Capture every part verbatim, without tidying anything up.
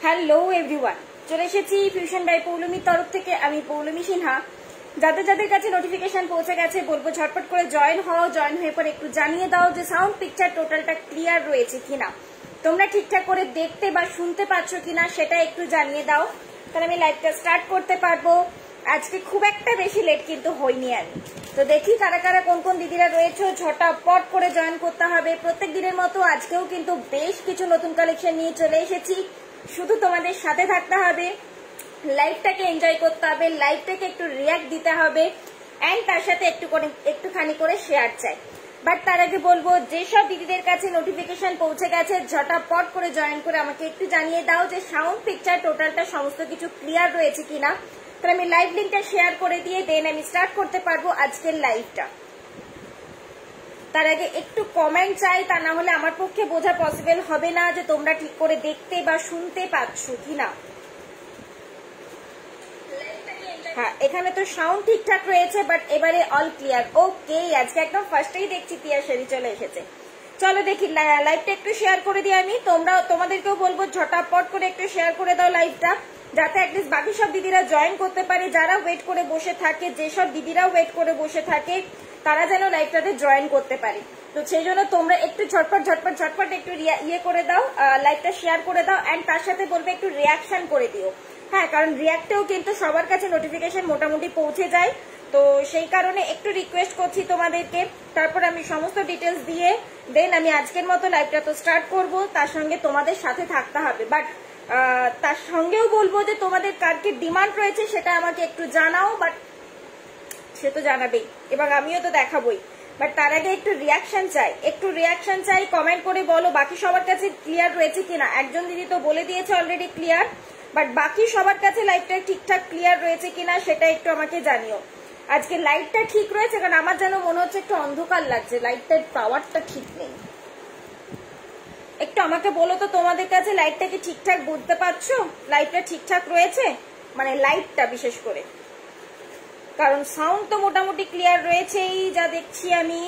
Hello everyone, চলে এসেছি fusion by পৌলমীর তরফ থেকে। আমি পৌলমী সিনহা। যাদের যাদের কাছে নোটিফিকেশন পৌঁছে গেছে বলবো ঝটপট করে জয়েন হও। জয়েন হয়ে পরে একটু জানিয়ে দাও যে সাউন্ড পিকচার টোটালটা ক্লিয়ার রয়েছে কিনা, তোমরা ঠিকঠাক করে দেখতে বা শুনতে পাচ্ছ কিনা সেটা একটু জানিয়ে দাও, তাহলে আমি লাইভটা স্টার্ট করতে পারবো। আজকে খুব একটা বেশি লেট কিন্তু হয়নি আমি। তো দেখি কারা কারা কোন কোন দিদিরা রয়েছে, ঝটাপট করে জয়েন করতে হবে। প্রত্যেক দিনের মতো আজকেও কিন্তু বেশ কিছু নতুন কালেকশন নিয়ে চলে এসেছি। শুধু তোমাদের সাথে থাকতে হবে, লাইভটাকে এনজয় করতে হবে, লাইভটাকে একটু রিয়াক্ট দিতে হবে, অ্যান্ড তার সাথে একটু করে একটুখানি করে শেয়ার চাই। বাট তার আগে বলবো যেসব দিদিদের কাছে নোটিফিকেশন পৌঁছে গেছে ঝটাপট করে জয়েন করে আমাকে একটু জানিয়ে দাও যে সাউন্ড পিকচার টোটালটা সমস্ত কিছু ক্লিয়ার রয়েছে কিনা, তাহলে আমি লাইভ লিঙ্কটা শেয়ার করে দিয়ে দেন আমি স্টার্ট করতে পারবো আজকের লাইভটা। তার আগে একটু কমেন্ট চাই, তা না হলে আমার পক্ষে বোঝা পসিবল হবে না যে তোমরা ঠিক করে দেখতে বা শুনতে পাচ্ছ কিনা। হ্যাঁ, এখানে তো সাউন্ড ঠিকঠাক রয়েছে, বাট এবারে অল ক্লিয়ার। ওকে, আজকে একদম ফার্স্টেই দেখছি টিয়া শেরি চলে এসেছে। চলো দেখি লাইভটা একটু শেয়ার করে দিই আমি। তোমরা তোমাদেরকেও বলবো ঝটাপট করে একটু শেয়ার করে দাও লাইভটা, যাতে অ্যাটলিস্ট বাকি সব দিদিরা জয়েন করতে পারে। যারা ওয়েট করে বসে থাকে, যেসব দিদিরা ওয়েট করে বসে থাকে তারা যেন লাইভটাতে জয়েন করতে পারে। তো সেই জন্য তোমরা একটু ঝটপট ঝটপট ঝটপট একটু ইয়ে করে দাও, লাইভটা শেয়ার করে দাও, অ্যান্ড তার সাথে বলবে একটু রিয়াকশন করে দিও। হ্যাঁ, কারণ রিয়াক্টেও কিন্তু সবার কাছে নোটিফিকেশন মোটামুটি পৌঁছে যায়, তো সেই কারণে একটু রিকোয়েস্ট করছি তোমাদেরকে। তারপর আমি সমস্ত ডিটেলস দিয়ে দেন আমি আজকের মতো লাইভটা তো স্টার্ট করব। তার সঙ্গে তোমাদের সাথে থাকতে হবে, বাট তার সঙ্গেও বলবো যে তোমাদের কার কি ডিমান্ড রয়েছে সেটা আমাকে একটু জানাও। বাট সে তো জানাবেই এবং আমিও তো দেখাবোই, বাট তার আগে একটু রিয়াকশন চাই, একটু রিয়াকশন চাই। কমেন্ট করে বলো বাকি সবার কাছে ক্লিয়ার রয়েছে কিনা। একজন দিদি তো বলে দিয়েছে অলরেডি ক্লিয়ার, বাট বাকি সবার কাছে লাইভটা ঠিকঠাক ক্লিয়ার রয়েছে কিনা সেটা একটু আমাকে জানিও। আজকে লাইটটা ঠিক রয়েছে, কারণ আমার যেন মনে হচ্ছে একটু অন্ধকার লাগছে, লাইটটার পাওয়ারটা ঠিক নেই। একটু আমাকে বলো তো তোমাদের কাছে লাইটটা কি ঠিকঠাক বুঝতে পারছো, লাইটটা ঠিকঠাক রয়েছে, মানে লাইটটা বিশেষ করে। কারণ সাউন্ড তো মোটামুটি ক্লিয়ার রয়েছেই যা দেখছি আমি,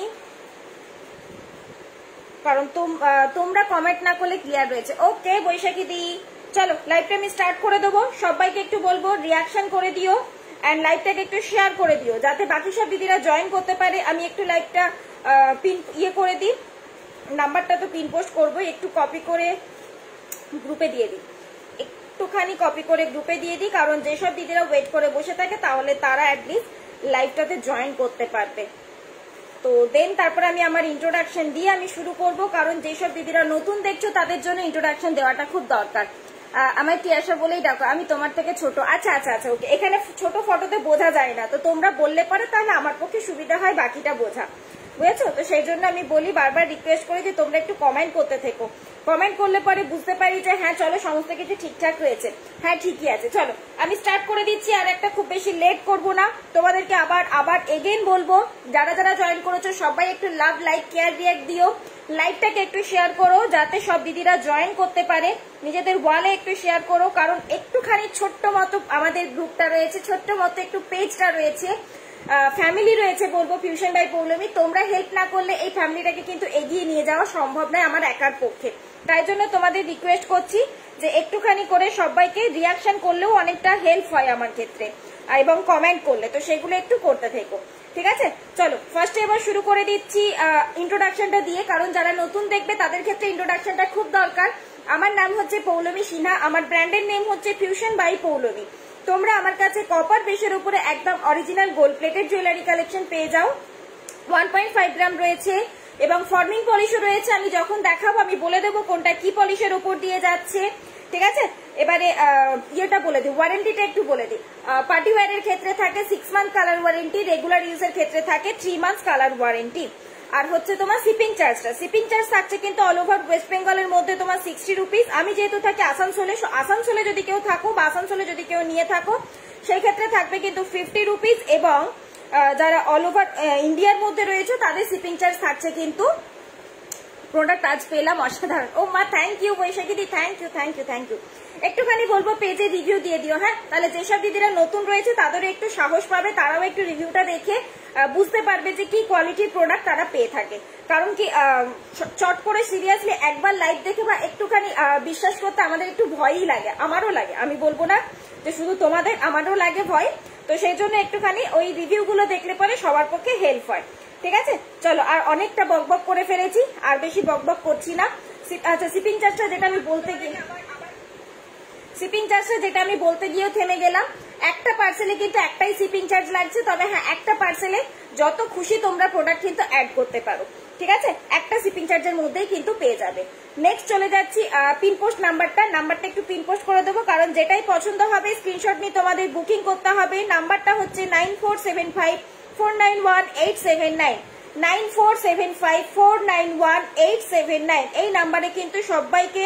কারণ তোমরা কমেন্ট না করলে ক্লিয়ার রয়েছে। ওকে বৈশাখী দি, চলো লাইভটা আমি স্টার্ট করে দেবো। সবাইকে একটু বলবো রিয়াকশন করে দিও, অ্যান্ড লাইভটাকে একটু শেয়ার করে দিও, যাতে বাকি সব দিদিরা জয়েন করতে পারে। আমি একটু লাইভটা পিন ইয়ে করে দিই, নাম্বারটা তো পিন পোস্ট করবো, একটু কপি করে গ্রুপে দিয়ে দিই, একটুখানি কপি করে গ্রুপে দিয়ে দিই, কারণ যেসব দিদিরা ওয়েট করে বসে থাকে তাহলে তারা অ্যাটলিস্ট লাইভটাতে জয়েন করতে পারবে। তো দেন তারপরে আমি আমার ইন্ট্রোডাকশন দিয়ে আমি শুরু করব, কারণ যেসব দিদিরা নতুন দেখছো তাদের জন্য ইন্ট্রোডাকশন দেওয়াটা খুব দরকার। আমার টিয়াশা বলেই ডাকো, আমি তোমার থেকে ছোট। আচ্ছা আচ্ছা আচ্ছা ওকে, এখানে ছোট ফটোতে বোঝা যায় না, তো তোমরা বললে পরে তাহলে আমার পক্ষে সুবিধা হয় বাকিটা বোঝা, বুঝেছো? তো সেই জন্য আমি বলি, বারবার রিকোয়েস্ট করি যে তোমরা একটু কমেন্ট করতে থেকো। কমেন্ট করলে পরে বুঝতে পারি যে হ্যাঁ চলো সমস্ত কিছু ঠিকঠাক রয়েছে। হ্যাঁ ঠিকই আছে, চলো আমি স্টার্ট করে দিচ্ছি। আর একটা খুব বেশি লেট করব না, তোমাদেরকে আবার আবার এগেইন বলবো, যারা যারা জয়েন করেছো সবাই একটু লাভ লাইক কেয়ার রিয়াক্ট দিও, লাইভটাকে একটু শেয়ার করো যাতে সব দিদিরা জয়েন করতে পারে। নিজেদের ওয়ালে একটু শেয়ার করো, কারণ একটুখানি ছোট্ট মতো আমাদের গ্রুপটা রয়েছে, ছোট্ট মতো একটু পেজটা রয়েছে, ফ্যামিলি রয়েছে বলবো ফিউশন বাই পৌলমী। তোমরা হেল্প না করলে এই ফ্যামিলিটাকে কিন্তু এগিয়ে নিয়ে যাওয়া সম্ভব নয় আমার একার পক্ষে। তাই জন্য তোমাদের রিকোয়েস্ট করছি যে একটুখানি করে সবাইকে রিয়াকশন করলেও অনেকটা হেল্প হয় আমার ক্ষেত্রে, এবং কমেন্ট করলে, তো সেগুলো একটু করতে থেকো, ঠিক আছে? চলো ফার্স্টে এবার শুরু করে দিচ্ছি ইন্ট্রোডাকশনটা দিয়ে, কারণ যারা নতুন দেখবে তাদের ক্ষেত্রে ইন্ট্রোডাকশনটা খুব দরকার। আমার নাম হচ্ছে পৌলমী সিনহা, আমার ব্র্যান্ডের নেম হচ্ছে ফিউশন বাই পৌলমী। তোমরা আমার কাছে কপার বেসের উপরে একদম original gold plated jewellery collection পেয়ে যাও। ওয়ান পয়েন্ট ফাইভ গ্রাম রয়েছে এবং ফর্মিং পলিশও রয়েছে। আমি যখন দেখাবো আমি বলে দেবো কোনটা কি পলিশের উপর দিয়ে যাচ্ছে, ঠিক আছে? এবারে ইয়েটা বলে দিই, ওয়ারেন্টিটা একটু বলে দিই। পার্টি ওয়ারের ক্ষেত্রে থাকে six month colour warranty, regular ইউজের ক্ষেত্রে থাকে থ্রি মান্থ কালার ওয়ারেন্টি। আর হচ্ছে তোমার শিপিং চার্জটা, শিপিং চার্জ থাকছে কিন্তু অল ওভার ওয়েস্ট বেঙ্গলের মধ্যে তোমার সিক্সটি রুপিস। আমি যেহেতু থাকি আসানসোলে, আসানসোলে যদি কেউ থাকো বা আসানসোলে যদি কেউ নিয়ে থাকো সেই ক্ষেত্রে থাকবে কিন্তু ফিফটি রুপিস, এবং যারা অল ওভার ইন্ডিয়ার মধ্যে রয়েছে তাদের শিপিং চার্জ থাকছে কিন্তু প্রোডাক্ট আজ পেলাম, অসাধারণ। ও মা thank you Baishakhi di, thank you thank you thank you. একটুখানি বলবো পেজে রিভিউ দিয়ে দিও, হ্যাঁ, তাহলে যেসব দিদিরা নতুন রয়েছে তাদেরও একটু সাহস পাবে, তারাও একটু রিভিউটা দেখে বুঝতে পারবে যে কি কোয়ালিটির প্রোডাক্ট তারা পেয়ে থাকে। কারণ কি চট করে সিরিয়াসলি একবার লাইভ দেখে বা একটুখানি বিশ্বাস করতে আমাদের একটু ভয়ই লাগে, আমারও লাগে, আমি বলবো না যে শুধু তোমাদের, আমারও লাগে ভয়। তো সেই জন্য একটুখানি ওই রিভিউ গুলো দেখলে পরে সবার পক্ষে হেল্প হয়, ঠিক আছে? চলো, আর অনেকটা বকবক করে ফেলেছি, আর বেশি বকবক করছি না। আচ্ছা, শিপিং চার্জটা যেটা আমি বলতে গিয়ে শিপিং চার্জটা যেটা আমি বলতে গিয়েও থেমে গেলাম। একটা পার্সেলে কিন্তু একটাই শিপিং চার্জ লাগছে, তবে হ্যাঁ একটা পার্সেলে যত খুশি তোমরা প্রোডাক্ট কিন্তু অ্যাড করতে পারো, ঠিক আছে? একটা শিপিং চার্জের মধ্যেই কিন্তু পেয়ে যাবে। নেক্সট চলে যাচ্ছি পিন পোস্ট নাম্বারটা, নাম্বারটা একটু পিন পোস্ট করে দেবো, কারণ যেটাই পছন্দ হবে স্ক্রিনশট নিয়ে তোমাদের বুকিং করতে হবে। নাম্বারটা হচ্ছে nine four seven five four nine one eight seven nine, nine four seven five four nine one eight seven nine. এই নাম্বারে কিন্তু সবাইকে,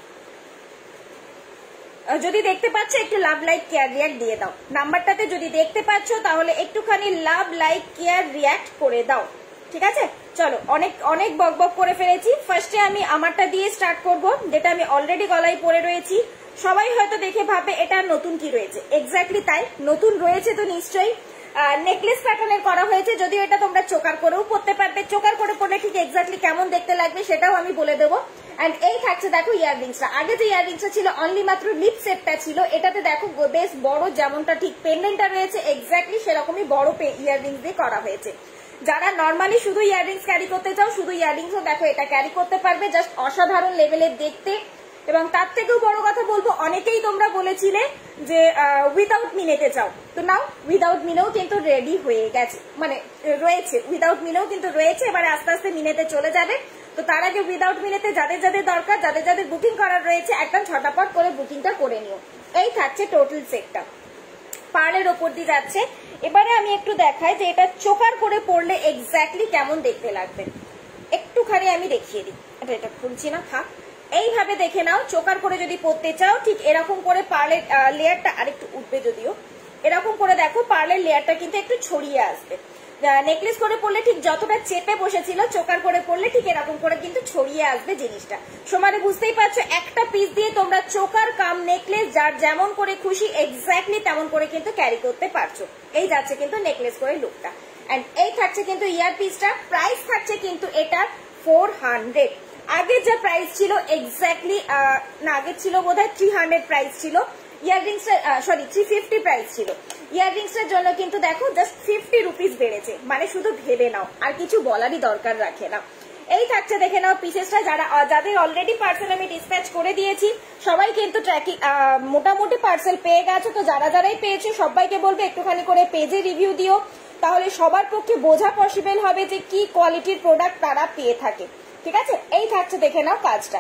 যদি দেখতে পাচ্ছ একটু লাভ লাইক কেয়ার রিয়াক্ট দিয়ে দাও। নাম্বারটাতে যদি দেখতে পাচ্ছ তাহলে একটুখানি লাভ লাইক কেয়ার রিয়াক্ট করে দাও, ঠিক আছে? চলো, অনেক অনেক বক বক করে ফেলেছি। ফার্স্টে আমি আমারটা দিয়ে স্টার্ট করব, যেটা আমি অলরেডি গলায় পরে রয়েছি। সবাই হয়তো দেখে ভাববে এটা নতুন কি রয়েছে, এক্স্যাক্টলি তাই, নতুন রয়েছে তো নিশ্চয়ই। নেকলেস প্যাটার্নের করা হয়েছে, যদিও এটা তোমরা চোকার করেও পরতে পারবে। চোকার করে পরলে ঠিক এক্স্যাক্টলি কেমন দেখতে লাগবে সেটাও আমি বলে দেবো। এন্ড এই থাকছে দেখো ইয়াররিংসটা, আগে যে ইয়াররিংসটা ছিল অনলি মাত্র লিপ সেটটা ছিল, এটাতে দেখো বেশ বড়, যেমনটা ঠিক পেন্ডেন্টটা রয়েছে এক্স্যাক্টলি সেরকমই বড় ইয়াররিংস দিয়ে করা হয়েছে। যারা নর্মালি শুধু ইয়াররিংস ক্যারি করতে চাও, শুধু ইয়াররিংসও দেখো এটা ক্যারি করতে পারবে, জাস্ট অসাধারণ লেভেলের দেখতে। এবং তার থেকেও বড় কথা বলবো, অনেকেই তোমরা বলেছিলে যে উইদাউট মিনেতে চাও, তো নাও উইদাউট মিনেও কিন্তু রেডি হয়ে গেছে, মানে রয়েছে, উইদাউট মিনেও কিন্তু রয়েছে। এবারে আস্তে আস্তে মিনেতে চলে যাবে। তো তার আগে উইদাউট মিনেতে যাদের যাদের দরকার, যাদের যাদের বুকিং করার রয়েছে, একদম ছটাপট করে বুকিংটা করে নিও। এই থাকছে টোটাল সেটটা, পার্লের ওপর দিয়ে যাচ্ছে। এবারে আমি একটু দেখাই যে এটা চোকার করে পড়লে এক্স্যাক্টলি কেমন দেখতে লাগবে, একটুখানি আমি দেখিয়ে দিই। এটা এটা খুলছি না, থাক, এইভাবে দেখে নাও। চোকার করে যদি পড়তে চাও ঠিক এরকম করে পার্লের লেয়ারটা আরেকটু উঠবে, যদিও এরকম করে দেখো পার্লের লেয়ারটা কিন্তু একটু ছড়িয়ে আসবে। নেকলেস করে পড়লে ঠিক যতটা চেপে বসেছিল, চোকার করে পড়লে ঠিক এরকম করে কিন্তু ছড়িয়ে আসবে জিনিসটা। সমানে বুঝতেই পারছো, একটা পিস দিয়ে তোমরা চোকার কাম নেকলেস যার যেমন করে খুশি এক্স্যাক্টলি তেমন করে কিন্তু ক্যারি করতে পারছো। এই যাচ্ছে কিন্তু নেকলেস করে লুকটা। এন্ড এই থাকছে কিন্তু ইয়ার পিসটা, প্রাইস থাকছে কিন্তু এটার ফোর হান্ড্রেড। আগে যা প্রাইস ছিল এক্স্যাক্টলি, না আগে ছিল বোধহয় থ্রি হান্ড্রেড প্রাইস ছিল ইয়াররিংসটা, সরি থ্রি ফিফটি প্রাইস ছিল। ইয়াররিংসটার জন্য কিন্তু দেখো জাস্ট ফিফটি রুপিস বেড়েছে, মানে শুধু ভেবে নাও, আর কিছু বলারই দরকার রাখে না। এই থাকছে দেখে নাও পিসেসটা। যারা যাদের অলরেডি পার্সেল আমি ডিসপ্যাচ করে দিয়েছি সবাই কিন্তু ট্র্যাকিং মোটামুটি পার্সেল পেয়ে গেছো। তো যারা যারাই পেয়েছে সবাইকে বলবো একটুখানি করে পেজে রিভিউ দিও, তাহলে সবার পক্ষে বোঝা পসিবল হবে যে কি কোয়ালিটির প্রোডাক্ট তারা পেয়ে থাকে, ঠিক আছে? এই থাকছে দেখে নাও কাজটা,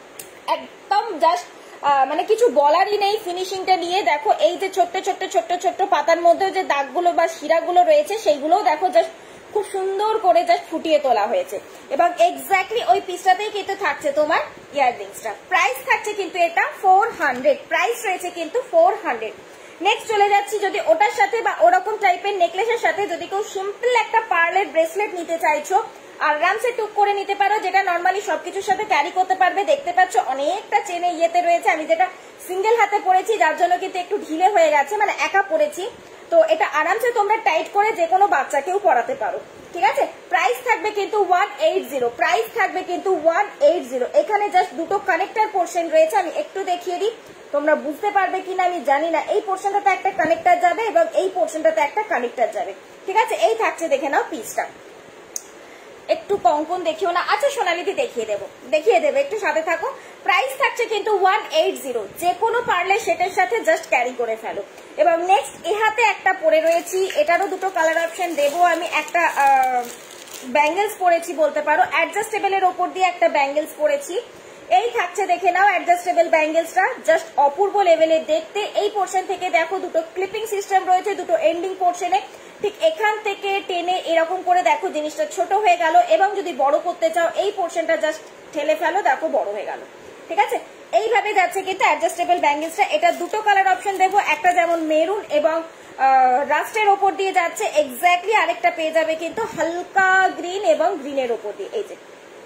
একদম জাস্ট মানে কিছু বলারই নেই ফিনিশিংটা নিয়ে। দেখো এই যে ছোট্ট ছোট্ট ছোট্ট ছোট্ট পাতার মধ্যে যে দাগগুলো বা শিরাগুলো রয়েছে সেইগুলোও দেখো জাস্ট খুব সুন্দর করে জাস্ট ফুটিয়ে তোলা হয়েছে। এবং এক্স্যাক্টলি ওই পিসটাতেই কিন্তু থাকছে তোমার ইয়াররিংসটা। প্রাইস থাকছে কিন্তু এটা ফোর হান্ড্রেড, প্রাইস রয়েছে কিন্তু ফোর হান্ড্রেড। নেক্সট চলে যাচ্ছি, যদি ওটার সাথে বা ওরকম টাইপের নেকলেসের সাথে যদি কেউ সিম্পল একটা পার্লের ব্রেসলেট নিতে চাইছো, আরামসে টুক করে নিতে পারো, যেটা নর্মালি সবকিছুর সাথে ক্যারি করতে পারবে। দেখতে পাচ্ছ অনেকটা চেনে ইয়েতে রয়েছে, আমি যেটা সিঙ্গেল হাতে পরেছি যার জন্য কিন্তু একটু ঢিলে হয়ে গেছে, মানে একা পরেছি। তো এটা আরামসে তোমরা টাইট করে যে কোনো বাচ্চাকেও পরাতে পারো, ঠিক আছে? প্রাইস থাকবে কিন্তু ওয়ান এইট জিরো, প্রাইস থাকবে কিন্তু ওয়ান এইট জিরো। এখানে জাস্ট দুটো কানেক্টার পোর্শন রয়েছে, আমি একটু দেখিয়ে দিই, তোমরা বুঝতে পারবে কিনা আমি জানি না। এই পোর্শনটাতে একটা কানেক্টার যাবে এবং এই পোর্শনটাতে একটা কানেক্টার যাবে, ঠিক আছে? এই থাকছে দেখে নাও পিসটা। একটু কঙ্কন দেখিও না, আচ্ছা সোনালিদি দেখিয়ে দেবো, দেখিয়ে দেবো, একটু সাথে থাকো। প্রাইস থাকছে কিন্তু ওয়ান এইট জিরো, যে কোনো পার্লে সেটের সাথে জাস্ট ক্যারি করে ফেলো। এবং নেক্সট এ হাতে একটা পরে রয়েছি, এটারও দুটো কালার অপশন দেবো আমি। একটা ব্যাঙ্গেলস পরেছি বলতে পারো, অ্যাডজাস্টেবলের ওপর দিয়ে একটা ব্যাঙ্গেলস পরেছি। এই থাকছে দেখে নাও অ্যাডজাস্টেবল ব্যাঙ্গেলসটা, জাস্ট অপূর্ব লেভেলের দেখতে। এই পোর্শন থেকে দেখো দুটো ক্লিপিং সিস্টেম রয়েছে দুটো এন্ডিং পোর্শনে, ঠিক এখান থেকে টেনে এরকম করে দেখো জিনিসটা ছোট হয়ে গেল। এবং যদি বড় করতে চাও এই পোর্শনটা জাস্ট ঠেলে ফেলো, দেখো বড় হয়ে গেল, ঠিক আছে? এইভাবে যাচ্ছে কিন্তু অ্যাডজাস্টেবল ব্যাঙ্গেলসটা। এটা দুটো কালার অপশন দেবো, একটা যেমন মেরুন এবং রাস্টের ওপর দিয়ে যাচ্ছে এক্স্যাক্টলি, আরেকটা পেয়ে যাবে কিন্তু হালকা গ্রিন এবং গ্রিনের ওপর দিয়ে। এই যে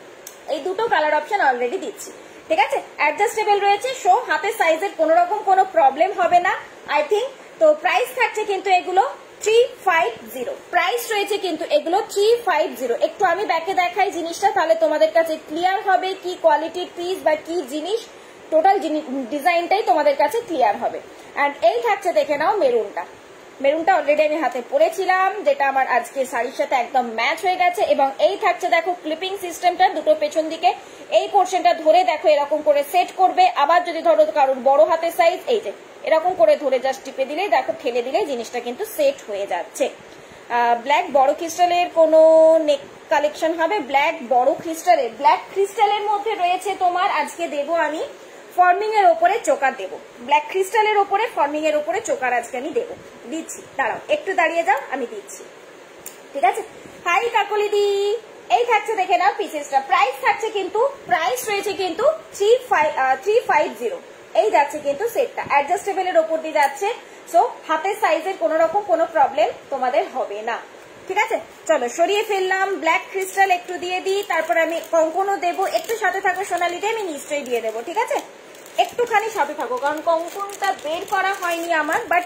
এই দুটো কালার অপশন অলরেডি দিচ্ছি, ঠিক আছে। অ্যাডজাস্টেবল রয়েছে, শো হাতের সাইজের কোনো রকম কোনো প্রবলেম হবে না আই থিঙ্ক। তো প্রাইস থাকছে কিন্তু এগুলো থ্রি ফাইভ জিরো, প্রাইস রয়েছে কিন্তু এগুলো থ্রি ফাইভ জিরো। একটু আমি ব্যাকে দেখাই জিনিসটা, তাহলে তোমাদের কাছে ক্লিয়ার হবে কি কোয়ালিটির পিস বা কি জিনিস, টোটাল ডিজাইনটাই তোমাদের কাছে ক্লিয়ার হবে। অ্যান্ড এই থাকছে দেখে নাও মেরুনটা, মেরুনটা অলরেডি আমি হাতে পরেছিলাম, যেটা আমার আজকে শাড়ির সাথে একদম ম্যাচ হয়ে গেছে। এবং এই থাকছে দেখো ক্লিপিং সিস্টেমটা, দুটো পেছন দিকে এই পোর্শনটা ধরে দেখো এরকম করে সেট করবে। আবার যদি ধরো কারোর বড় হাতের সাইজ, এই যে এরকম করে ধরে জাস্ট টিপে দিলেই দেখো, ঠেলে দিলেই জিনিসটা কিন্তু সেট হয়ে যাচ্ছে। ব্ল্যাক বড় ক্রিস্টালের কোনো নেক কালেকশন হবে, ব্ল্যাক বড় ক্রিস্টালের, ব্ল্যাক ক্রিস্টালের মধ্যে রয়েছে তোমার, আজকে দেবো আমি ফর্মিং এর ওপরে চোকার দেবো, ব্ল্যাক ক্রিস্টালের ওপরে ফর্মিং এর ওপরে চোকার আজকে আমি দেবো, দিচ্ছি, দাঁড়াও একটু দাঁড়িয়ে যাও, আমি দিচ্ছি, ঠিক আছে। হাই কাকলি দি, এই থাকছে দেখে নাও পিসেসটা, প্রাইস থাকছে কিন্তু, প্রাইস রয়েছে কিন্তু three five three five zero, এই যাচ্ছে কিন্তু সেটটা অ্যাডজাস্টেবল এর ওপর দিয়ে যাচ্ছে। সো হাতের সাইজের কোনো রকম কোনো প্রবলেম তোমাদের হবে না, ঠিক আছে। চলো সরিয়ে ফেললাম, ব্ল্যাক ক্রিস্টাল একটু দিয়ে দিই, তারপর আমি কঙ্কনও দেবো, একটু সাথে থাকো সোনালিতে, আমি নিশ্চয়ই দিয়ে দেবো, ঠিক আছে। একটুখানি সাথে থাকো, কারণ কঙ্কনটা বের করা হয়নি আমার, বাট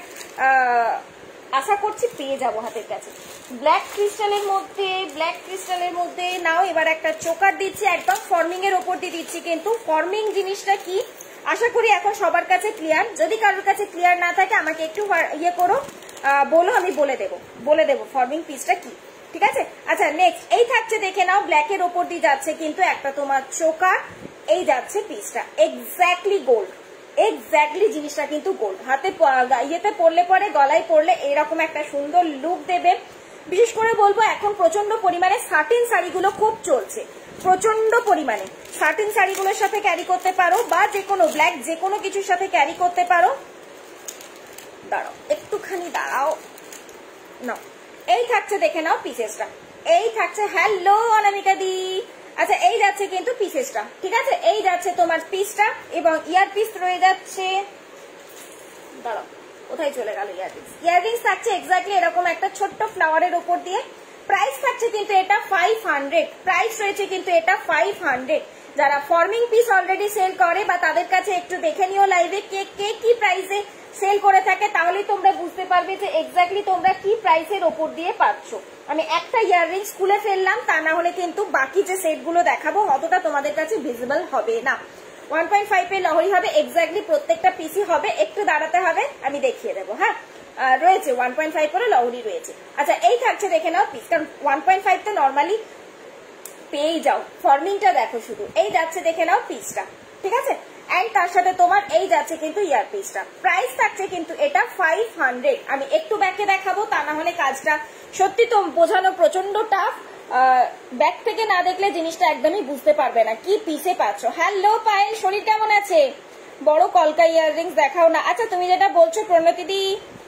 আশা করছি পেয়ে যাবো হাতের কাছে। ব্ল্যাক ক্রিস্টালের মধ্যে, ব্ল্যাক ক্রিস্টালের মধ্যে নাও এবার একটা চোকার দিচ্ছি, একদম ফর্মিং এর ওপর দিয়ে দিচ্ছি। কিন্তু ফর্মিং জিনিসটা কি আশা করি এখন সবার কাছে ক্লিয়ার, যদি কারোর কাছে ক্লিয়ার না থাকে আমাকে একটু ইয়ে করো, বলো, আমি বলে দেবো, বলে দেবো ফর্মিং পিসটা কি, ঠিক আছে। আচ্ছা নেক্সট এই থাকছে দেখে নাও, ব্ল্যাকের ওপর দিয়ে যাচ্ছে কিন্তু একটা তোমার চোকার, এই যাচ্ছে পিসটা এক্স্যাক্টলি গোল্ড, এক্স্যাক্টলি জিনিসটা কিন্তু গোল্ড, হাতে ইয়েতে পরলে পরে, গলায় পরলে এরকম একটা সুন্দর লুক দেবে। বিশেষ করে বলবো এখন প্রচন্ড পরিমাণে সাটিন শাড়িগুলো খুব চলছে, প্রচন্ড পরিমাণে সাটিন শাড়িগুলোর সাথে ক্যারি করতে পারো, বা যে কোনো ব্ল্যাক যে কোনো কিছুর সাথে ক্যারি করতে পারো। দাঁড়াও একটুখানি দাঁড়াও, না এই থাকছে দেখে নাও পিসেসটা, এই থাকছে, হ্যালো অনামিকা দি, আচ্ছা এই যাচ্ছে কিন্তু পিসেসটা, ঠিক আছে, এই যাচ্ছে তোমার পিসটা, এবং ইয়ার পিস রয়ে যাচ্ছে, দাঁড়াও কোথায় চলে গেল ইয়াররিংস, ইয়াররিংস থাকছে এক্স্যাক্টলি এরকম একটা ছোট্ট ফ্লাওয়ারের উপর দিয়ে। প্রাইস থাকছে কিন্তু এটা ফাইভ হান্ড্রেড, প্রাইস রয়েছে কিন্তু এটা ফাইভ হান্ড্রেড। যারা ফর্মিং পিস অলরেডি সেল করে বা তাদের কাছে একটু দেখে নিও লাইভে কে কে কি প্রাইসে সেল করে থাকে, তাহলেই তোমরা বুঝতে পারবে যে এক্স্যাক্টলি তোমরা কি প্রাইসের ওপর দিয়ে পাচ্ছ। আমি একটা ইয়াররিংস খুলে ফেললাম, তা না হলে কিন্তু বাকি যে সেটগুলো দেখাবো অতটা তোমাদের কাছে ভিজিবল হবে না। ওয়ান পয়েন্ট ফাইভ এর লহরি হবে, এক্স্যাক্টলি প্রত্যেকটা পিসি হবে, একটু দাঁড়াতে হবে, আমি দেখিয়ে দেবো, হ্যাঁ রয়েছে ওয়ান পয়েন্ট ফাইভ করে লহরি রয়েছে। আচ্ছা এই থাকছে দেখে নাও পিস, কারণ ওয়ান পয়েন্ট ফাইভ তো নর্মালি পেয়েই যাও, ফর্মিংটা দেখো শুধু, এই যাচ্ছে দেখে নাও পিসটা, ঠিক আছে। এন্ড তার সাথে তোমার এই যাচ্ছে কিন্তু ইয়ার পিসটা, প্রাইস থাকছে কিন্তু এটা ফাইভ হান্ড্রেড। আমি একটু ব্যাকে দেখাবো, তা না হলে কাজটা সত্যি তো বোঝানো প্রচন্ড টাফ, ব্যাক থেকে না দেখলে জিনিসটা একদমই বুঝতে পারবে না কি পিসে পাচ্ছ। হ্যালো পায়েল, শরীর কেমন আছে? বড় কলকা ইয়াররিংস দেখাও না। আচ্ছা তুমি যেটা বলছো প্রণতিদি,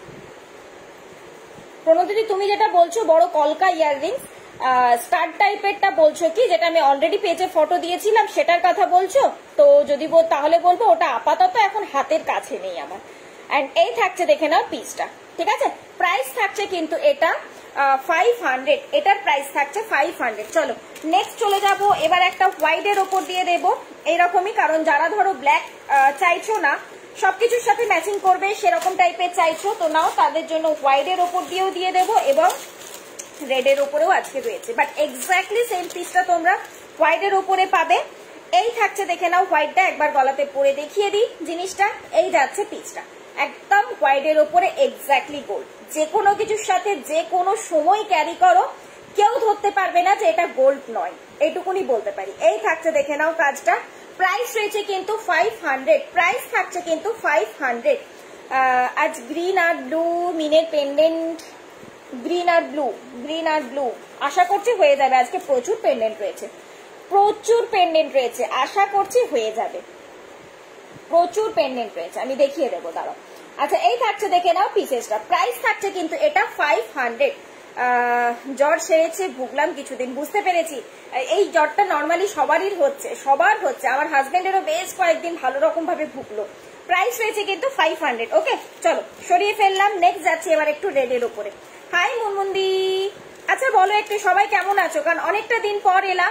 প্রণতিদি তুমি যেটা বলছো বড় কলকা ইয়াররিংস স্টার টাইপেরটা বলছো কি, যেটা আমি অলরেডি পেজে ফটো দিয়েছিলাম সেটার কথা বলছো? তো যদি তাহলে বলবো ওটা আপাতত এখন হাতের কাছে নেই আমার। এন্ড এই থাকছে দেখে নাও পিসটা, ঠিক আছে। প্রাইস থাকছে কিন্তু এটা ফাইভ হান্ড্রেড, এটার প্রাইস থাকছে ফাইভ হান্ড্রেড। চলো নেক্সট চলে যাব, এবার একটা হোয়াইট এর ওপর দিয়ে দেবো এইরকমই, কারণ যারা ধরো ব্ল্যাক চাইছো না, সবকিছুর সাথে ম্যাচিং করবে সেরকম টাইপের চাইছো, তো নাও তাদের জন্য হোয়াইট এর ওপর দিয়েও দিয়ে দেবো, এবং রেড এর ওপরেও আজকে রয়েছে, বাট এক্স্যাক্টলি সেম পিসটা তোমরা হোয়াইট এর ওপরে পাবে। এই থাকছে দেখে নাও হোয়াইটটা, একবার গলাতে পরে দেখিয়ে দিই জিনিসটা, এই যাচ্ছে পিসটা একদম হোয়াইট এর ওপরে এক্স্যাক্টলি গোল্ড, যে কোনো কিছুর সাথে যে কোনো সময় ক্যারি করো কেউ ধরতে পারবে না যে এটা গোল্ড নয়, এইটুকুনি বলতে পারি। এই থাকছে দেখে নাও কাজটা, প্রাইস রয়েছে কিন্তু ফাইভ হান্ড্রেড, প্রাইস থাকছে কিন্তু ফাইভ হান্ড্রেড। আজ গ্রিন আর ব্লু মিনের পেন্ডেন্ট, গ্রিন আর ব্লু, গ্রিন আর ব্লু আশা করছি হয়ে যাবে, আজকে প্রচুর পেন্ডেন্ট রয়েছে, প্রচুর পেন্ডেন্ট রয়েছে, আশা করছি হয়ে যাবে, প্রচুর পেন্ডেন্ট রয়েছে, আমি দেখিয়ে দেবো, দাঁড়াও। আচ্ছা এই থাকছে দেখে নাও পিসেসটা, প্রাইস থাকছে কিন্তু এটা ফাইভ হান্ড্রেড। জ্বর সেরেছে, ভুগলাম কিছুদিন, বুঝতে পেরেছি। এই জ্বরটা নর্মালি সবারই হচ্ছে, সবার হচ্ছে, আমার হাজবেন্ডেরও বেশ কয়েকদিন ভালো রকম ভাবে ভুগলো। প্রাইস রয়েছে কিন্তু ফাইভ হান্ড্রেড। ওকে চলো সরিয়ে ফেললাম, নেক্সট যাচ্ছি এবার একটু রেডের ওপরে। হাই মুনমুন্দি, আচ্ছা বলো একটু সবাই কেমন আছো, কারণ অনেকটা দিন পর এলাম,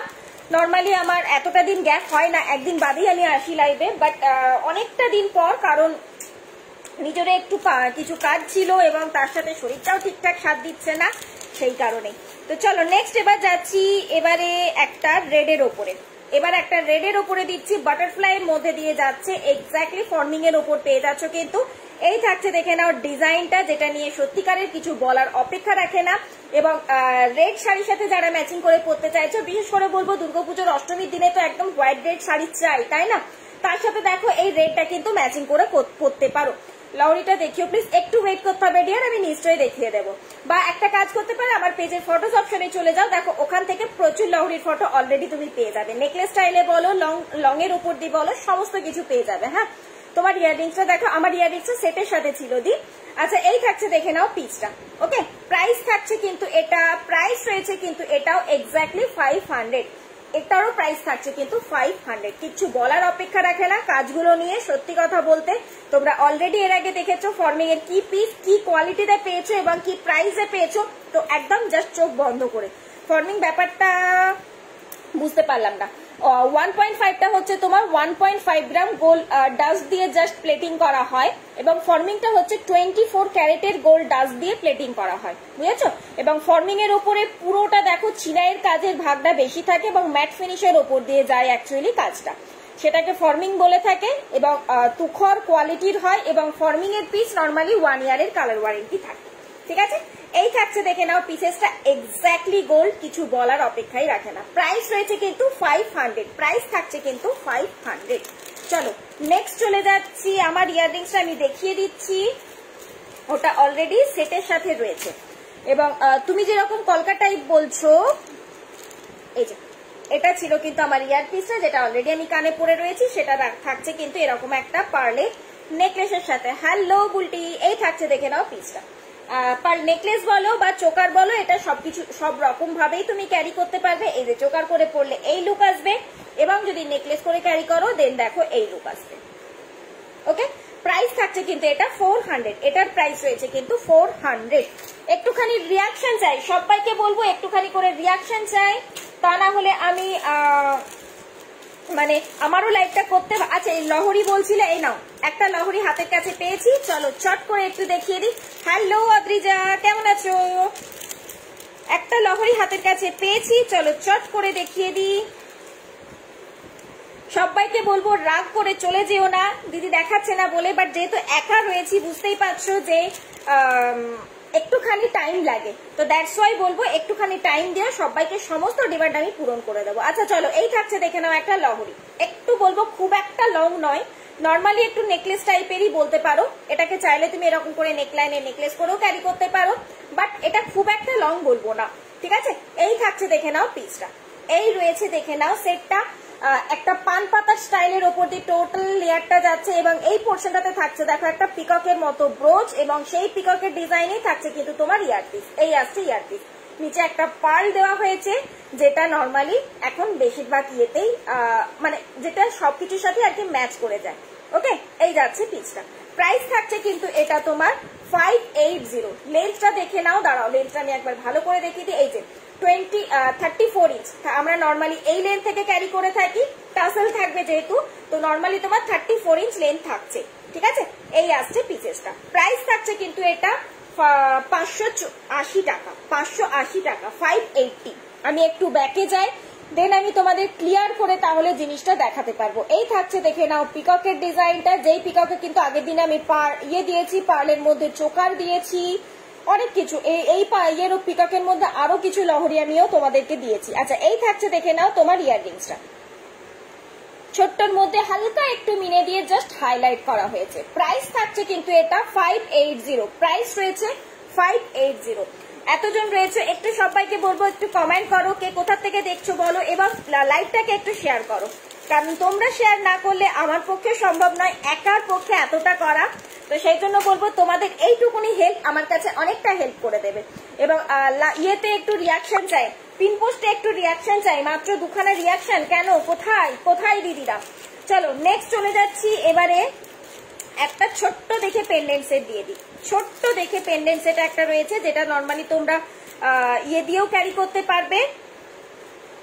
নর্মালি আমার এতটা দিন গ্যাপ হয় না, একদিন বাদেই আমি আসি লাইভে, বাট অনেকটা দিন পর, কারণ নিজের একটু কিছু কাজ ছিল এবং তার সাথে শরীরটাও ঠিকঠাক সাথ দিচ্ছে না, সেই কারণে। তো চলো নেক্সট এবার যাচ্ছি এবারে একটা রেডের ওপরে। এবার একটা রেডের ওপরে দিচ্ছি, বাটারফ্লাই এর মধ্যে দিয়ে যাচ্ছে, এক্স্যাক্টলি ফর্মিং এর ওপর পেয়ে যাচ্ছ। কিন্তু এই থাকছে দেখে নাও ডিজাইনটা, যেটা নিয়ে সত্যিকারের কিছু বলার অপেক্ষা রাখে না। এবং রেড শাড়ির সাথে যারা ম্যাচিং করে পরতে চাইছো, বিশেষ করে বলবো দুর্গাপুজোর অষ্টমীর দিনে তো একদম হোয়াইট রেড শাড়ি চাই, তাই না? তার সাথে দেখো এই রেডটা কিন্তু ম্যাচিং করে পরতে পারো। লাউরিটা দেখিও প্লিজ, একটু ওয়েট করতে হবে ডিয়ার, আমি নিশ্চয়ই দেখিয়ে দেবো। বা একটা কাজ করতে পারো, আমার পেজের ফটোস অপশনে চলে যাও, দেখো ওখান থেকে প্রচুর লাউরির ফটো অলরেডি তুমি পেয়ে যাবে। নেকলেস স্টাইলে বলো, লং লং এর উপর দিয়ে বলো, সমস্ত কিছু পেয়ে যাবে। হ্যাঁ, তোমার ইয়াররিংসটা দেখো, আমার ইয়াররিংসটা সেটের সাথে ছিল দি। আচ্ছা, এই থাকছে দেখে নাও পিসটা। ওকে, প্রাইস থাকছে কিন্তু এটা, প্রাইস রয়েছে কিন্তু এটাও এক্স্যাক্টলি ফাইভ হান্ড্রেড। এটারও প্রাইস থাকছে কিন্তু ফাইভ হান্ড্রেড। কিছু বলার অপেক্ষা রাখে না কাজগুলো নিয়ে। সত্যি কথা বলতে তোমরা অলরেডি এর আগে দেখেছো ফর্মিং এর কি পিস, কি কোয়ালিটিতে পেয়েছো এবং কি প্রাইসে পেয়েছো। তো একদম জাস্ট চোখ বন্ধ করে ফর্মিং ব্যাপারটা বুঝতে পারলাম না। ওয়ান পয়েন্ট ফাইভটা হচ্ছে তোমার one point five gram gold dust দিয়ে জাস্ট প্লেটিং করা হয়, এবং ফর্মিংটা হচ্ছে টোয়েন্টি ফোর ক্যারেটের গোল্ড ডাস্ট দিয়ে প্লেটিং করা হয়, বুঝেছো? এবং ফর্মিং এর উপরে পুরোটা দেখো চিনাইয়ের কাজের ভাগটা বেশি থাকে এবং ম্যাট ফিনিশের ওপর দিয়ে যায় অ্যাকচুয়ালি কাজটা, সেটাকে ফর্মিং বলে থাকে। এবং তুখর কোয়ালিটির হয় এবং ফর্মিং এর পিস নর্মালি ওয়ান ইয়ারের কালার ওয়ারেন্টি থাকে। ঠিক আছে, এই থাকছে দেখে নাও পিসেসটা এক্স্যাক্টলি গোল্ড, কিছু বলার অপেক্ষাই রাখে না। প্রাইস রয়েছে কিন্তু ফাইভ হান্ড্রেড, প্রাইস থাকছে কিন্তু ফাইভ হান্ড্রেড। চলো নেক্সট চলে যাচ্ছি, আমার ইয়াররিংসটা আমি দেখিয়ে দিচ্ছি, ওটা অলরেডি সেটের সাথে রয়েছে। এবং তুমি যেরকম কলকা টাইপ বলছো, এই যে এটা ছিল কিন্তু আমার ইয়ার পিসটা, যেটা অলরেডি আমি কানে পরে রয়েছি, সেটা থাকছে কিন্তু এরকম একটা পার্লে নেকলেসের সাথে। হ্যালো বুলটি, এই থাকছে দেখে নাও পিসটা। পার নেকলেস বলো বা চোকার বলো, এটা সবকিছু সব রকম ভাবেই তুমি ক্যারি করতে পারবে। এই যে চোকার করে পরলে এই লুক আসবে, এবং যদি নেকলেস করে ক্যারি করো দেন দেখো এই লুক আসবে। ওকে, প্রাইস থাকছে কিন্তু এটা ফোর হান্ড্রেড, এটার প্রাইস রয়েছে কিন্তু ফোর হান্ড্রেড। একটুখানি রিয়াকশন চাই, সবাইকে বলবো একটুখানি করে রিয়াকশন চাই, তা না হলে আমি মানে আমারও লাইভটা করতে। আচ্ছা, এই লহরি বলছিলে, এই নাও একটা লহরি হাতের কাছে পেয়েছি, চলো চট করে একটু দেখিয়ে দিই। হ্যালো আদ্রিজা, কেমন আছো? একটা লহরি হাতের কাছে পেয়েছি, চলো চট করে দেখিয়ে দিই। সবাইকে বলবো রাগ করে চলে যেও না, দিদি দেখাচ্ছে না বলে, বাট যেহেতু একা রয়েছি বুঝতেই পারছো যে একটুখানি টাইম লাগে, তো দ্যাটস ওয়াই বলবো একটুখানি টাইম দিয়ে সবাইকে সমস্ত ডিমান্ড আমি পূরণ করে দেবো। আচ্ছা চলো, এই থাকছে দেখে নাও একটা লহরি, একটু বলবো খুব একটা লং নয়, নর্মালি একটু নেকলেস টাইপেরই বলতে পারো। এটাকে চাইলে তুমি এরকম করে নেকলাইনে নেকলেস করেও ক্যারি করতে পারো, বাট এটা খুব একটা লং বলবো না। ঠিক আছে, এই থাকছে দেখে নাও পিসটা, এই রয়েছে দেখে নাও সেটটা, একটা পান পাতা স্টাইলের ওপর দিয়ে টোটাল লেয়ারটা যাচ্ছে, এবং এই পোর্শনটাতে থাকছে দেখো একটা পিককের মতো ব্রোচ, এবং সেই পিককের ডিজাইনেই থাকছে কিন্তু তোমার ইয়ারপিস। এই আসছে ইয়ারপিস, নিচে একটা পার্ল দেওয়া হয়েছে, যেটা নর্মালি এখন বেশিরভাগ ইয়েতেই মানে যেটা সবকিছুর সাথে আর কি ম্যাচ করে যায়। ওকে, এই যাচ্ছে পিসটা, প্রাইস থাকছে কিন্তু এটা তোমার ফাইভ এইট জিরো। লেন্সটা দেখে নাও, দাঁড়াও লেন্সটা আমি একবার ভালো করে দেখিয়ে দিই। এই যে টোয়েন্টি থার্টি ফোর ইঞ্চ আমরা নর্মালি এই লেন্থ থেকে ক্যারি করে থাকি, টাসেল থাকবে যেহেতু, তো নর্মালি তোমার থার্টি ফোর ইঞ্চ লেন্থ থাকছে। ঠিক আছে, এই আসছে পিসেসটা, প্রাইস থাকছে কিন্তু এটা পাঁচশো আশি টাকা, পাঁচশো আশি টাকা, ফাইভ এইটটি। আমি একটু ব্যাকে যাই, দেন আমি তোমাদের ক্লিয়ার করে তাহলে জিনিসটা দেখাতে পারবো। এই থাকছে দেখে নাও পিককের ডিজাইনটা, যেই পিককে কিন্তু আগের দিন আমি ইয়ে দিয়েছি, পার্লের মধ্যে চোকার দিয়েছি, অনেক কিছু এই এই ইয়ের পিককের মধ্যে আরো কিছু লহরি আমিও তোমাদেরকে দিয়েছি। আচ্ছা, এই থাকছে দেখে নাও তোমার ইয়াররিংসটা, ছোট্টর মধ্যে হালকা একটু মিনে দিয়ে জাস্ট হাইলাইট করা হয়েছে। প্রাইস থাকছে কিন্তু এটা ফাইভ এইট জিরো, প্রাইস রয়েছে ফাইভ এইট জিরো। এতজন রয়েছে, একটু সবাইকে বলবো একটু কমেন্ট করো, কে কোথা থেকে দেখছো বলো, এবং লাইভটাকে একটু শেয়ার করো, কারণ তোমরা শেয়ার না করলে আমার পক্ষে সম্ভব নয়, একার পক্ষে এতটা করা। তো সেই জন্য বলবো তোমাদের এইটুকুনি হেল্প আমার কাছে অনেকটা হেল্প করে দেবে। এবং ইয়েতে একটু রিয়াকশন চাই, পিন পোস্টে একটু রিয়াকশন চাই, মাত্র দুখানা রিয়াকশন কেন, কোথায় কোথায় দিদিরা। চলো নেক্সট চলে যাচ্ছি, এবারে একটা ছোট্ট দেখে পেন্ডেন্ট সেট দিয়ে দিই। ছোট্ট দেখে পেন্ডেন্ট সেট একটা রয়েছে, যেটা নর্মালি তোমরা ইয়ে দিয়েও ক্যারি করতে পারবে,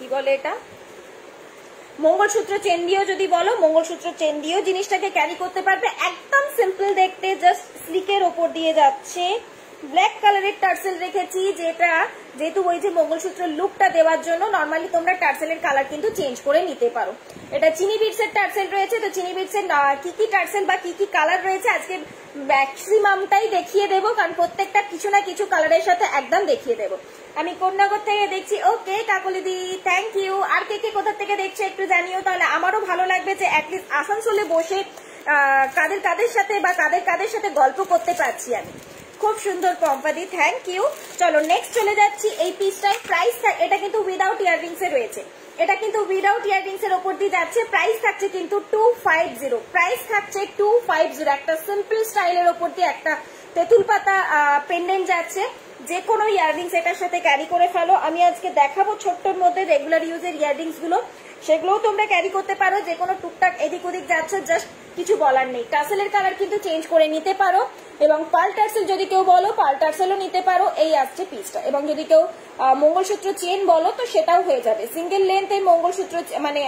কি বলে এটা, মঙ্গলসূত্র চেন দিয়েও যদি বলো মঙ্গলসূত্র চেন দিয়েও জিনিসটাকে ক্যারি করতে পারবে। একদম সিম্পল দেখতে, জাস্ট স্লিকের ওপর দিয়ে যাচ্ছে। ব্ল্যাক কালারের টার্সেল রেখেছি, যেটা যেহেতু ওই যে মঙ্গলসূত্র লুকটা দেওয়ার জন্য নর্মালি তোমরা টার্সেলের কালার কিন্তু চেঞ্জ করে নিতে পারো। এটা চিনি বিটসের টার্সেল রয়েছে, তো চিনি বিটসের কি কি টার্সেল বা কি কি কালার রয়েছে আজকে ম্যাক্সিমামটাই দেখিয়ে দেবো, কারণ প্রত্যেকটা কিছু না কিছু কালারের সাথে একদম দেখিয়ে দেবো। আমি কোন্নগর থেকে দেখছি, ওকে কাকলিদি থ্যাংক ইউ। আর কে কে কোথা থেকে দেখছে একটু জানিও, তাহলে আমারও ভালো লাগবে যে অ্যাটলিস্ট আসানসোলে বসে কাদের কাদের সাথে বা কাদের কাদের সাথে গল্প করতে পারছি আমি। খুব সুন্দর পম্পাদি, থ্যাংক ইউ। চলো নেক্সট চলে যাচ্ছি এই পিসটায়। প্রাইস এটা কিন্তু উইদাউট ইয়াররিংস এ রয়েছে, এটা কিন্তু উইদাউট ইয়াররিংস এর উপর দিয়ে যাচ্ছে। প্রাইস থাকছে কিন্তু টু ফাইভ জিরো, প্রাইস থাকছে টু ফাইভ জিরো। একটা সিম্পল স্টাইলের উপর দিয়ে একটা তেঁতুল পাতা পেন্ডেন্ট যাচ্ছে। যে কোনো ইয়াররিংস এটার সাথে ক্যারি করে ফেলো। আমি আজকে দেখাবো ছোট্টর মধ্যে রেগুলার ইউজের ইয়াররিংস গুলো, সেগুলোও তোমরা ক্যারি করতে পারো। যে কোনো টুকটাক এদিক ওদিক যাচ্ছে, জাস্ট কিছু বলার নেই। টার্সেলের কালার কিন্তু চেঞ্জ করে নিতে পারো, এবং পার্ল টার্সেল যদি কেউ বলো পার্ল টার্সেলও নিতে পারো। এই আসছে পিসটা। এবং যদি কেউ মঙ্গলসূত্র চেন বলো তো সেটাও হয়ে যাবে। সিঙ্গেল লেন্থের মঙ্গলসূত্র মানে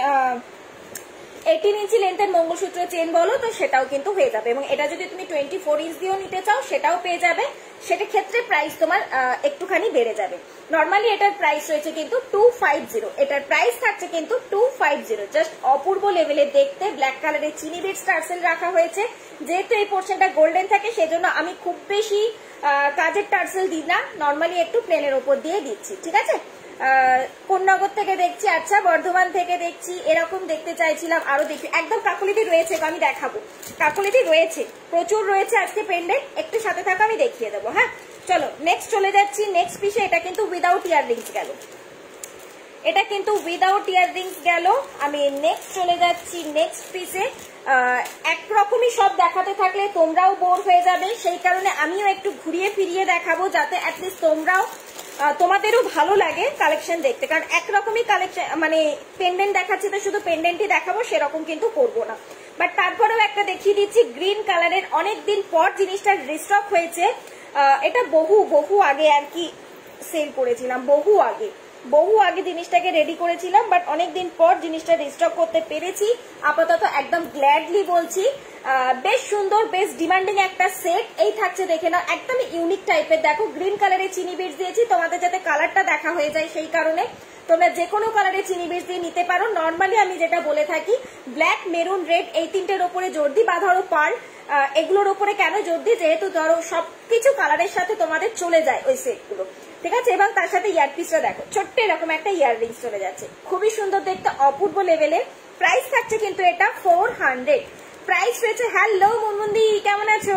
এইটিন ইঞ্চি লেন্থের মঙ্গলসূত্র চেন বলো তো সেটাও কিন্তু হয়ে যাবে। এবং এটা যদি তুমি টোয়েন্টি ফোর ইঞ্চ দিয়েও নিতে চাও সেটাও পেয়ে যাবে। সেটা ক্ষেত্রে প্রাইস তোমার একটুখানি বেড়ে যাবে। নর্মালি এটার প্রাইস রয়েছে কিন্তু টু ফাইভ জিরো, এটার প্রাইস থাকছে কিন্তু টু ফাইভ জিরো। জাস্ট অপূর্ব লেভেলের দেখতে ব্ল্যাক কালারের চিনি বিটস টার্সেল রাখা হয়েছে। যেহেতু এই পোর্শনটা গোল্ডেন থাকে সেজন্য আমি খুব বেশি কাজের টার্সেল দিই না, নর্মালি একটু প্লেনের ওপর দিয়ে দিচ্ছি। ঠিক আছে, কোন্নগর থেকে দেখছি, আচ্ছা বর্ধমান থেকে দেখছি। এরকম দেখতে চাইছিলাম, আরো দেখি। একদম কাকলিদি রয়েছে, আমি দেখাবো। কাকলিদি রয়েছে, প্রচুর রয়েছে আজকে পেন্ডেন্ট। একটু সাথে থাকো, আমি দেখিয়ে দেবো। হ্যাঁ চলো নেক্সট চলে যাচ্ছি। নেক্সট পিসে এটা কিন্তু উইদাউট ইয়াররিংস গেল, এটা কিন্তু উইদাউট ইয়াররিংস গেল। আমি নেক্সট চলে যাচ্ছি নেক্সট পিসে। একরকমই সব দেখাতে থাকলে তোমরাও বোর হয়ে যাবে, সেই কারণে আমিও একটু ঘুরিয়ে ফিরিয়ে দেখাবো, যাতে অ্যাটলিস্ট তোমরাও তোমাদেরও ভালো লাগে কালেকশন দেখতে। কারণ একরকমই কালেকশন মানে পেন্ডেন্ট দেখাচ্ছি তো শুধু পেন্ডেন্টই দেখাবো সেরকম কিন্তু করবো না। বাট তারপরেও একটা দেখিয়ে দিচ্ছি গ্রিন কালারের, অনেকদিন পর জিনিসটা রিস্টক হয়েছে। এটা বহু বহু আগে আর কি সেল করেছিলাম, বহু আগে বহু আগে জিনিসটাকে রেডি করেছিলাম, বাট অনেকদিন পর জিনিসটা রিস্টক করতে পেরেছি। আপাতত একদম গ্ল্যাডলি বলছি। বেশ সুন্দর, বেশ ডিমান্ডিং একটা সেট। এই থাকছে দেখে নাও, একদম ইউনিক টাইপের। দেখো গ্রিন কালারের চিনি বিটস দিয়েছি তোমাদের যাতে কালারটা দেখা হয়ে যায়, সেই কারণে তোমরা যে কোনো কালারের চিনি বিটস দিয়ে নিতে পারো। নর্মালি আমি যেটা বলে থাকি ব্ল্যাক, মেরুন, রেড এই তিনটের ওপরে জোর দিই, বা ধরো পার্ল এগুলোর ওপরে কেন জোর দিই, যেহেতু ধরো সবকিছু কালারের সাথে তোমাদের চলে যায় ওই সেটগুলো। ঠিক আছে, এবং তার সাথে ইয়ারপিসটা দেখো, ছোট্ট এরকম একটা ইয়াররিংস চলে যাচ্ছে, খুবই সুন্দর দেখতে, অপূর্ব লেভেলের। প্রাইস থাকছে কিন্তু এটা ফোর হান্ড্রেড। প্রাইস রয়েছে, হ্যালো মুনমুন্দি কেমন আছো?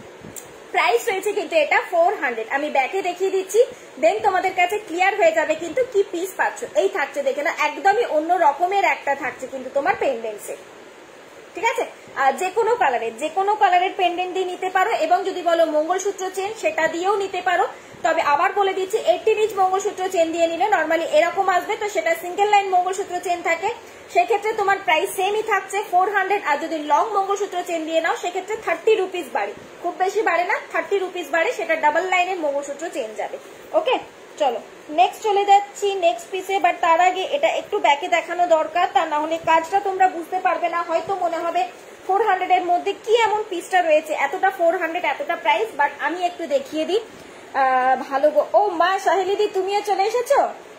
প্রাইস রয়েছে কিন্তু এটা ফোর হান্ড্রেড। আমি ব্যাকে দেখিয়ে দিচ্ছি, দেন তোমাদের কাছে ক্লিয়ার হয়ে যাবে কিন্তু কি পিস পাচ্ছ। এই থাকছে দেখে না, একদমই অন্য রকমের একটা থাকছে কিন্তু তোমার পেন্ডেন্ট সেট। ঠিক আছে, আর যে কোনো কালারের যে কোনো কালারের পেন্ডেন্ট দিয়ে নিতে পারো, এবং যদি বলো মঙ্গলসূত্র চেন সেটা দিয়েও নিতে পারো। তবে আবার বলে দিচ্ছি এইটিন ইঞ্চ মঙ্গলসূত্র চেন দিয়ে নিলে নর্মালি এরকম আসবে, তো সেটা সিঙ্গেল লাইন মঙ্গলসূত্র চেন থাকে, সেক্ষেত্রে তোমার প্রাইস সেমই থাকছে ফোর হান্ড্রেড। আর যদি লং মঙ্গলসূত্র চেন দিয়ে নাও সেক্ষেত্রে থার্টি রুপিস বাড়ে, খুব বেশি বাড়ে না, থার্টি রুপিস বাড়ে, সেটা ডাবল লাইনের মঙ্গলসূত্র চেন যাবে। ওকে চলো নেক্সট চলে যাচ্ছি নেক্সট পিসে। বাট তার আগে এটা একটু ব্যাকে দেখানো দরকার, তা না হলে কাজটা তোমরা বুঝতে পারবে না। হয়তো মনে হবে ফোর হান্ড্রেড এর মধ্যে কি এমন পিসটা রয়েছে, এতটা ফোর হান্ড্রেড এতটা প্রাইস। বাট আমি একটু দেখিয়ে দিই ভালো গো। ও মা সাহেলিদি তুমিও চলে এসেছো।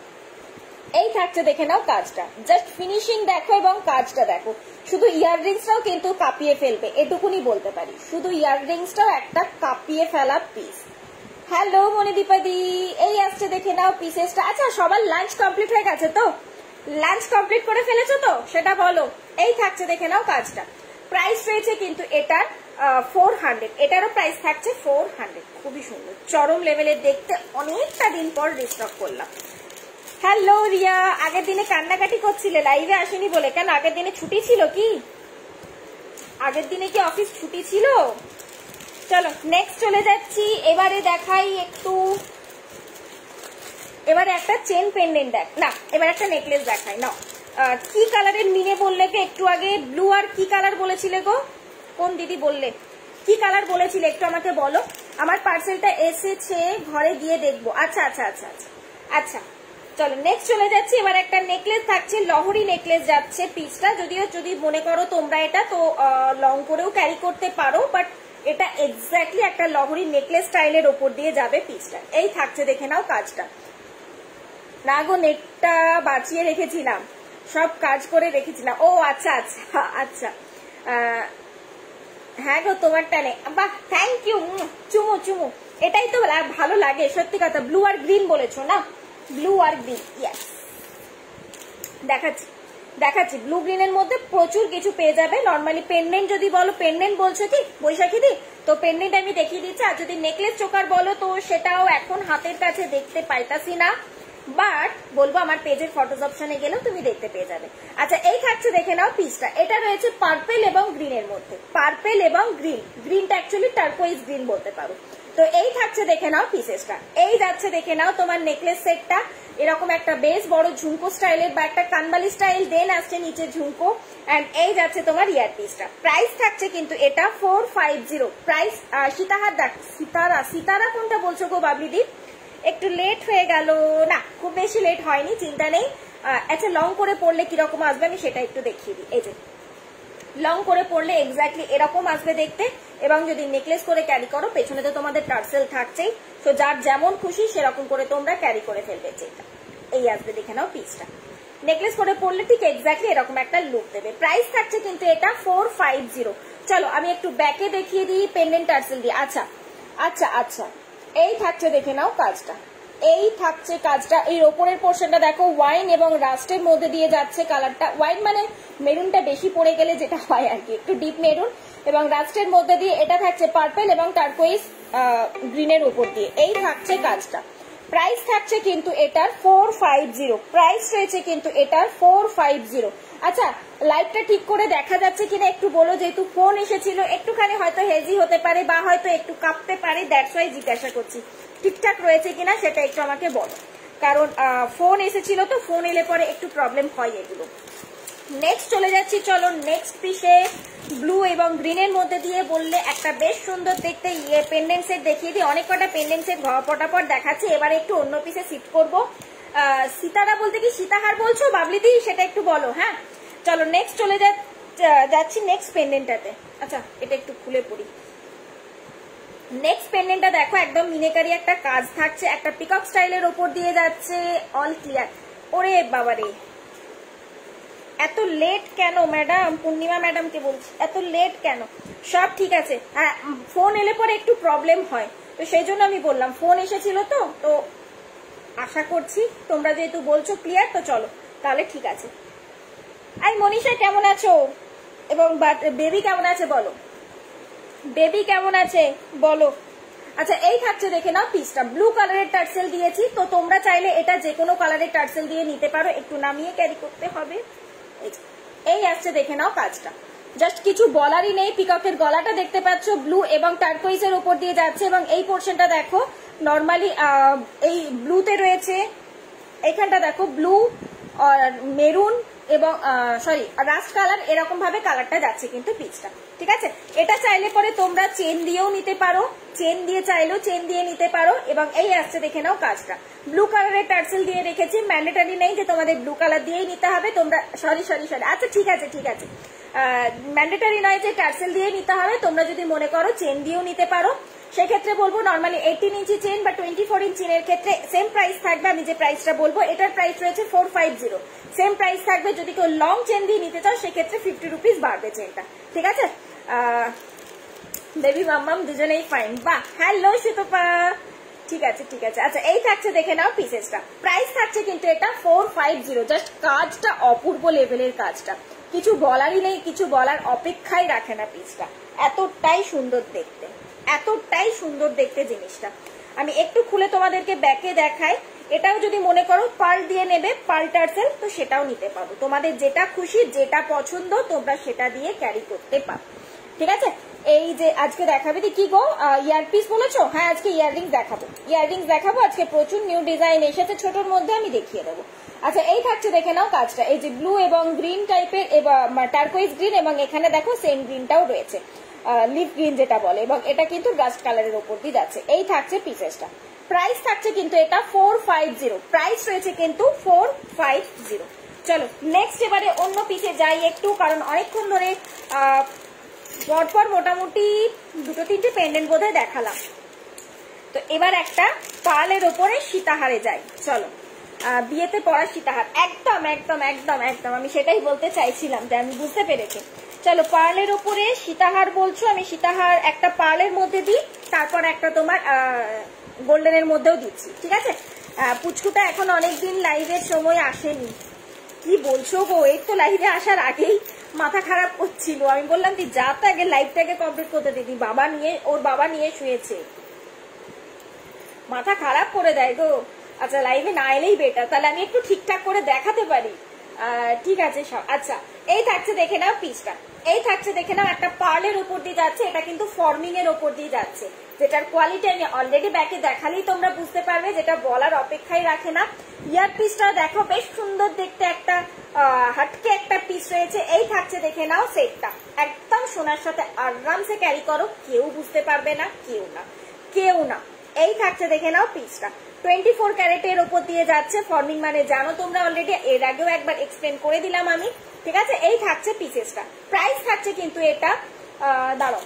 এই থাকছে দেখে নাও কাজটা, জাস্ট ফিনিশিং দেখো এবং কাজটা দেখো। শুধু ইয়াররিংসটাও কিন্তু কাঁপিয়ে ফেলবে, এটুকুনি বলতে পারি। শুধু ইয়াররিংসটাও একটা কাঁপিয়ে ফেলা পিস। হ্যালো মনিদীপাদি, এই আসছে দেখে নাও পিসেসটা। আচ্ছা সবার লাঞ্চ কমপ্লিট হয়ে গেছে তো? লাঞ্চ কমপ্লিট করে ফেলেছো তো সেটা বলো। এই থাকছে দেখে নাও কাজটা। প্রাইস রয়েছে কিন্তু এটার ফোর হান্ড্রেড, এটারও প্রাইস থাকছে ফোর হান্ড্রেড। খুবই সুন্দর, চরম লেভেলের দেখতে, অনেকটা দিন পর রিস্টক করলাম। হ্যালো রিয়া, আগের দিনে কান্নাকাটি করছিলে লাইভে আসেনি বলে, কেন আগের দিনে ছুটি ছিল কি? আগের দিনে কি অফিস ছুটি ছিল? চলো নেক্সট চলে যাচ্ছি। এবারে দেখাই একটু, এবারে একটা চেন পেন্ডেন্ট দেখ না, এবার একটা নেকলেস দেখাই না। কি কালারের মিনে বললে কে একটু আগে? ব্লু আর কি কালার বলেছিলে গো? কোন দিদি বললে কি কালার বলেছিলে একটু আমাকে বলো। আমার পার্সেলটা এসেছে, ঘরে গিয়ে দেখবো। আচ্ছা আচ্ছা আচ্ছা আচ্ছা আচ্ছা চলো নেক্সট চলে যাচ্ছি। এবার একটা নেকলেস থাকছে, লহরি নেকলেস যাচ্ছে পিসটা। যদিও যদি মনে করো তোমরা এটা তো লং করেও ক্যারি করতে পারো, বাট এটা এক্স্যাক্টলি একটা লহরি নেকলেস স্টাইলের ওপর দিয়ে যাবে পিসটা। এই থাকছে, দেখে নাও কাজটা। না গো, নেকটা বাঁচিয়ে রেখেছিলাম, সব কাজ করে রেখেছিলাম। ও আচ্ছা আচ্ছা আচ্ছা, হ্যাঁ গো তোমারটা নে। বাহ, থ্যাংক ইউ, চুমু চুমু। এটাই তো ভালো লাগে সত্যি কথা। ব্লু আর গ্রিন বলেছো না, ব্লু আর গ্রিন, ইয়েস। দেখাচ্ছি দেখাচ্ছি ব্লু গ্রিনের মধ্যে প্রচুর কিছু পেয়ে যাবে। নর্মালি পেন্ডেন্ট যদি বলো, পেন্ডেন্ট বলছো কি বৈশাখী দি, তো পেন্ডেন্ট আমি দেখিয়ে দিচ্ছি। আর যদি নেকলেস চোকার বলো তো সেটাও এখন হাতের কাছে দেখতে পাইতাছি না, বাট বলবো আমার পেজের ফটোস অপশনে গেলেও তুমি দেখতে পেয়ে যাবে। আচ্ছা, এই থাকছে, দেখে নাও পিসটা। এটা রয়েছে পার্পেল এবং গ্রিনের মধ্যে, পার্পেল এবং গ্রিন। গ্রিনটা অ্যাকচুয়ালি টার্কোইজ গ্রিন বলতে পারো। তো এই থাকছে, দেখে নাও পিসেসটা। এই যাচ্ছে, দেখে নাও তোমার নেকলেস সেটটা। এরকম একটা বেশ বড় ঝুমকো স্টাইলের বা একটা কানবালি স্টাইল, দেন আসছে নিচে ঝুমকো, এন্ড এই যাচ্ছে তোমার ইয়ার পিসটা। প্রাইস থাকছে কিন্তু এটা ফোর ফাইভ জিরো। প্রাইস সীতাহার দেখ, সিতারা সিতারা কোনটা বলছো গো বাবলিদি? একটু লেট হয়ে গেল না, খুব বেশি লেট হয়নি, চিন্তা নেই। আচ্ছা, লং করে পড়লে কিরকম আসবে আমি সেটা একটু দেখিয়ে দিই। এই যে লং করে পড়লে এক্স্যাক্টলি এরকম আসবে দেখতে, এবং যদি নেকলেস করে ক্যারি করো পেছনে তো তোমাদের টার্সেল থাকছেই, তো যার যেমন খুশি সেরকম করে তোমরা ক্যারি করে ফেলবে। যেটা এই আসবে, দেখে নাও পিসটা। নেকলেস করে পড়লে ঠিক এক্স্যাক্টলি এরকম একটা লুক দেবে। প্রাইস থাকছে কিন্তু এটা ফোর ফাইভ জিরো। চলো আমি একটু ব্যাকে দেখিয়ে দিই পেন্ডেন্ট টার্সেল দিয়ে। আচ্ছা আচ্ছা আচ্ছা, এই থাকছে, দেখে নাও কাজটা। এই থাকছে কাজটা। এই ওপরের পোর্শনটা দেখো ওয়াইন এবং রাস্টের মধ্যে দিয়ে যাচ্ছে। কালারটা ওয়াইন মানে মেরুনটা বেশি পড়ে গেলে যেটা হয় আর কি, একটু ডিপ মেরুন, এবং রাস্টের মধ্যে দিয়ে এটা থাকছে পার্পল এবং টার্কোইজ গ্রিনের উপর দিয়ে। এই থাকছে কাজটা। প্রাইস থাকছে কিন্তু এটার ফোর ফাইভ জিরো। প্রাইস রয়েছে কিন্তু এটার ফোর ফাইভ জিরো। আচ্ছা, লাইভটা ঠিক করে দেখা যাচ্ছে কিনা একটু বলো, যেহেতু ফোন এসেছিল একটুখানি হয়তো হেজি হতে পারে বা হয়তো একটু কাঁপতে পারে, দ্যাটস ওয়াই জিজ্ঞাসা করছি। ঠিকঠাক রয়েছে কিনা সেটা একটু আমাকে বলো, কারণ ফোন এসেছিল তো, ফোন এলে পরে একটু প্রবলেম হয় এগুলো। নেক্সট চলে যাচ্ছি, চলো নেক্সট পিসে ব্লু এবং গ্রিনের মধ্যে দিয়ে বললে একটা বেশ সুন্দর দেখতে ইয়ে পেন্ডেন্ট সেট দেখিয়ে দিই। অনেক কটা পেন্ডেন্ট সেট পটাপট দেখাচ্ছি, এবারে একটু অন্য পিসে শিফট করবো। সীতারা বলতে কি সীতাহার বলছো বাবলিদি, সেটা একটু বলো। হ্যাঁ চলো নেক্সট চলে যাচ্ছি নেক্সট পেন্ডেন্টটাতে। আচ্ছা, এটা একটু খুলে পড়ি। নেক্সট পেন্ডেন্টটা দেখো, একদম মিনেকারি একটা কাজ থাকছে, একটা পিকক স্টাইলের ওপর দিয়ে যাচ্ছে, অল ক্লিয়ার। ওরে বাবারে, এত লেট কেন ম্যাডাম? পূর্ণিমা ম্যাডামকে বলছি, এত লেট কেন? সব ঠিক আছে, হ্যাঁ ফোন এলে পরে একটু প্রবলেম হয়, তো সেই জন্য আমি বললাম, ফোন এসেছিল তো তো আশা করছি তোমরা যেহেতু বলছো ক্লিয়ার, তো চলো তাহলে ঠিক আছে। আই মনীষা কেমন আছো? এবং বেবি কেমন আছে বলো, বেবি কেমন আছে বলো। আচ্ছা, এই থাকছে, দেখে নাও পিসটা। ব্লু কালারের টার্সেল দিয়েছি, তো তোমরা চাইলে এটা যে কোনো কালারের টার্সেল দিয়ে নিতে পারো, একটু নামিয়ে ক্যারি করতে হবে। এই আসছে, দেখে নাও কাজটা। জাস্ট কিছু বলারই নেই, পিককের গলাটা দেখতে পাচ্ছ ব্লু এবং টার্কোইজের উপর দিয়ে যাচ্ছে, এবং এই পোর্শনটা দেখো নর্মালি এই ব্লুতে রয়েছে, এইখানটা দেখো ব্লু আর মেরুন এবং সরি রাস্ট কালার, এরকম ভাবে কালারটা যাচ্ছে কিন্তু পিসটা। ঠিক আছে, এটা চাইলে পরে তোমরা চেন দিয়েও নিতে পারো, চেন দিয়ে চাইলেও চেন দিয়ে নিতে পারো। এবং এই আসছে, দেখে নাও কাজটা। ব্লু কালারের টার্সেল দিয়ে রেখেছি, ম্যান্ডেটারি নেই যে তোমাদের ব্লু কালার দিয়েই নিতে হবে তোমরা। সরি সরি সরি আচ্ছা ঠিক আছে ঠিক আছে, ম্যান্ডেটারি নয় যে টার্সেল দিয়ে নিতে হবে, তোমরা যদি মনে করো চেন দিয়েও নিতে পারো। সেক্ষেত্রে বলবো নর্মালি এইটিন ইঞ্চি চেন বা টোয়েন্টি ফোর ইঞ্চি চেনের ক্ষেত্রে সেম প্রাইস থাকবে। আমি যে প্রাইসটা বলবো এটার প্রাইস রয়েছে four five zero, same price থাকবে। যদি কেউ লং চেন দিয়ে নিতে চাও সেক্ষেত্রে ফিফটি রুপিস বাড়বে চেনটা। ঠিক আছে, বেবি মাম্মাম দুজনেই ফাইন। বাহ, হ্যালো সুতপা, ঠিক আছে ঠিক আছে। আচ্ছা, এই থাকছে, দেখে নাও পিসেসটা। প্রাইস থাকছে কিন্তু এটা ফোর ফাইভ জিরো। জাস্ট কাজটা অপূর্ব লেভেলের কাজটা, কিছু বলারই নেই, কিছু বলার অপেক্ষাই রাখে না পিসটা। এতটাই সুন্দর দেখতে, এতটাই সুন্দর দেখতে জিনিসটা। আমি একটু খুলে তোমাদেরকে ব্যাকে দেখাই। এটাও যদি মনে করো পার্ল দিয়ে নেবে, পার্ল টার্সেল, তো সেটাও নিতে পারো। তোমাদের যেটা খুশি, যেটা পছন্দ তোমরা সেটা দিয়ে ক্যারি করতে পারো। ঠিক আছে, এই যে আজকে দেখাবে কি গো, ইয়ারপিস বলেছো? হ্যাঁ, আজকে ইয়াররিংস দেখাবো, ইয়াররিংস দেখাবো আজকে। প্রচুর নিউ ডিজাইন এসেছে, ছোটর মধ্যে আমি দেখিয়ে দেবো। আচ্ছা, এই থাকছে, দেখে নাও কাজটা। এই যে ব্লু এবং গ্রিন টাইপের, টার্কোইজ গ্রিন, এবং এখানে দেখো সেম গ্রিনটাও রয়েছে, লিফ গ্রিন যেটা বলে, এবং এটা কিন্তু গাস্ট কালারের উপর দিয়ে যাচ্ছে। এই থাকছে পিসেসটা। প্রাইস থাকছে কিন্তু এটা ফোর ফাইভ জিরো, প্রাইস রয়েছে কিন্তু ফোর ফাইভ জিরো। চলো নেক্সট এবারে অন্য পিসে যাই একটু, কারণ অনেকক্ষণ ধরে পরপর মোটামুটি দুটো তিনটে পেন্ডেন্ট বোধহয় দেখালাম। তো এবার একটা পার্লের ওপরে সীতাহারে যাই। চলো বিয়েতে পরা সীতাহার, একদম একদম একদম একদম আমি সেটাই বলতে চাইছিলাম, যে আমি বুঝতে পেরেছি। চলো পার্লের ওপরে সীতাহার বলছো, আমি সীতাহার একটা পার্লের মধ্যে দিই, তারপর একটা তোমার গোল্ডেনের মধ্যেও দিচ্ছি, ঠিক আছে। পুচকুটা এখন অনেকদিন লাইভের সময় আসেনি, কি বলছো গো, এই তো লাইভে আসার আগেই মাথা খারাপ করছিল। আমি বললাম তুই যা তো আগে লাইভটাকে কমপ্লিট করতে দিদি, বাবা নিয়ে ওর বাবা নিয়ে শুয়েছে, মাথা খারাপ করে দেয় গো। আচ্ছা লাইভে না এলেই বেটার, তাহলে আমি একটু ঠিকঠাক করে দেখাতে পারি। ঠিক আছে সব। আচ্ছা এই থাকছে দেখে নাও পিসটা, এই থাকছে দেখে নাও একটা পার্লের উপর দিয়ে যাচ্ছে, এটা কিন্তু ফর্মিং এর উপর দিয়ে যাচ্ছে, যেটার কোয়ালিটি আমি অলরেডি ব্যাকে দেখালেই তোমরা বুঝতে পারবে, যেটা বলার অপেক্ষাই রাখে না। ইয়ার পিসটা দেখো বেশ সুন্দর দেখতে, একটা হাটকে একটা পিস রয়েছে। এই থাকছে দেখে নাও সেটটা, একদম সোনার সাথে আরামসে ক্যারি করো, কেউ বুঝতে পারবে না, কেউ না কেউ না। এই থাকছে দেখে নাও পিসটা, টোয়েন্টি ফোর ক্যারেটের ওপর দিয়ে যাচ্ছে, ফর্মিং মানে জানো তোমরা অলরেডি, এর আগেও একবার এক্সপ্লেন করে দিলাম আমি, ঠিক আছে। এই থাকছে পিসেসটা, প্রাইস থাকছে কিন্তু এটা দাঁড়াও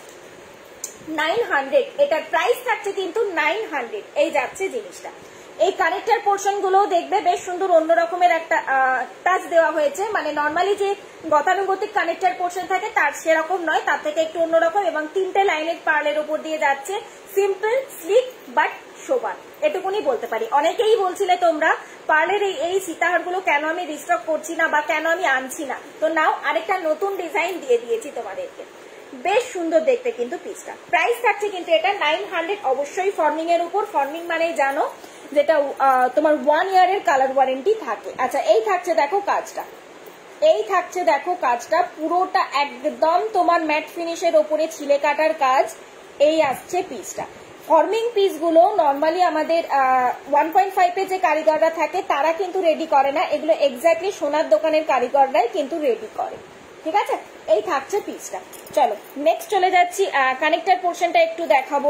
নাইন হান্ড্রেড, এটার প্রাইস থাকছে কিন্তু নাইন হান্ড্রেড। এই যাচ্ছে জিনিসটা, এই কানেক্টার পোর্শন গুলো দেখবে বেশ সুন্দর অন্য রকমের একটা টাচ দেওয়া হয়েছে, মানে নর্মালি যে গতানুগতিক কানেক্টার পোর্শন থাকে তার সেরকম নয়, তার থেকে একটু অন্যরকম, এবং তিনটে লাইনের পার্লের উপর দিয়ে যাচ্ছে, সিম্পল স্লিক বাট শোভা, এটুকুনি বলতে পারি। অনেকেই বলছিলে তোমরা পার্লের এই এই সীতাহার গুলো কেন আমি রিস্টক করছি না বা কেন আমি আনছি না, তো নাও আরেকটা নতুন ডিজাইন দিয়ে দিয়েছি তোমাদেরকে, বেশ সুন্দর দেখতে কিন্তু পিসটা। প্রাইস থাকছে কিন্তু এটা নাইন হান্ড্রেড, অবশ্যই ফর্মিং এর উপর, ফর্মিং মানে জানো যেটা তোমার ওয়ান ইয়ারের কালার ওয়ারেন্টি থাকে। আচ্ছা এই থাকছে দেখো কাজটা, এই থাকছে দেখো কাজটা, পুরোটা একদম তোমার ম্যাট ফিনিশের ওপরে ছিলে কাটার কাজ। এই আসছে পিসটা। ফর্মিং পিস গুলো নর্মালি আমাদের ওয়ান পয়েন্ট ফাইভ এর যে কারিগররা থাকে তারা কিন্তু রেডি করে না, এগুলো এক্স্যাক্টলি সোনার দোকানের কারিগররাই কিন্তু রেডি করে, ঠিক আছে। এই থাকছে পিসটা। চলো নেক্সট চলে যাচ্ছি, কানেক্টার পোর্শনটা একটু দেখাবো।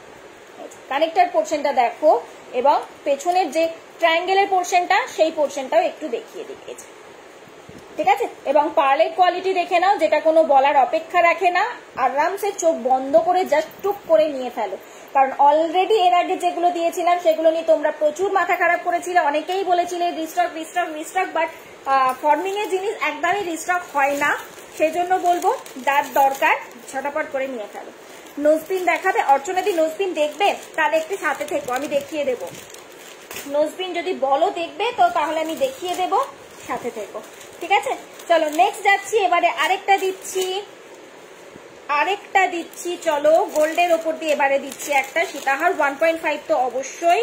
কানেক্টার পোর্শনটা দেখো, এবং পেছনের যে ট্রায়াঙ্গেলের পোর্শনটা সেই পোর্শনটাও একটু দেখিয়ে দিয়েছে, ঠিক আছে। এবং পার্লের কোয়ালিটি দেখে নাও, যেটা কোনো বলার অপেক্ষা রাখে না, আরামসে চোখ বন্ধ করে জাস্ট টুক করে নিয়ে ফেলো, কারণ অলরেডি এর আগে যেগুলো দিয়েছিলাম সেগুলো নিয়ে তোমরা প্রচুর মাথা খারাপ করেছিলে, অনেকেই বলেছিলে restock restock restock, but forming এর জিনিস একদমই রিস্টক হয় না, সেই জন্য বলবো যার দরকার ছটাপট করে নিয়ে ফেলো। নোজপিন দেখাবে অর্চনাদি, নোজপিন দেখবে তাহলে একটু সাথে থেকো, আমি দেখিয়ে দেব। নোজপিন যদি বলো দেখবে তো তাহলে আমি দেখিয়ে দেব, সাথে থেকো, ঠিক আছে। চলো নেক্সট যাচ্ছি, এবারে আরেকটা দিচ্ছি, আরেকটা দিচ্ছি চলো গোল্ডের ওপর দিয়ে এবারে দিচ্ছি একটা সীতাহার ওয়ান পয়েন্ট ফাইভ, তো অবশ্যই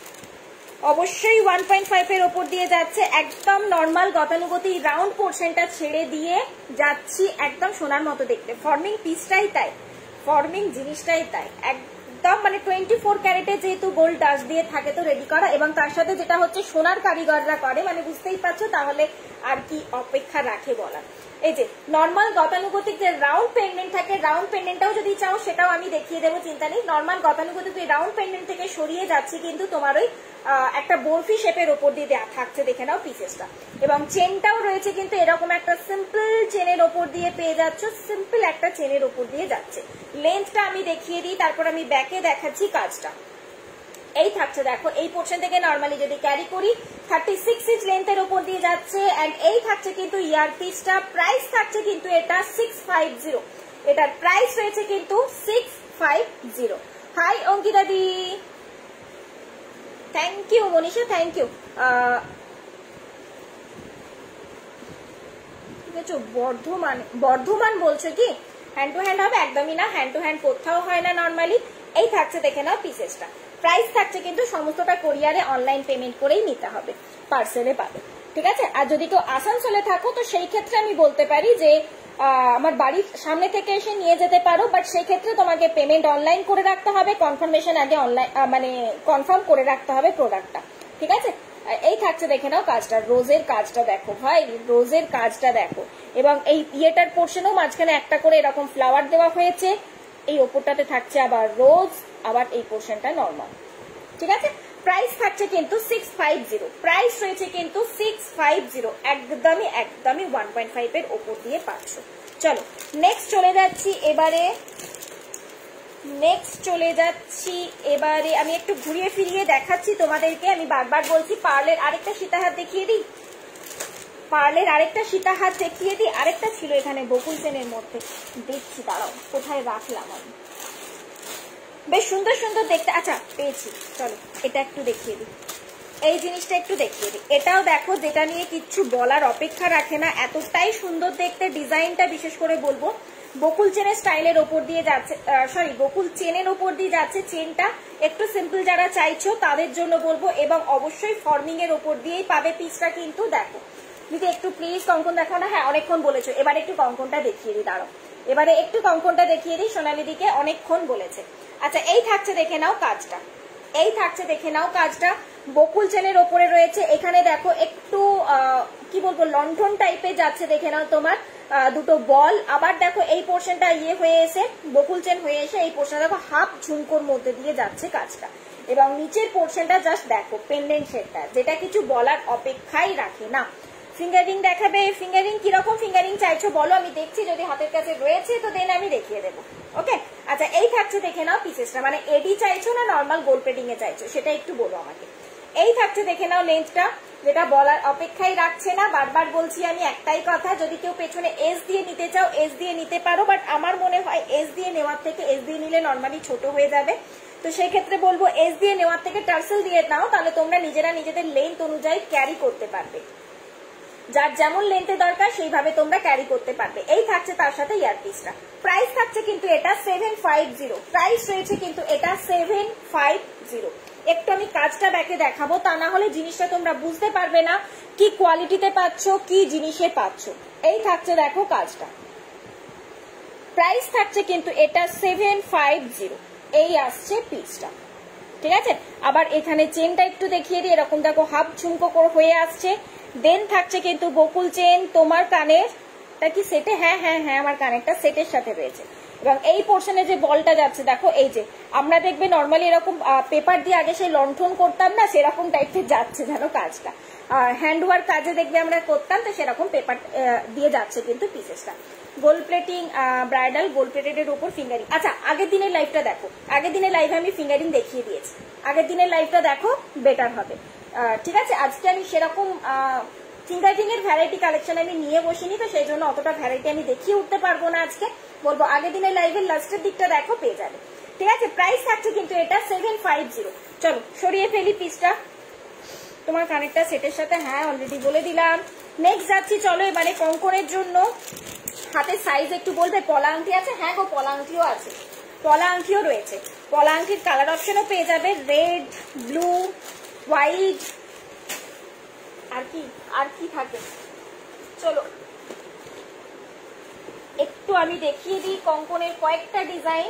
অবশ্যই ওয়ান পয়েন্ট ফাইভ এর ওপর দিয়ে যাচ্ছে, একদম নর্মাল গতানুগতিক রাউন্ড পোর্শনটা ছেড়ে দিয়ে যাচ্ছি, একদম সোনার মতো দেখতে। ফর্মিং পিসটাই তাই, ফর্মিং জিনিসটাই তাই, একদম মানে টোয়েন্টি ফোর ক্যারেটে যেহেতু গোল্ড ডাস্ট দিয়ে থাকে তো রেডি করা, এবং তার সাথে যেটা হচ্ছে সোনার কারিগররা করে, মানে বুঝতেই পারছো, তাহলে আর কি অপেক্ষা রাখে বলা। এই যে নর্মাল গতানুগতিক যে রাউন্ড পেন্ডেন্ট থাকে, রাউন্ড পেন্ডেন্টটাও যদি চাও সেটাও আমি দেখিয়ে দেবো, চিন্তা নেই। নর্মাল গতানুগতিক রাউন্ড পেন্ডেন্ট থেকে সরিয়ে যাচ্ছি কিন্তু তোমার ওই একটা বরফি শেপের ওপর দিয়ে দেওয়া থাকছে, দেখে নাও পিসেসটা। এবং চেনটাও রয়েছে কিন্তু এরকম একটা সিম্পল চেনের ওপর দিয়ে পেয়ে যাচ্ছ, সিম্পল একটা চেনের ওপর দিয়ে যাচ্ছে। লেন্থটা আমি দেখিয়ে দিই, তারপর আমি ব্যাকে দেখাচ্ছি কাজটা। এই থাকছে দেখো, এই পোর্শন থেকে নর্মালি যদি ক্যারি করি থার্টি সিক্স ইঞ্চ লেন্থের ওপর দিয়ে যাচ্ছে, এন্ড এই থাকছে কিন্তু ইয়ার পিসটা, প্রাইস থাকছে কিন্তু এটা সিক্স ফাইভ জিরো, এটার প্রাইস রয়েছে কিন্তু six five zero. Hi Ankita di, thank you Manisha, thank you. ঠিক আছে, বর্ধমান বর্ধমান বলছো কি? হ্যান্ড টু হ্যান্ড হবে? একদমই না, হ্যান্ড টু হ্যান্ড কোথাও হয় না নর্মালি। এই থাকছে দেখে নাও পিসেসটা, প্রাইস থাকছে কিন্তু সমস্তটা কোরিয়ারে অনলাইন পেমেন্ট করেই নিতে হবে, পার্সেলে পাবে, ঠিক আছে। আর যদি কেউ আসানসোলে থাকো তো সেই ক্ষেত্রে আমি বলতে পারি যে আমার বাড়ির সামনে থেকে এসে নিয়ে যেতে পারো, বাট সেই ক্ষেত্রে তোমাকে পেমেন্ট অনলাইন করে রাখতে হবে, কনফার্মেশন আগে অনলাইন মানে কনফার্ম করে রাখতে হবে প্রোডাক্টটা, ঠিক আছে। এই থাকছে দেখে নাও কাজটা, রোজের কাজটা দেখো ভাই, রোজের কাজটা দেখো, এবং এই ইয়েটার পোর্শনেও মাঝখানে একটা করে এরকম ফ্লাওয়ার দেওয়া হয়েছে, এই ওপরটাতে থাকছে আবার রোজ, আবার এই পোর্শনটা নর্মাল, ঠিক আছে, প্রাইস থাকছে কিন্তু সিক্স ফাইভ জিরো, প্রাইস রয়েছে কিন্তু সিক্স ফাইভ জিরো, একদমই একদমই ওয়ান পয়েন্ট ফাইভ এর ওপর দিয়ে পাচ্ছ। চলো নেক্সট চলে যাচ্ছি এবারে, নেক্সট চলে যাচ্ছি এবারে আমি একটু ঘুরিয়ে ফিরিয়ে দেখাচ্ছি তোমাদেরকে। আমি বারবার বলছি পার্লের আরেকটা সীতাহার দেখিয়ে দিই, পার্লের আরেকটা সীতাহার দেখিয়ে দিই। আরেকটা ছিল এখানে বকুল চেনের মধ্যে, দেখছি দাঁড়াও কোথায় রাখলাম আমি, বেশ সুন্দর সুন্দর দেখতে, আচ্ছা পেয়েছি, চলো এটা একটু দেখিয়ে দিই, এই জিনিসটা একটু দেখিয়ে দিই। এটাও দেখো, যেটা নিয়ে কিচ্ছু বলার অপেক্ষা রাখে না, এতটাই সুন্দর দেখতে। ডিজাইনটা বিশেষ করে বলবো বকুল চেনের স্টাইলের ওপর দিয়ে যাচ্ছে, সরি বকুল চেনের ওপর দিয়ে যাচ্ছে। চেনটা একটু সিম্পল যারা চাইছো তাদের জন্য বলবো, এবং অবশ্যই ফর্মিং এর ওপর দিয়েই পাবে পিসটা। কিন্তু দেখো দিদি একটু প্লিজ কঙ্কন দেখাও না, হ্যাঁ অনেকক্ষণ বলেছো, এবার একটু কঙ্কনটা দেখিয়ে দিই, দাঁড়াও এবারে একটু কঙ্কনটা দেখিয়ে দিই, সোনালি দিকে অনেকক্ষণ বলেছে। আচ্ছা এই থাকছে দেখে নাও কাজটা, এই থাকছে দেখে নাও কাজটা, বকুল চেনের ওপরে রয়েছে। এখানে দেখো একটু কি বলবো লন্ঠন টাইপের যাচ্ছে, দেখে নাও তোমার দুটো বল। আবার দেখো এই পোর্শনটা ইয়ে হয়ে এসে বকুল চেন হয়ে এসে এই পোর্শনটা দেখো হাফ ঝুমকোর মধ্যে দিয়ে যাচ্ছে কাজটা, এবং নিচের পোর্শনটা জাস্ট দেখো পেন্ডেন্ট শেপটা, যেটা কিছু বলার অপেক্ষাই রাখে না। ফিঙ্গারিং দেখাবে, ফিঙ্গারিং কিরকম ফিঙ্গারিং চাইছো বলো, আমি দেখছি যদি হাতের কাছে রয়েছে তো দেন আমি দেখিয়ে দেবো। ওকে আচ্ছা এই থাকছে দেখে নাও পিসেসটা, মানে এডি চাইছো না নর্মাল গোল প্লেটিং এ চাইছো সেটা একটু বলো আমাকে। এই থাকছে দেখে নাও লেন্থটা, যেটা বলার অপেক্ষাই রাখছে না। বারবার বলছি আমি একটাই কথা, যদি কেউ পেছনে এস দিয়ে নিতে চাও এস দিয়ে নিতে পারো, বাট আমার মনে হয় এস দিয়ে নেওয়ার থেকে এস দিয়ে নিলে নর্মালি ছোট হয়ে যাবে, তো সেই ক্ষেত্রে বলবো এস দিয়ে নেওয়ার থেকে টার্সেল দিয়ে নাও, তাহলে তোমরা নিজেরা নিজেদের লেন্থ অনুযায়ী ক্যারি করতে পারবে, যার যেমন লেন্থে দরকার সেইভাবে তোমরা ক্যারি করতে পারবে। এই থাকছে তার সাথে ইয়ারপিসটা, প্রাইস থাকছে কিন্তু এটা সেভেন ফাইভ জিরো, প্রাইস রয়েছে কিন্তু এটা সেভেন ফাইভ জিরো। একটু আমি কাজটা ব্যাকে দেখাবো, তা না হলে জিনিসটা তোমরা বুঝতে পারবে না কি কোয়ালিটিতে পাচ্ছ কি জিনিসে পাচ্ছ। এই থাকছে দেখো কাজটা, প্রাইস থাকছে কিন্তু এটা সেভেন ফাইভ জিরো, এই আসছে পিসটা, ঠিক আছে। আবার এখানে চেনটা একটু দেখিয়ে দিই, এরকম দেখো হাফ ঝুমকো হয়ে আসছে। দেন থাকছে কিন্তু বকুল চেন, তোমার কানের তা কি সেটে, হ্যাঁ হ্যাঁ হ্যাঁ আমার কানেরটা সেটের সাথে রয়েছে, এবং এই পোর্শনে যে বলটা যাচ্ছে দেখো, এই যে আমরা দেখবে নর্মালি এরকম পেপার দিয়ে আগে সেই লন্ঠন করতাম না, সেরকম টাইপের যাচ্ছে জানো কাজটা, হ্যান্ডওয়ার্ক কাজে দেখবে আমরা করতাম, তো সেরকম পেপার দিয়ে যাচ্ছে কিন্তু পিসেসটা। Gold plating, bridal gold plated উপর ফিঙ্গারিং। আচ্ছা আগের দিনের লাইভটা দেখো, আগের দিনের লাইভে আমি ফিঙ্গারিং দেখিয়ে দিয়েছি, আগের দিনের লাইভটা দেখো বেটার হবে, ঠিক আছে। আজকে আমি সেরকম ফিঙ্গারিং এর ভ্যারাইটি কালেকশন আমি নিয়ে বসিনি, তো সেই জন্য অতটা ভ্যারাইটি আমি দেখিয়ে উঠতে পারবো না আজকে, বলবো আগের দিনের লাইভের লাস্টের দিকটা দেখো পেয়ে যাবে, ঠিক আছে। প্রাইস থাকছে কিন্তু এটা সেভেন ফাইভ জিরো। চলো সরিয়ে ফেলি পিসটা, তোমার কানেরটা সেটের সাথে, হ্যাঁ অলরেডি বলে দিলাম। নেক্সট যাচ্ছি, চলো এবারে কঙ্কনের জন্য হাতের সাইজ একটু বলবে। পলা আংটি আছে, হ্যাঁ গো পলা আংটিও আছে, পলা আংটিও রয়েছে, পলা আংটির কালার অপশনও পেয়ে যাবে, রেড, ব্লু, হোয়াইট, আর কি আর কি থাকে, চলো একটু আমি দেখিয়ে দিই কঙ্কনের কয়েকটা ডিজাইন,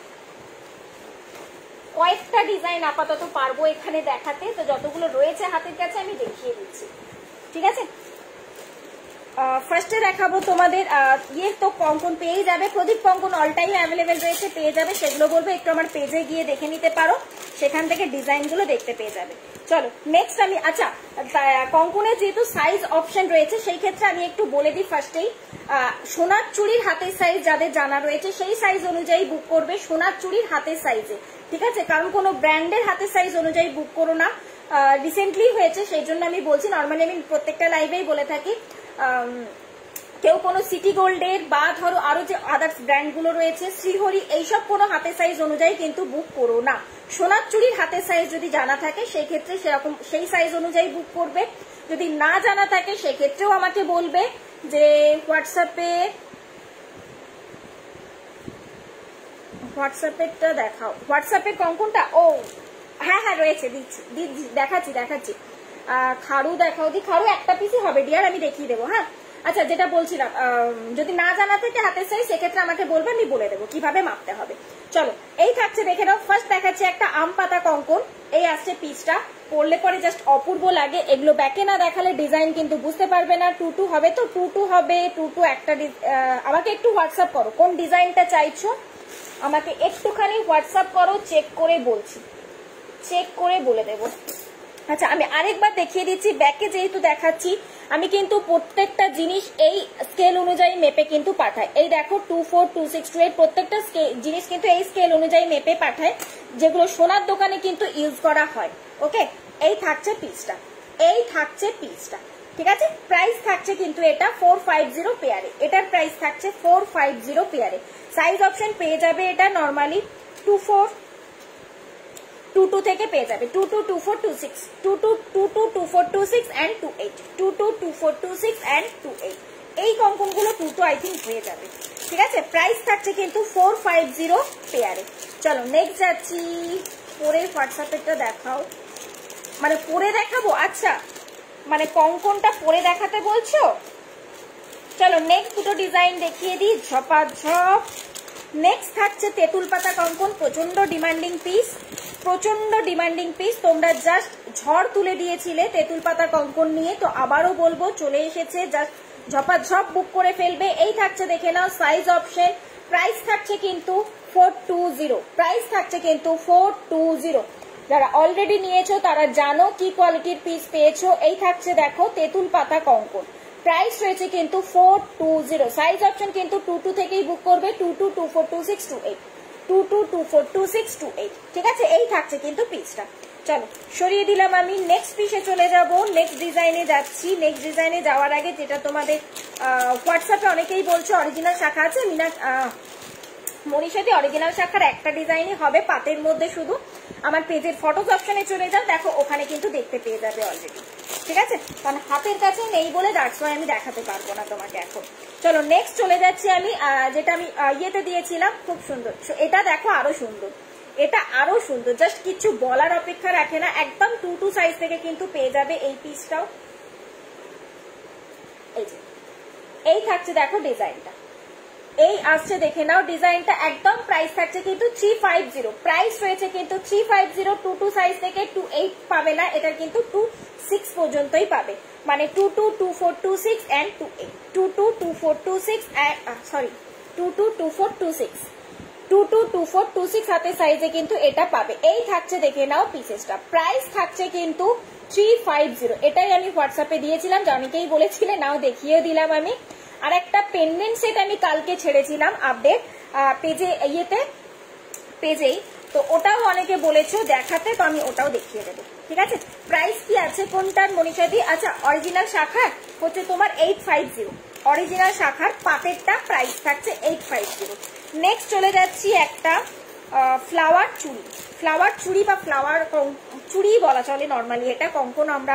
কয়েকটা ডিজাইন আপাতত পারবো এখানে দেখাতে, তো যতগুলো রয়েছে হাতের কাছে আমি দেখিয়ে দিচ্ছি, ঠিক আছে। ফার্স্টে দেখাবো তোমাদের ইয়ে, তো কঙ্কন পেয়ে যাবে, প্রদীপ কঙ্কন অল টাইম অ্যাভেলেবেল রয়েছে, পেয়ে যাবে, সেগুলো বলবো একটু আমার পেজে গিয়ে দেখে নিতে পারো, সেখান থেকে ডিজাইনগুলো দেখতে পেয়ে যাবে। চলো নেক্সট আমি, আচ্ছা কঙ্কনের যেহেতু সাইজ অপশন রয়েছে সেই ক্ষেত্রে আমি একটু বলে দিই ফার্স্টেই, সোনার চুড়ির হাতের সাইজ যাদের জানা রয়েছে সেই সাইজ অনুযায়ী বুক করবে, সোনার চুড়ির হাতের সাইজে, ঠিক আছে, কারণ কোনো ব্র্যান্ডের হাতের সাইজ অনুযায়ী বুক করো না, রিসেন্টলি হয়েছে সেই জন্য আমি বলছি, নর্মালি আমি প্রত্যেকটা লাইভেই বলে থাকি, কেউ কোনো সিটি গোল্ডের বা ধরো আরো যে আদার্স ব্র্যান্ড গুলো রয়েছে শ্রীহরি, এইসব কোনো হাতের সাইজ অনুযায়ী কিন্তু বুক করো না। সোনার চুড়ির হাতের সাইজ যদি জানা থাকে সেই ক্ষেত্রে সেরকম সেই সাইজ অনুযায়ী বুক করবে, যদি না জানা থাকে সেক্ষেত্রেও আমাকে বলবে যে হোয়াটসঅ্যাপে, হোয়াটসঅ্যাপেরটা দেখাও, হোয়াটসঅ্যাপের কঙ্কনটা, ও হ্যাঁ হ্যাঁ রয়েছে, দিচ্ছি দিচ্ছি দেখাচ্ছি দেখাচ্ছি খাড়ু দেখাও দি, খাড়ু একটা পিসই হবে ডিয়ার, আমি দেখিয়ে দেবো, হ্যাঁ। আচ্ছা যেটা বলছিলাম, যদি না জানা থেকে হাতের সাইজ সেক্ষেত্রে আমাকে বলবে, আমি বলে দেবো কিভাবে মাপতে হবে। চলো এই থাকছে দেখে নাও, ফার্স্ট দেখাচ্ছে একটা আম পাতা কঙ্কন, এই আসছে পিসটা, পরলে পরে জাস্ট অপূর্ব লাগে, এগুলো ব্যাকে না দেখালে ডিজাইন কিন্তু বুঝতে পারবে না, টু টু হবে তো টু টু হবে, টু টু একটা, আমাকে একটু হোয়াটসঅ্যাপ করো কোন ডিজাইনটা চাইছো, আমাকে একটুখানি হোয়াটসঅ্যাপ করো, চেক করে বলছি, চেক করে বলে দেবো। আচ্ছা আমি আরেকবার দেখিয়ে দিচ্ছি, ব্যাকে যেহেতু দেখাচ্ছি আমি কিন্তু প্রত্যেকটা জিনিস এই স্কেল অনুযায়ী মেপে কিন্তু পাঠাই। এই দেখো two four two six two eight প্রত্যেকটা জিনিস কিন্তু এই স্কেল অনুযায়ী মেপে পাঠায়, যেগুলো সোনার দোকানে কিন্তু ইউজ করা হয়। ওকে, এই থাকছে পিসটা, এই থাকছে পিসটা, ঠিক আছে। প্রাইস থাকছে কিন্তু এটা ফোর ফাইভ জিরো পেয়ারে, এটার প্রাইস থাকছে ফোর ফাইভ জিরো পেয়ারে। সাইজ অপশন পেয়ে যাবে এটা normally two four two two থেকে পেয়ে যাবে two two two four two six two two two two two four two six and two eight two two two four two six and two eight এই কঙ্কনগুলো two two I think হয়ে যাবে, ঠিক আছে। Price থাকছে কিন্তু four five zero পেয়ারে। চলো next যাচ্ছি, পরে হোয়াটসঅ্যাপেরটা দেখাও, মানে পরে দেখাবো। আচ্ছা মানে কঙ্কনটা পরে দেখাতে বলছো, চলো নেক্সট দুটো ডিজাইন দেখিয়ে দিই ঝপাঝপ। নেক্সট থাকছে তেঁতুল পাতা কঙ্কন, প্রচন্ড ডিমান্ডিং পিস, প্রচন্ড ডিমান্ডিং পিস। তোমরা জাস্ট ঝড় তুলে দিয়েছিলে তেঁতুল পাতা কঙ্কন নিয়ে, তো আবারও বলবো চলে এসেছে, জাস্ট ঝপাঝপ বুক করে ফেলবে। এই থাকছে দেখে নাও সাইজ অপশন, প্রাইস থাকছে কিন্তু ফোর টু জিরো, প্রাইস থাকছে কিন্তু ফোর টু জিরো। যারা অলরেডি নিয়েছো তারা জানো কি কোয়ালিটির পিস পেয়েছো। এই থাকছে দেখো তেঁতুল পাতা কঙ্কন, প্রাইস রয়েছে কিন্তু four two zero. Size option কিন্তু টু টু থেকেই বুক করবে, two two two four two six two eight two two two four two six two eight, ঠিক আছে। এই থাকছে কিন্তু পিসটা। চলো সরিয়ে দিলাম আমি, নেক্সট পিসে চলে যাব, নেক্সট ডিজাইনে যাচ্ছি। নেক্সট ডিজাইনে যাওয়ার আগে যেটা তোমাদের হোয়াটসঅ্যাপে অনেকেই বলছো অরিজিনাল শাখা আছে, মিনা মনীষাদি অরিজিনাল শাখার একটা ডিজাইনই হবে পাতের মধ্যে, শুধু আমার পেজের ফটোস অপশনে চলে যাও, দেখো ওখানে কিন্তু দেখতে পেয়ে যাবে অলরেডি, ঠিক আছে। কারণ হাতের কাছে নেই বলে দ্যাটস ওয়াই আমি দেখাতে পারবো না তোমাকে এখন। চলো নেক্সট চলে যাচ্ছি আমি, যেটা আমি ইয়েতে দিয়েছিলাম, খুব সুন্দর। এটা দেখো আরো সুন্দর, এটা আরো সুন্দর, জাস্ট কিছু বলার অপেক্ষা রাখে না। একদম টু টু সাইজ থেকে কিন্তু পেয়ে যাবে এই পিসটাও। এই যে এই থাকছে দেখো ডিজাইনটা, এই আসছে দেখে নাও ডিজাইনটা। একদম প্রাইস থাকছে কিন্তু থ্রি ফাইভ জিরো, প্রাইস রয়েছে কিন্তু three five zero. Two two size থেকে টু এইট পাবে না, এটা কিন্তু টু সিক্স পর্যন্তই পাবে, মানে two two two four two six and two eight two two two four two six sorry two two two four two six two two two four two six হাতের সাইজে কিন্তু এটা পাবে। এই থাকছে দেখে নাও পিসেসটা, প্রাইস থাকছে কিন্তু থ্রি ফাইভ জিরো। এটাই আমি হোয়াটসঅ্যাপে দিয়েছিলাম, যে অনেকেই বলেছিলে, নাও দেখিয়ে দিলাম আমি। আর একটা পেন্ডেন্ট সেট আমি কালকে ছেড়েছিলাম আপডেট পেজে, ইয়েতে পেজেই, তো ওটাও অনেকে বলেছো দেখাতে, তো আমি ওটাও দেখিয়ে দেবো, ঠিক আছে। প্রাইস কি আছে কোনটার মনীষাদি? আচ্ছা অরিজিনাল শাখার হচ্ছে তোমার এইট ফাইভ জিরো, অরিজিনাল শাখার পাতেরটা প্রাইস থাকছে এইট ফাইভ জিরো। নেক্সট চলে যাচ্ছি একটা ফ্লাওয়ার চুড়ি, ফ্লাওয়ার চুড়ি বা ফ্লাওয়ার চুড়ি বলা চলে নর্মালি, এটা কঙ্কন আমরা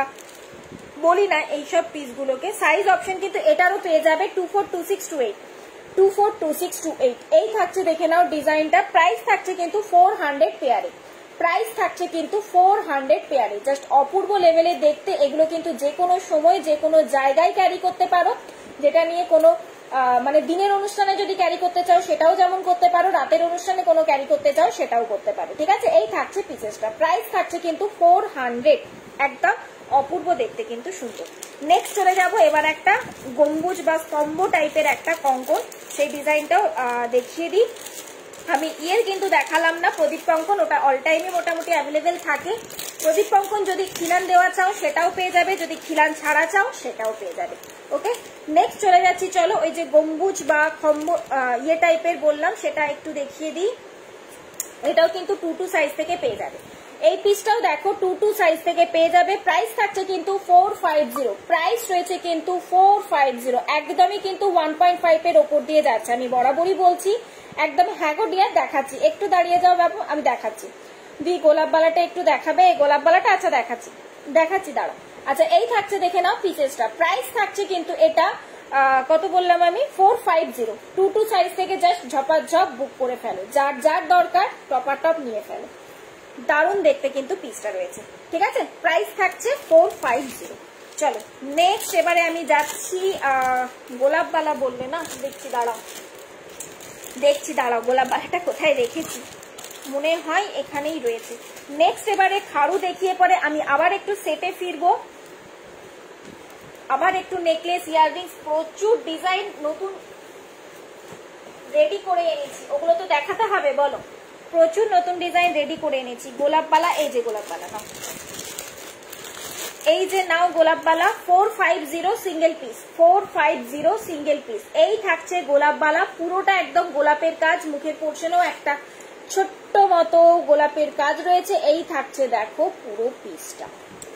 বলি না এইসব পিসগুলোকে। সাইজ অপশন কিন্তু এটারও পেয়ে যাবে two four two six two eight two four two six two eight এই থাকছে দেখে নাও ডিজাইনটা। প্রাইস থাকছে কিন্তু ফোর হান্ড্রেড পেয়ারে, প্রাইস থাকছে কিন্তু ফোর হান্ড্রেড পেয়ারে। জাস্ট অপূর্ব লেভেলে দেখতে, এগুলো কিন্তু যে কোনো সময় যে কোনো জায়গায় ক্যারি করতে পারো, যেটা নিয়ে কোনো মানে দিনের অনুষ্ঠানে যদি ক্যারি করতে চাও সেটাও যেমন করতে পারো, রাতের অনুষ্ঠানে কোনো ক্যারি করতে চাও সেটাও করতে পারো, ঠিক আছে। এই থাকছে পিসেসটা, প্রাইস থাকছে কিন্তু ফোর হান্ড্রেড, একদম অপূর্ব দেখতে কিন্তু সুন্দর। নেক্সট চলে যাব এবার একটা গম্বুজ বা স্তম্ভ টাইপের একটা কঙ্কন, সেই ডিজাইনটাও দেখিয়ে দিই আমি। ইয়ের কিন্তু দেখালাম না প্রদীপ কঙ্কন, ওটা অল টাইমই মোটামুটি অ্যাভেলেবেল থাকে। প্রদীপ কঙ্কন যদি খিলান দেওয়া চাও সেটাও পেয়ে যাবে, যদি খিলান ছাড়া চাও সেটাও পেয়ে যাবে। ওকে নেক্সট চলে যাচ্ছি, চলো ওই যে গম্বুজ বা খম্ব ইয়ে টাইপের বললাম সেটা একটু দেখিয়ে দিই। এটাও কিন্তু টু টু সাইজ থেকে পেয়ে যাবে, এই পিসটাও দেখো টু টু সাইজ থেকে পেয়ে যাবে। প্রাইস থাকছে কিন্তু ফোর ফাইভ জিরো, প্রাইস রয়েছে কিন্তু ফোর ফাইভ জিরো, একদমই কিন্তু ওয়ান পয়েন্ট ফাইভ এর ওপর দিয়ে যাচ্ছে। আমি বরাবরই বলছি একদম, হ্যাঁ গো ডিয়ার দেখাচ্ছি, একটু দাঁড়িয়ে যাও বাবু, আমি দেখাচ্ছি। দি গোলাপ বালাটা একটু দেখাবে, এই গোলাপ বালাটা, আচ্ছা দেখাচ্ছি দেখাচ্ছি দাঁড়াও। আচ্ছা এই থাকছে দেখে নাও পিসেসটা, প্রাইস থাকছে কিন্তু এটা কত বললাম আমি, four five zero. Two two size থেকে জাস্ট ঝপাঝপ বুক করে ফেলো, যার যার দরকার টপার টপ নিয়ে ফেলো, দারুণ দেখতে কিন্তু পিসটা রয়েছে, ঠিক আছে। প্রাইস থাকছে ফোর ফাইভ জিরো। চলো নেক্সট এবারে আমি যাচ্ছি, গোলাপ বালা বললে না, দেখছি দাঁড়াও দেখছি দাঁড়াও গোলাপ বালাটা কোথায় রেখেছি, মনে হয় এখানেই রয়েছে। নেক্সট এবারে খাড়ু দেখিয়ে পরে আমি আবার একটু সেটে ফিরবো, আবার একটু নেকলেস ইয়াররিংস, প্রচুর ডিজাইন নতুন রেডি করে এনেছি, ওগুলো তো দেখাতে হবে বলো, প্রচুর নতুন ডিজাইন রেডি করে এনেছি। গোলাপবালা, এই যে গোলাপবালা নাও, এই যে নাও গোলাপবালা four five zero single piece, four five zero single piece. এই থাকছে গোলাপবালা, পুরোটা একদম গোলাপের কাজ, মুখের পোর্শনেও একটা ছোট্ট মতো গোলাপের কাজ রয়েছে। এই থাকছে দেখো পুরো পিসটা,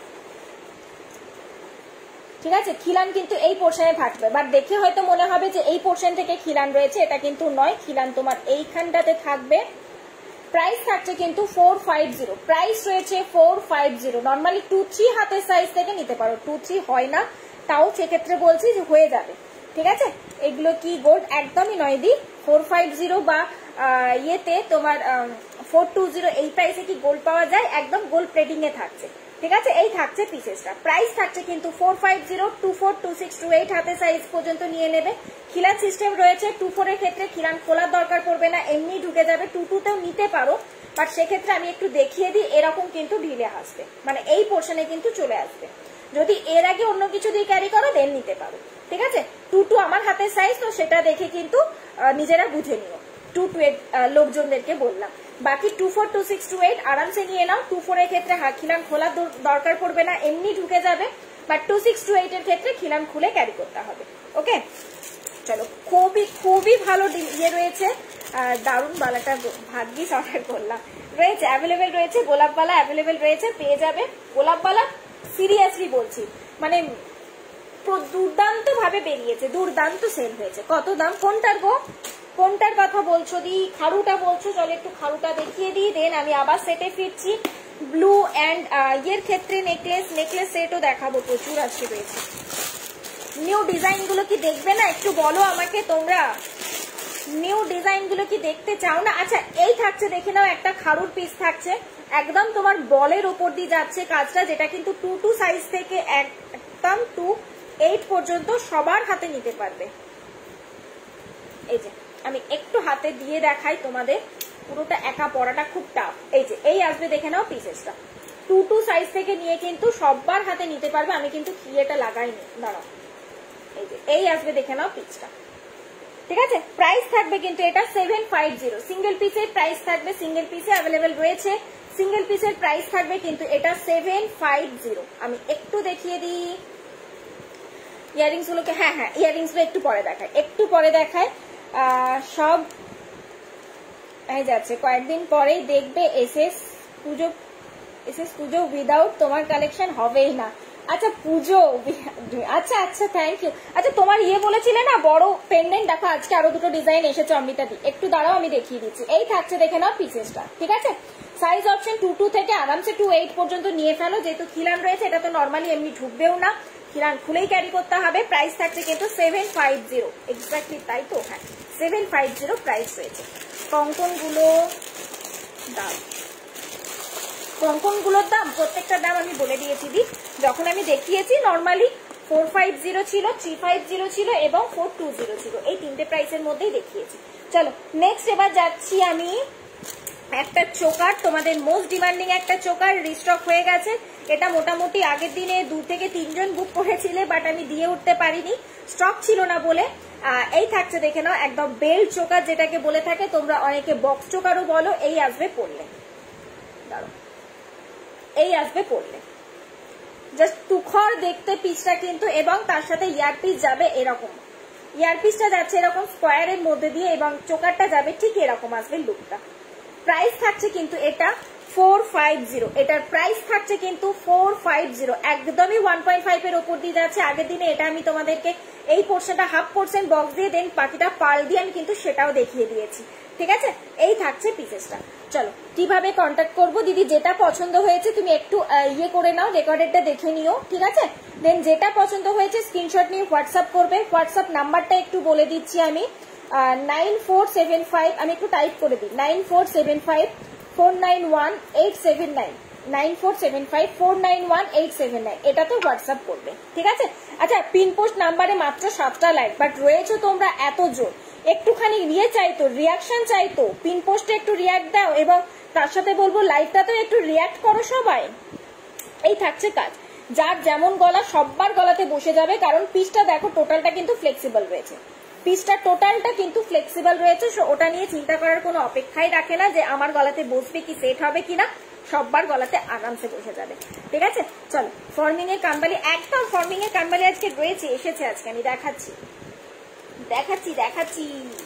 ঠিক আছে। খিলান কিন্তু এই পোর্শনে থাকবে, বাট দেখে হয়তো মনে হবে যে এই পোর্শন থেকে খিলান রয়েছে, এটা কিন্তু নয়। খিলান তোমার এইখানটাতে থাকবে। প্রাইস থাকছে কিন্তু ফোর ফাইভ জিরো, প্রাইস রয়েছে four five zero. Normally two three হাতের সাইজ থেকে নিতে পারো, টু থ্রি হয় না, তাও সেক্ষেত্রে বলছি যে হয়ে যাবে, ঠিক আছে। এগুলো কি গোল্ড একদমই নয় দি, ফোর ফাইভ জিরো বা ইয়েতে তোমার ফোর টু জিরো এই প্রাইসে কি গোল্ড পাওয়া যায়? একদম গোল্ড প্লেটিং এ থাকছে, ঠিক আছে। এই থাকছে পিসেসটা, প্রাইস থাকছে কিন্তু four five zero, two four two six two eight হাতে সাইজ পর্যন্ত নিয়ে নেবে। খিলান সিস্টেম রয়েছে, টু ফোর এর ক্ষেত্রে খিলান খোলার দরকার পড়বে না, এমনি ঢুকে যাবে। টু টু তেও নিতে পারো, বাট সেক্ষেত্রে আমি একটু দেখিয়ে দিই, এরকম কিন্তু ঢিলে আসবে, মানে এই পোর্শনে কিন্তু চলে আসবে। যদি এর আগে অন্য কিছু দিয়ে ক্যারি করো দেন নিতে পারো, ঠিক আছে। টু টু আমার হাতের সাইজ, তো সেটা দেখে কিন্তু নিজেরা বুঝে নিও। টু টু এইট লোকজনদেরকে বললাম, বাকি two four two six two eight আরামসে নিয়ে নাও। টু ফোর এর ক্ষেত্রে খিলান খোলার দরকার পড়বে না, এমনি ঢুকে যাবে। But two six two eight এর ক্ষেত্রে খিলান খুলে ক্যারি করতে হবে, ওকে। চলো, খুবই খুবই ভালো ইয়ে রয়েছে, দারুণ বালাটা ভাগ্যিস অর্ডার করলাম, রয়েছে অ্যাভেলেবেল রয়েছে। গোলাপবালা অ্যাভেলেবেল রয়েছে, পেয়ে যাবে। গোলাপবালা সিরিয়াসলি বলছি, মানে দুর্দান্ত ভাবে বেরিয়েছে, দুর্দান্ত সেল হয়েছে। কত দাম? কোনটার গো, কোনটার কথা বলছো দি? খাড়ুটা বলছো? চলো একটু খাড়ুটা দেখিয়ে দিই, দেন আমি আবার সেটে ফিরছি। ব্লু অ্যান্ড ইয়ের ক্ষেত্রে নেকলেস, নেকলেস সেটও দেখাবো, প্রচুর আজকে রয়েছে। নিউ ডিজাইন গুলো কি দেখবে না? একটু বলো আমাকে তোমরা, নিউ ডিজাইন গুলো কি দেখতে চাও না? আচ্ছা, এই থাকছে দেখে নাও, একটা খাড়ুর পিস থাকছে, একদম তোমার বলের উপর দিয়ে যাচ্ছে কাজটা, যেটা কিন্তু টু টু সাইজ থেকে একদম টু এইট পর্যন্ত সবার হাতে নিতে পারবে। এই যে আমি একটু হাতে দিয়ে দেখাই তোমাদের, পুরোটা একা পড়াটা খুব টাফ। এই যে এই আসবে, দেখে নাও পিসেসটা, টু টু সাইজ থেকে নিয়ে কিন্তু সবার হাতে নিতে পারবে। আমি কিন্তু ইয়েটা লাগাইনি, দাঁড়াও, এই যে এই আসবে, দেখে নাও পিসটা, ঠিক আছে। প্রাইস থাকবে কিন্তু এটা সেভেন ফাইভ জিরো, সিঙ্গেল পিসের প্রাইস থাকবে, সিঙ্গেল পিসে অ্যাভেলেবেল রয়েছে। সিঙ্গেল পিসের প্রাইস থাকবে কিন্তু এটা সেভেন ফাইভ জিরো। আমি একটু দেখিয়ে দিই ইয়ারিংস গুলোকে, হ্যাঁ হ্যাঁ ইয়ারিংস গুলো একটু পরে দেখায়, একটু পরে দেখায়। সব এই যাচ্ছে, কয়েকদিন পরেই দেখবে এসএস পুজো, এসএস পুজো উইদাউট তোমার কালেকশন হবেই না। আচ্ছা পুজো, আচ্ছা আচ্ছা থ্যাংক ইউ। আচ্ছা তোমার ইয়ে বলেছিলে না বড় পেন্ডেন্ট, দেখো আজকে আরো দুটো ডিজাইন এসেছে অমৃতা দি, একটু দাঁড়াও আমি দেখিয়ে দিচ্ছি। এই থাকছে দেখে নাও পিসেসটা, ঠিক আছে। সাইজ অপশন টু টু থেকে আরামসে টু এইট পর্যন্ত নিয়ে ফেলো, যেহেতু খিলান রয়েছে, এটা তো নর্মালি এমনি ঢুকবেও না, খিলান খুলেই ক্যারি করতে হবে। প্রাইস থাকছে কিন্তু সেভেন ফাইভ জিরো, এক্স্যাক্টলি তাই তো, হ্যাঁ সেভেন ফাইভ জিরো প্রাইস রয়েছে। কঙ্কন গুলো দাম, কঙ্কন গুলোর দাম প্রত্যেকটার দাম আমি বলে দিয়েছি দি, যখন আমি দেখিয়েছি নর্মালি ফোর ফাইভ জিরো ছিল, থ্রি ফাইভ জিরো ছিল এবং ফোর টু জিরো ছিল, এই তিনটে প্রাইসের মধ্যেই দেখিয়েছি। চলো নেক্সট এবার যাচ্ছি আমি একটা চোকার, তোমাদের মোস্ট ডিমান্ডিং একটা চোকার রিস্টক হয়ে গেছে। এটা মোটামুটি আগের দিনে দু থেকে তিনজন বুক করেছিলে, বাট আমি দিয়ে উঠতে পারিনি, স্টক ছিল না বলে। এই থাকছে দেখে নাও, একদম বেল্ট চোকার যেটাকে বলে থাকে, তোমরা অনেকে বক্স চোকারও বলো। এই আসবে পড়লে, দাঁড়ো, এই আসবে পড়লে, জাস্ট তুখর দেখতে পিসটা কিন্তু, এবং তার সাথে ইয়ারপিস যাবে এরকম, ইয়ারপিসটা যাচ্ছে এরকম স্কোয়ারের মধ্যে দিয়ে, এবং চোকারটা যাবে ঠিক এরকম আসবে লুকটা। প্রাইস থাকছে কিন্তু এটা ফোর ফাইভ জিরো, এটার প্রাইস থাকছে কিন্তু ফোর ফাইভ জিরো, একদমই ওয়ান পয়েন্ট ফাইভ এর ওপর দিয়ে যাচ্ছে। আগের দিনে এটা আমি তোমাদেরকে এই পোর্শনটা হাফ পোর্শন বক্স দিয়ে, দেন বাকিটা পাল দিয়ে আমি কিন্তু সেটাও দেখিয়ে দিয়েছি, ঠিক আছে। এই থাকছে পিসেসটা। চলো কিভাবে কন্ট্যাক্ট করবো দিদি, যেটা পছন্দ হয়েছে তুমি একটু ইয়ে করে নাও, রেকর্ডেডটা দেখে নিও, ঠিক আছে। দেন যেটা পছন্দ হয়েছে স্ক্রিনশট নিয়ে হোয়াটসঅ্যাপ করবে। হোয়াটসঅ্যাপ নাম্বারটা একটু বলে দিচ্ছি আমি, নাইন ফোর সেভেন ফাইভ, আমি একটু টাইপ করে দিই, nine four seven five four nine one eight seven nine, nine four seven five four nine one eight seven nine, এটাতে হোয়াটসঅ্যাপ করবে, ঠিক আছে। আচ্ছা পিন পোস্ট নাম্বারে মাত্র সাতটা লাইক, বাট রয়েছে তোমরা এত জোর, একটুখানি ইয়ে চাইতো, রিয়াকশন চাইতো, পিন পোস্টে একটু রিয়াক্ট দাও, এবং তার সাথে বলবো লাইভটাতে একটু রিয়াক্ট করো সবাই। এই থাকছে কাজ, যার যেমন গলা সবার গলাতে বসে যাবে, কারণ পিসটা দেখো টোটালটা কিন্তু ফ্লেক্সিবল রয়েছে, পিসটা টোটালটা কিন্তু ফ্লেক্সিবল রয়েছে, ওটা নিয়ে চিন্তা করার কোনো অপেক্ষাই রাখে না যে আমার গলাতে বসবে কি সেট হবে কিনা, সববার গলাতে আরামসে বসে যাবে। ঠিক আছে, চলো ফর্মিং এর কানবালি, একদম ফর্মিং এর কানবালি আজকে রয়েছে, এসেছে আজকে, আমি দেখাচ্ছি দেখাচ্ছি দেখাচ্ছি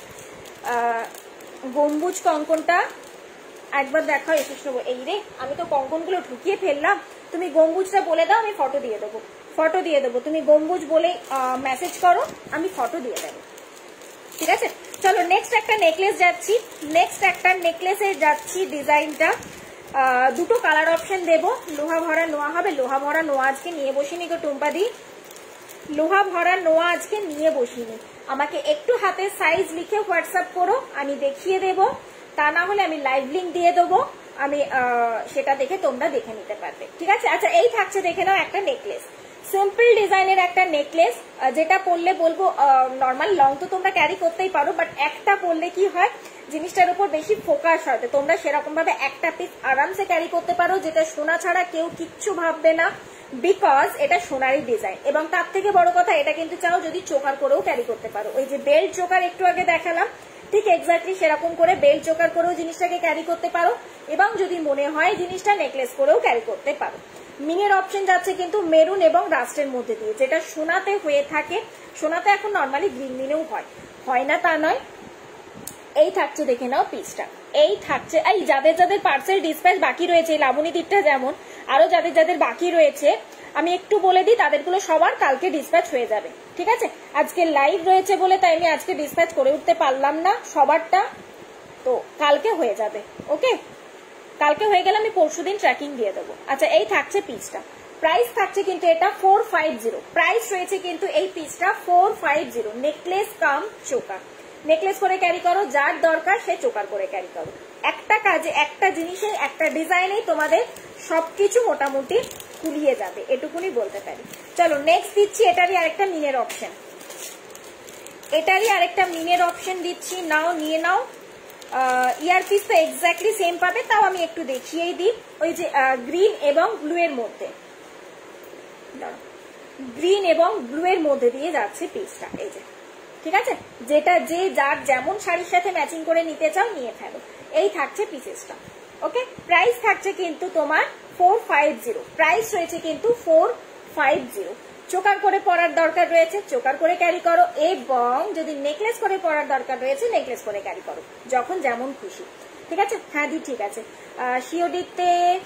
আহ গম্বুজ কঙ্কনটা একবার দেখাও এসেছ। এই রে, আমি তো কঙ্কনগুলো ঢুকিয়ে ফেললাম, তুমি গম্বুজটা বলে দাও, আমি ফটো দিয়ে দেবো, ফটো দিয়ে দেবো, তুমি গম্বুজ বলে মেসেজ করো, আমি ফটো দিয়ে দেবো। ঠিক আছে, চলো নেক্সট একটা নেকলেস যাচ্ছি, নেক্সট একটা নেকলেসে যাচ্ছি। ডিজাইনটা দুটো কালার অপশন দেবো, লোহা ভরা নোয়া হবে, লোহা ভরা নোয়া আজকে নিয়ে বসিনি গো টুম্পা দি, লোহা ভরা নোয়া আজকে নিয়ে বসিনি। আমাকে একটু হাতে সাইজ লিখে হোয়াটসঅ্যাপ করো, আমি দেখিয়ে দেব, তা না হলে আমি লাইভ লিঙ্ক দিয়ে দেবো, আমি সেটা দেখে তোমরা দেখে নিতে পারবে। ঠিক আছে, আচ্ছা এই থাকছে দেখে নাও একটা নেকলেস, সিম্পল ডিজাইনের একটা নেকলেস, যেটা পরলে বলবো নর্মাল লং তো তোমরা ক্যারি করতেই পারো, বাট একটা পরলে কি হয় জিনিসটার উপর বেশি ফোকাস হয়, তোমরা সেরকম ভাবে একটা পিস আরামসে ক্যারি করতে পারো, যেটা সোনা ছাড়া কেউ কিচ্ছু ভাববে না, বিকজ এটা সোনারই ডিজাইন। এবং তার থেকে বড় কথা, এটা কিন্তু চাও যদি চোকার করেও ক্যারি করতে পারো, ওই যে বেল্ট চোকার একটু আগে দেখালাম, ঠিক এক্স্যাক্টলি সেরকম করে বেল্ট চোকার করেও জিনিসটাকে ক্যারি করতে পারো, এবং যদি মনে হয় জিনিসটা নেকলেস করেও ক্যারি করতে পারো। মিনের অপশন যাচ্ছে কিন্তু মেরুন এবং রাস্টের মধ্যে দিয়ে, যেটা সোনাতে হয়ে থাকে, সোনাতে এখন নর্মালি গ্রিন মিনেও হয়, হয় না তা নয়। এই থাকছে দেখে নাও পিসটা, এই থাকছে। এই যাদের যাদের পার্সেল ডিসপ্যাচ বাকি রয়েছে, লাবণী দ্বীপটা যেমন, আরো যাদের যাদের বাকি রয়েছে আমি একটু বলে দিই, তাদেরগুলো সবার কালকে ডিসপ্যাচ হয়ে যাবে। ঠিক আছে, আজকে লাইভ রয়েছে বলে তাই আমি আজকে ডিসপ্যাচ করে উঠতে পারলাম না সবারটা, তো কালকে হয়ে যাবে। ওকে, কালকে হয়ে গেলে আমি পরশুদিন ট্র্যাকিং দিয়ে দেবো। আচ্ছা এই থাকছে পিসটা, প্রাইস থাকছে কিন্তু এটা ফোর ফাইভ জিরো, প্রাইস রয়েছে কিন্তু এই পিসটা four five zero. Necklace cum choker, necklace করে ক্যারি করো, যার দরকার সে চোকার করে ক্যারি করো, একটা কাজে একটা জিনিসে একটা ডিজাইনেই তোমাদের সবকিছু মোটামুটি খুলিয়ে যাবে, এটুকুনি বলতে পারি। চলো নেক্সট দিচ্ছি, এটারই আরেকটা মিনের অপশন, এটারই আরেকটা মিনের অপশন দিচ্ছি, নাও নিয়ে নাও। ইয়ারপিস তো এক্স্যাক্টলি সেম পাবে, তাও আমি একটু দেখিয়েই দিই। ওই যে গ্রিন এবং ব্লু এর মধ্যে, গ্রিন এবং ব্লু এর মধ্যে দিয়ে যাচ্ছে পিসটা, এই যে। ঠিক আছে, যেটা যে যার যেমন শাড়ির সাথে ম্যাচিং করে নিতে চাও নিয়ে ফেলো। এই থাকছে পিসেসটা। ওকে, প্রাইস থাকছে কিন্তু তোমার ফোর ফাইভ জিরো, প্রাইস রয়েছে কিন্তু ফোর ফাইভ জিরো। চোকার করে পরার দরকার রয়েছে চোকার করে ক্যারি করো, এবং যদি নেকলেস করে পরার দরকার রয়েছে নেকলেস করে ক্যারি করো, যখন যেমন খুশি। ঠিক আছে, হ্যাঁ দি ঠিক আছে। সিওডিতে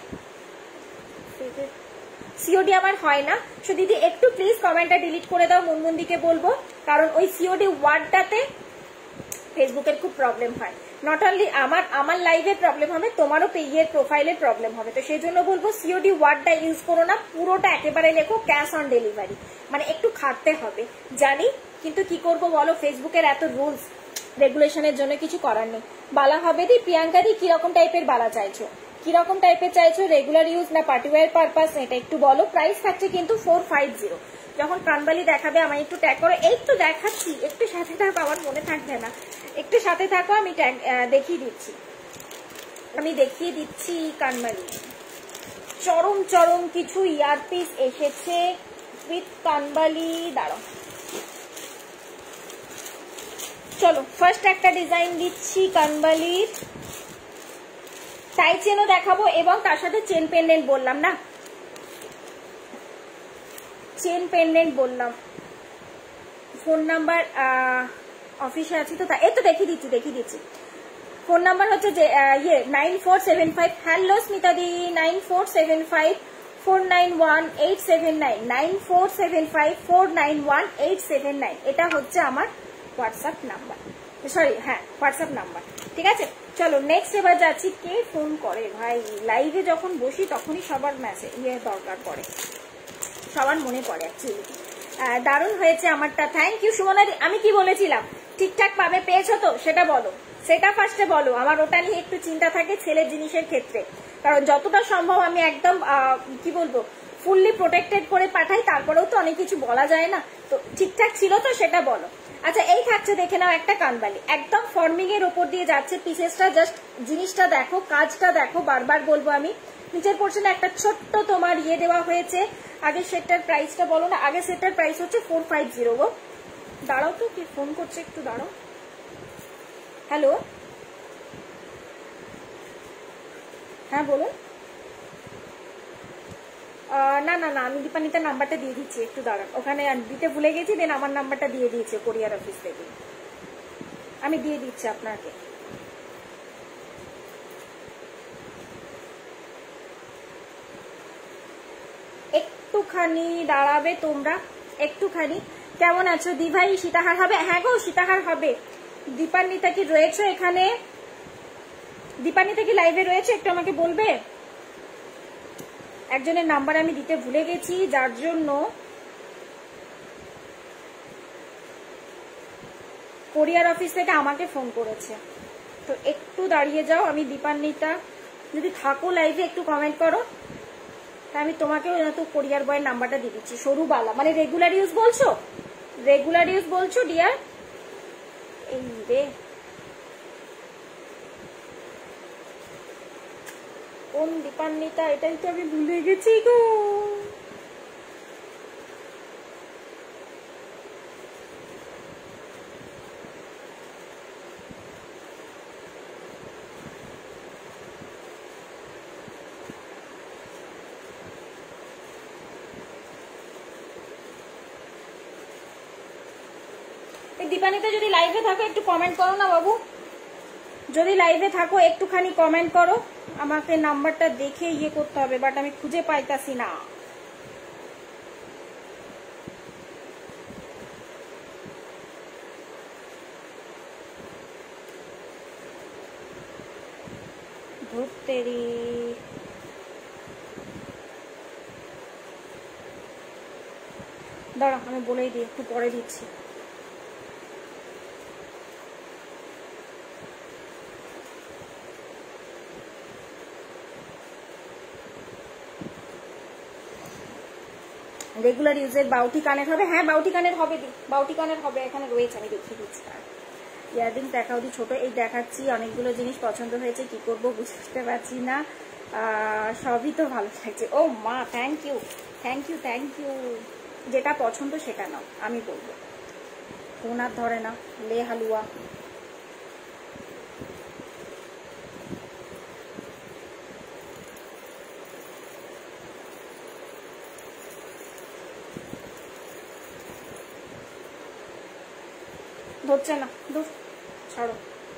সিওডি আমার হয় না, সো দিদি একটু প্লিজ কমেন্টটা ডিলিট করে দাও, মুনমুন্দিকে বলবো, কারণ ওই সিওডি ওয়ার্ডটাতে ফেসবুকের খুব প্রবলেম হয়। নট অনলি আমার আমার লাইভের প্রবলেম হবে, তোমারও পেজের প্রোফাইলের প্রবলেম হবে, তো সেই জন্য বলবো সিওডি ওয়ার্ডটা ইউজ করো না, পুরোটা একেবারে লেখো ক্যাশ অন ডেলিভারি, মানে একটু খাটতে হবে জানি, কিন্তু কি করব বলো, ফেসবুকের এত রুলস রেগুলেশনের জন্য কিছু করার নেই। বালা হবে দি, প্রিয়াঙ্কা দি কিরকম টাইপের বালা চাইছো, কিরকম টাইপের চাইছো, রেগুলার ইউজ না পার্টি ওয়্যার পারপাস, এটা একটু বলো। প্রাইস থাকছে কিন্তু ফোর ফাইভ জিরো। যখন কানবালি দেখাবে আমায় একটু ট্যাগ করো, এই তো দেখাচ্ছি, একটু সাথে থাকো, আমার মনে থাকবে না, একটু সাথে থাকো, আমি ট্যাগ দেখিয়ে দিচ্ছি, আমি দেখিয়ে দিচ্ছি। কানবালি চরম চরম কিছু ইয়ারপিস এসেছে উইথ কানবালি, দাঁড়াও, চলো ফার্স্ট একটা ডিজাইন দিচ্ছি কানবালির, টাই চেনও দেখাবো এবং তার সাথে চেন পেন্ডেন্ট বললাম না, চেন পেন্ডেন্ট বললাম। ফোন নাম্বার অফিসে আছি তো, এই তো দেখিয়ে দিচ্ছি দেখিয়ে দিচ্ছি ফোন নাম্বার হচ্ছে যে ইয়ে nine four seven five, hello Smita দি, nine four seven five four nine one eight seven nine, nine four seven five four nine one eight seven nine, এটা হচ্ছে আমার হোয়াটসঅ্যাপ নাম্বার, সরি হ্যাঁ হোয়াটসঅ্যাপ নাম্বার। ঠিক আছে, চলো নেক্সট এবার যাচ্ছি। কে ফোন করে ভাই, লাইভে যখন বসি তখনই সবার মেসেজ ইয়ে দরকার পড়ে, সবার মনে পড়ে অ্যাকচুয়ালি। দারুণ হয়েছে আমারটা, থ্যাংক ইউ সুমনাদি। আমি কি বলেছিলাম ঠিকঠাক পাবে, পেয়েছো তো সেটা বলো, সেটা ফার্স্টে বলো, আমার ওটা নিয়ে একটু চিন্তা থাকে ছেলের জিনিসের ক্ষেত্রে, কারণ যতটা সম্ভব আমি একদম কি বলবো ফুললি প্রোটেক্টেড করে পাঠাই, তারপরেও তো অনেক কিছু বলা যায় না, তো ঠিকঠাক ছিল তো সেটা বলো। আচ্ছা এই থাকছে দেখে নাও একটা কানবালি, একদম ফর্মিং এর উপর দিয়ে যাচ্ছে পিসেসটা, জাস্ট জিনিসটা দেখো, কাজটা দেখো, বারবার বলবো আমি। নিচের পোর্শনে একটা ছোট্ট তোমার ইয়ে দেওয়া হয়েছে, আগে সেটার প্রাইসটা বলো না, আগে সেটার প্রাইস হচ্ছে ফোর ফাইভ জিরো গো, দাঁড়াও তো, কি ফোন করছে, একটু দাঁড়াও। হ্যালো, হ্যাঁ বলুন। না না না, আমি দীপানিতার নাম্বারটা দিয়ে দিচ্ছি, একটু দাঁড়ান। ওখানে দিতে ভুলে গেছি, দেন আমার নাম্বারটা দিয়ে দিয়েছে কোরিয়ার অফিস থেকে, আমি দিয়ে দিচ্ছি আপনাকে। একটুখানি দাঁড়াবে তোমরা, একটুখানি। কেমন আছো দি ভাই? সীতাহার হবে? হ্যাঁ গো, সীতাহার হবে। দীপান্বিতা কি রয়েছে এখানে? দীপান্বিতা কি লাইভে রয়েছে? একটু আমাকে বলবে। একজনের নাম্বার আমি দিতে ভুলে গেছি, যার জন্য কোরিয়ার অফিস থেকে আমাকে ফোন করেছে। তো একটু দাঁড়িয়ে যাও, আমি দীপান্বিতা, যদি থাকো লাইভে একটু কমেন্ট করো, আমি তোমাকেও তো কোরিয়ার বয়ের নাম্বারটা দিয়ে দিচ্ছি। সরুবালা মানে রেগুলার ইউজ বলছো? রেগুলার ইউজ বলছো ডিয়ার? এই রে, কোন দীপান্বিতা, এটাই তো আমি ভুলে গেছি গো। দীপানিতা যদি লাইভে থাকো একটু কমেন্ট করো না বাবু, যদি লাইভে থাকো একটুখানি কমেন্ট করো। আমাকে নাম্বারটা দেখে ইয়ে করতে হবে, বাট আমি খুঁজে পাইতাছি না। ধরতেরি, দাঁড়া আমি বলেই দিই, একটু পরে দিচ্ছি। রেগুলার ইউজের বাউটি কানের হবে? হ্যাঁ বাউটি কানের হবে দি, বাউটি কানের হবে, এখানে রয়েছে, আমি দেখিয়ে দিচ্ছি। ইয়াররিংস দেখাও দি, ছোট এই দেখাচ্ছি। অনেকগুলো জিনিস পছন্দ হয়েছে, কি করব বুঝতে পারছি না, সবই তো ভালো লাগছে। ও মা, thank you thank you thank you. যেটা পছন্দ সেটা নাও, আমি বলবো। ফোন আর ধরে না, লে হালুয়া। ধরছে না, দূর ছাড়ো।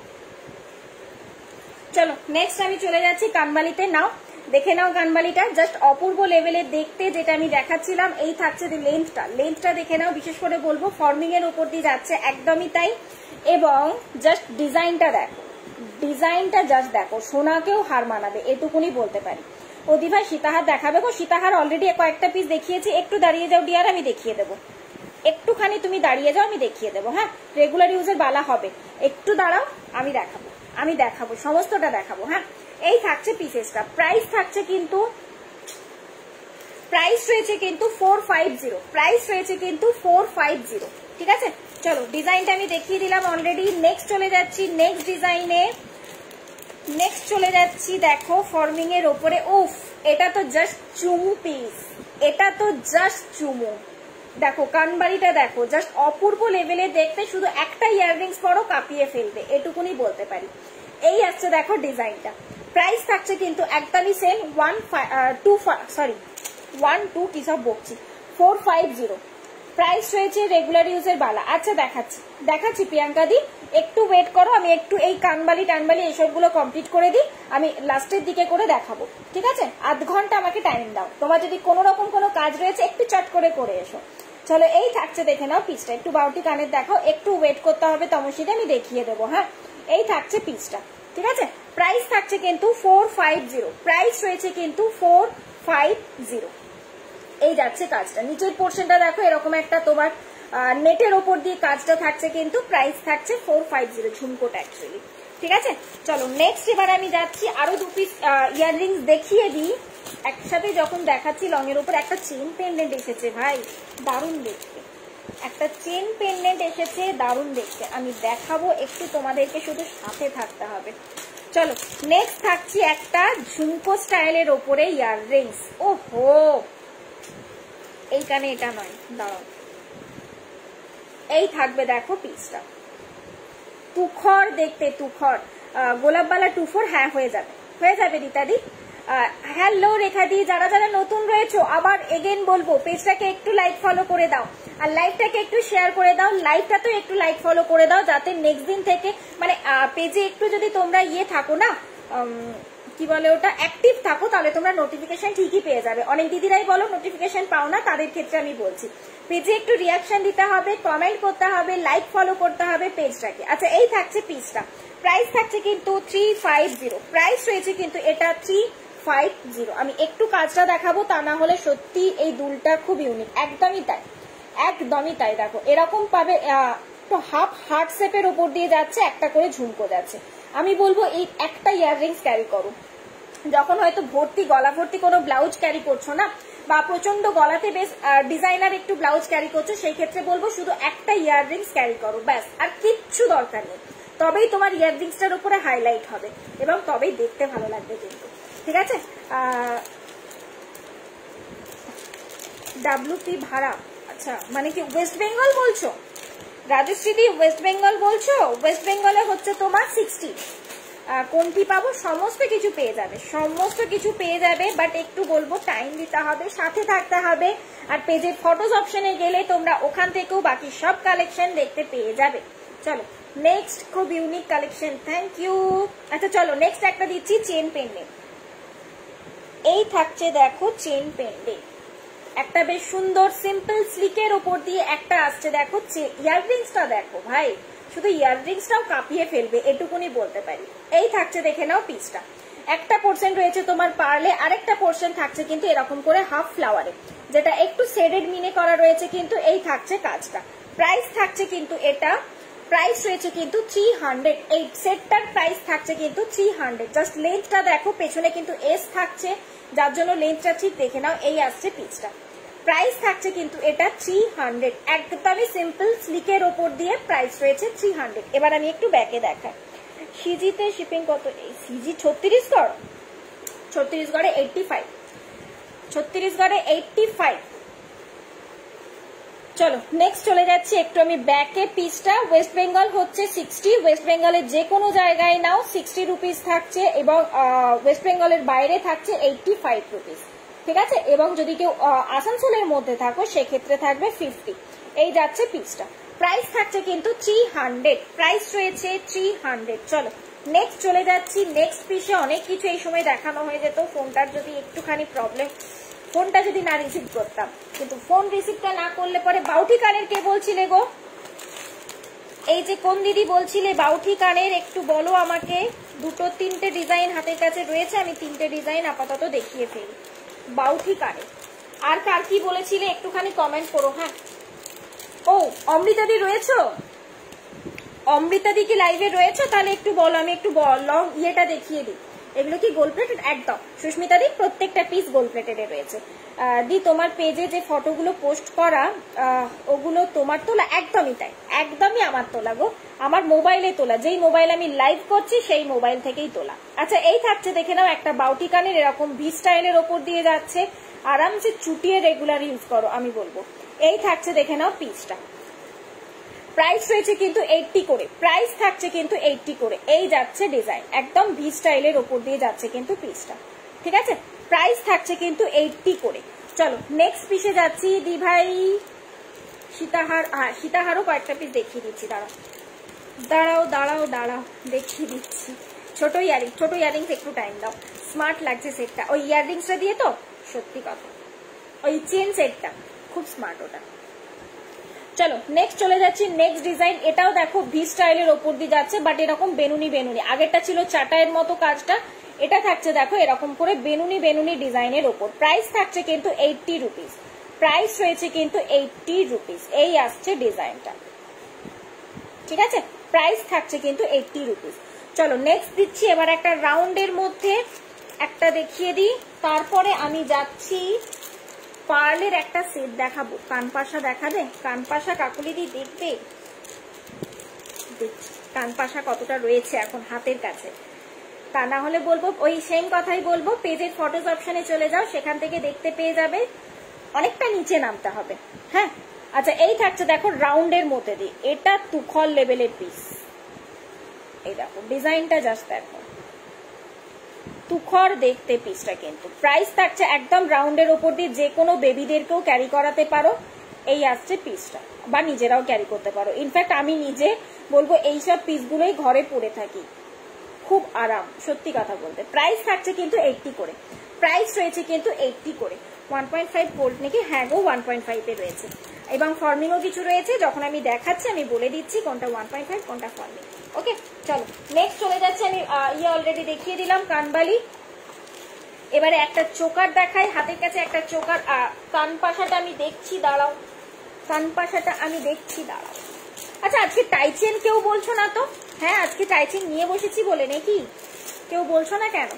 চলো নেক্সট আমি চলে যাচ্ছি কানবালিতে। নাও দেখে নাও কানবালিটা, জাস্ট অপূর্ব লেভেলের দেখতে, যেটা আমি দেখাচ্ছিলাম। এই থাকছে লেন্থটা, লেন্থটা দেখে নাও। বিশেষ করে বলবো ফর্মিং এর উপর দিয়ে যাচ্ছে, একদমই তাই। এবং জাস্ট ডিজাইনটা দেখো, ডিজাইনটা জাস্ট দেখো, সোনাকেও হার মানাবে, এটুকুনি বলতে পারি। ওদি ভাই সীতাহার দেখাবে গো? সীতাহার অলরেডি কয়েকটা পিস দেখিয়েছি, একটু দাঁড়িয়ে যাও ডিয়ার, আমি দেখিয়ে দেবো। একটুখানি তুমি দাঁড়িয়ে যাও, আমি দেখিয়ে দেবো। হ্যাঁ রেগুলার ইউজের বালা হবে, একটু দাঁড়াও, আমি দেখাবো, আমি দেখাবো, সমস্তটা দেখাবো। হ্যাঁ এই থাকছে পিসেসটা, প্রাইস থাকছে কিন্তু, প্রাইস রয়েছে কিন্তু ফোর ফাইভ জিরো, প্রাইস রয়েছে কিন্তু ফোর ফাইভ জিরো। ঠিক আছে, চলো ডিজাইনটা আমি দেখিয়ে দিলাম অলরেডি। নেক্সট চলে যাচ্ছি, নেক্সট ডিজাইনে নেক্সট চলে যাচ্ছি। দেখো ফর্মিং এর ওপরে, উফ এটা তো জাস্ট চুমু পিস, এটা তো জাস্ট চুমু। দেখো কানবাড়িটা দেখো, জাস্ট অপূর্ব লেভেলে দেখতে, শুধু একটা ইয়াররিংস পরও কাঁপিয়ে ফেলবে, এটুকুনি বলতে পারি। এই আসছে দেখো ডিজাইনটা। প্রাইস থাকছে কিন্তু একদমই same, one two sorry one two কি সব বকছি, ফোর ফাইভ জিরো প্রাইস রয়েছে রেগুলার ইউজের বালা। আচ্ছা দেখাচ্ছি দেখাচ্ছি প্রিয়াঙ্কা দি, একটু ওয়েট করো, আমি একটু এই কানবালি টানবালি এসবগুলো কমপ্লিট করে দিই, আমি লাস্টের দিকে করে দেখাবো। ঠিক আছে, আধ ঘন্টা আমাকে টাইম দাও। তোমার যদি কোনো রকম কোনো কাজ রয়েছে একটু চট করে করে এসো। চলো এই থাকছে, দেখে নাও পিসটা, একটু বাউটি কানের দেখো, একটু ওয়েট করতে হবে তমসিতে, আমি দেখিয়ে দেবো। হ্যাঁ এই থাকছে পিসটা। ঠিক আছে, প্রাইস থাকছে কিন্তু ফোর ফাইভ জিরো, প্রাইস রয়েছে কিন্তু ফোর ফাইভ জিরো। এই যাচ্ছে কাজটা, নিচের পোর্শনটা দেখো, এরকম একটা তোমার নেটের ওপর দিয়ে কাজটা থাকছে, কিন্তু প্রাইস থাকছে ফোর ফাইভ জিরো, ঝুমকোটা অ্যাকচুয়ালি। ঠিক আছে, চলো নেক্সট এবার আমি যাচ্ছি, আরো দু পিস ইয়াররিংস দেখিয়ে দিই একসাথে। যখন দেখাচ্ছি লং এর উপর একটা চেন পেন্ডেন্ট এসেছে ভাই, দারুণ দেখতে, একটা চেন পেন্ডেন্ট এসেছে, দারুণ দেখতে, আমি দেখাবো, একটু তোমাদেরকে শুধু সাথে থাকতে হবে। চলো নেক্সট থাকছি একটা ঝুমকো স্টাইলের ওপরে ইয়াররিংস। ওহো এইখানে এটা নয়, দাঁড়াও, এই থাকবে দেখো পিসটা, তুখর দেখতে, তুখর গোলাপবালা টু ফোর, হ্যাঁ হয়ে যাবে, হয়ে যাবে রীতাদি। হ্যালো রেখাদি, যারা যারা নতুন রয়েছো আবার এগেন বলবো পেজটাকে একটু লাইক ফলো করে দাও, আর লাইভটাকে একটু শেয়ার করে দাও, লাইভটা তো একটু লাইক ফলো করে দাও, যাতে নেক্সট দিন থেকে মানে পেজে একটু যদি তোমরা ইয়ে থাকো না, কি বলে ওটা, অ্যাক্টিভ থাকো, তাহলে তোমরা নোটিফিকেশন ঠিকই পেয়ে যাবে। অনেক দিদিরাই বলো নোটিফিকেশন পাও না, তাদের ক্ষেত্রে আমি বলছি পেজে একটু রিয়াকশন দিতে হবে, কমেন্ট করতে হবে, লাইক ফলো করতে হবে পেজটাকে। আচ্ছা এই থাকছে পিসটা, প্রাইস থাকছে কিন্তু থ্রি ফাইভ জিরো, প্রাইস রয়েছে কিন্তু এটা থ্রি ফাইভ জিরো। আমি একটু কাজটা দেখাবো, তা না হলে সত্যি এই দুলটা খুব ইউনিক, একদমই তাই, একদমই তাই। দেখো এরকম পাবে, তো হাফ হার্ট শেপের উপর দিয়ে যাচ্ছে, একটা করে ঝুমকো যাচ্ছে। আমি বলবো এই একটা ইয়াররিংস ক্যারি করো, যখন হয়তো ভর্তি গলা ভর্তি কোনো ব্লাউজ ক্যারি করছো না, বা প্রচন্ড গলাতে বেশ ডিজাইনার একটু ব্লাউজ ক্যারি করছো, সেই ক্ষেত্রে বলবো শুধু একটা ইয়াররিংস ক্যারি করো, ব্যাস, আর কিচ্ছু দরকার নেই। তবেই তোমার ইয়াররিংসটার উপরে হাইলাইট হবে এবং তবেই দেখতে ভালো লাগবে কিন্তু, ঠিক আছে। ডাব্লিউপি ভাড়া, আচ্ছা মানে কি ওয়েস্ট বেঙ্গল বলছো রাজশ্রীদি? ওয়েস্ট বেঙ্গল বলছো? ওয়েস্ট বেঙ্গলে হচ্ছে তোমার সিক্সটি। কোনটি পাবো? সমস্ত কিছু পেয়ে যাবে, সমস্ত কিছু পেয়ে যাবে, বাট একটু বলবো টাইম দিতে হবে, সাথে থাকতে হবে, আর পেজের ফটোস অপশনে গেলে তোমরা ওখান থেকেও বাকি সব কালেকশন দেখতে পেয়ে যাবে। চলো নেক্সট, খুব ইউনিক কালেকশন, থ্যাংক ইউ। আচ্ছা চলো নেক্সট একটা দিচ্ছি চেন পেন্ডেন্ট। এই থাকছে দেখো চেন পেন্ডেন্ট, একটা বেশ সুন্দর সিম্পল স্লিকের ওপর দিয়ে একটা আসছে, দেখো ইয়াররিংসটা দেখো ভাই, শুধু ইয়াররিংসটাও কাঁপিয়ে ফেলবে, এটুকুনি বলতে পারি। এই থাকছে দেখে নাও পিসটা, একটা পোর্শন রয়েছে তোমার পার্লে, আরেকটা পোর্শন থাকছে কিন্তু এরকম করে হাফ ফ্লাওয়ারে, যেটা একটু শেডেড মিনে করা রয়েছে কিন্তু। এই থাকছে কাজটা, প্রাইস থাকছে কিন্তু এটা, প্রাইস রয়েছে কিন্তু থ্রি হান্ড্রেড, এই সেটটার প্রাইস থাকছে কিন্তু থ্রি হান্ড্রেড। জাস্ট লেন্থটা দেখো, পেছনে কিন্তু এস থাকছে, যার জন্য লেন্থটা ঠিক দেখে নাও। এই আসছে পিসটা, প্রাইস থাকছে কিন্তু এটা থ্রি হান্ড্রেড, একদমই সিম্পল স্লিকের ওপর দিয়ে প্রাইস রয়েছে থ্রি হান্ড্রেড। এবার আমি একটু ব্যাকে দেখাই, সিজিতে শিপিং কত? সিজি ছত্তিশগড়, ছত্তিশগড়ে এইটটি ফাইভ, ছত্তিশগড়ে এইটটি ফাইভ। চলো নেক্সট চলে যাচ্ছি একটু আমি ব্যাকে। পিসটা ওয়েস্ট বেঙ্গল হচ্ছে সিক্সটি, ওয়েস্ট বেঙ্গলের যে কোনো জায়গায় নাও সিক্সটি রুপিস থাকছে, এবং ওয়েস্ট বেঙ্গলের বাইরে থাকছে এইটটি ফাইভ রুপিস, ঠিক আছে। এবং যদি কেউ আসানসোলের মধ্যে থাকো সেক্ষেত্রে থাকবে ফিফটি। এই যাচ্ছে পিসটা, প্রাইস থাকছে কিন্তু থ্রি হান্ড্রেড, প্রাইস রয়েছে থ্রি হান্ড্রেড। চলো নেক্সট চলে যাচ্ছি নেক্সট পিসে। অনেক কিছু এই সময় দেখানো হয়ে যেত, ফোনটার যদি একটুখানি প্রবলেম, ফোনটা যদি না রিসিভ করতাম, কিন্তু ফোন রিসিভটা না করলে পরে। বাউঠি কানের কে বলছিলে গো? এই যে কোন দিদি বলছিলে বাউঠি কানের, একটু বলো আমাকে। দুটো তিনটে ডিজাইন হাতের কাছে রয়েছে, আমি তিনটে ডিজাইন আপাতত দেখিয়ে ফেলি। বাউঠি কানের আর কার কি বলেছিলে একটুখানি কমেন্ট করো। হ্যাঁ, ও অমৃতাদি রয়েছো? অমৃতাদি কি লাইভে রয়েছো? তাহলে একটু বলো, আমি একটু লং ইয়েটা দেখিয়ে দিই। এগুলো কি গোল্ড প্লেটেড? একদম সুস্মিতা দি, প্রত্যেকটা পিস গোল্ড প্লেটেড রয়েছে। দি তোমার পেজে যে ফটোগুলো পোস্ট করা ওগুলো তোমার তোলা? একদমই তাই, একদমই আমার তোলা গো, আমার মোবাইলে তোলা, যেই মোবাইল আমি লাইভ করছি সেই মোবাইল থেকেই তোলা। আচ্ছা এই থাকছে দেখে নাও একটা বাউটি কানের, এরকম ভি স্টাইলের ওপর দিয়ে যাচ্ছে, আরামসে চুটিয়ে রেগুলার ইউজ করো আমি বলবো। এই থাকছে দেখে নাও পিসটা, প্রাইস রয়েছে কিন্তু এইটটি করে, প্রাইস থাকছে কিন্তু এইটটি করে। এই যাচ্ছে ডিজাইন, একদম ভি স্টাইলের ওপর দিয়ে যাচ্ছে কিন্তু পিসটা, ঠিক আছে। প্রাইস থাকছে কিন্তু এইটটি করে। চলো নেক্সট পিসে যাচ্ছি দি ভাই। সীতাহার, হ্যাঁ সীতাহারও কয়েকটা পিস দেখিয়ে দিচ্ছি, দাঁড়াও দাঁড়াও দাঁড়াও দাঁড়াও দেখিয়ে দিচ্ছি। ছোট ইয়ারিং, ছোট ইয়ারিংস একটু টাইম দাও, স্মার্ট লাগছে সেটটা, ওই ইয়াররিংসটা দিয়ে তো, সত্যি কথা, ওই চেন সেটটা খুব স্মার্ট ওটা। চলো নেক্সট চলে যাচ্ছি নেক্সট ডিজাইন। এটাও দেখো ভি স্টাইলের ওপর দিয়ে যাচ্ছে, বাট এরকম বেনুনি বেনুনি, আগেরটা ছিল চাটায়ের মতো কাজটা, এটা থাকছে দেখো এরকম করে বেনুনি বেনুনি ডিজাইনের ওপর। প্রাইস থাকছে কিন্তু এইটটি রুপিস, প্রাইস রয়েছে কিন্তু এইটটি রুপিস। এই আসছে ডিজাইনটা, ঠিক আছে, প্রাইস থাকছে কিন্তু এইটটি রুপিস। চলো নেক্সট দিচ্ছি এবার একটা রাউন্ডের মধ্যে একটা দেখিয়ে দিই, তারপরে আমি যাচ্ছি পার্লের একটা সেট দেখাবো। কানপাশা দেখাবে? কানপাশা কাকুলি দি দেখবে, দেখছি কানপাশা কতটা রয়েছে এখন হাতের কাছে, তা না হলে বলবো ওই সেম কথাই বলবো, পেজের ফটোস অপশনে চলে যাও, সেখান থেকে দেখতে পেয়ে যাবে। অনেকটা নিচে নামতে হবে, হ্যাঁ আচ্ছা এই থাকছে দেখো রাউন্ডের মধ্যে দিয়ে, এটা তুখর লেভেলের পিস। এই দেখো ডিজাইনটা জাস্ট দেখো, তুখর দেখতে পিসটা। কিন্তু প্রাইস থাকছে একদম রাউন্ডের ওপর দিয়ে, যে কোনো বেবিদেরকেও ক্যারি করাতে পারো। এই আসছে পিসটা, বা নিজেরাও ক্যারি করতে পারো। ইনফ্যাক্ট আমি নিজে বলবো এইসব পিসগুলোই ঘরে পরে থাকি, খুব আরাম, সত্যি কথা বলতে। প্রাইস থাকছে কিন্তু এইটটি করে, প্রাইস রয়েছে কিন্তু এইটটি করে। ওয়ান পয়েন্ট ফাইভ গোল্ড নাকি? হ্যাঁ গো ওয়ান পয়েন্ট ফাইভ এ রয়েছে, এবং ফর্মিংও কিছু রয়েছে। যখন আমি দেখাচ্ছি আমি বলে দিচ্ছি কোনটা ওয়ান পয়েন্ট ফাইভ কোনটা ফর্মিং। ওকে চলো নেক্সট চলে যাচ্ছে। আমি ইয়ে অলরেডি দেখিয়ে দিলাম কানবালি। এবারে একটা চোকার দেখাই, হাতের কাছে একটা চোকার। কান পাশাটা আমি দেখছি, দাঁড়াও, কান পাশাটা আমি দেখছি, দাঁড়াও। আচ্ছা আজকে টাইচেন কেউ বলছো না তো? হ্যাঁ আজকে টাইচেন নিয়ে বসেছি বলে নাকি কেউ বলছো না কেন?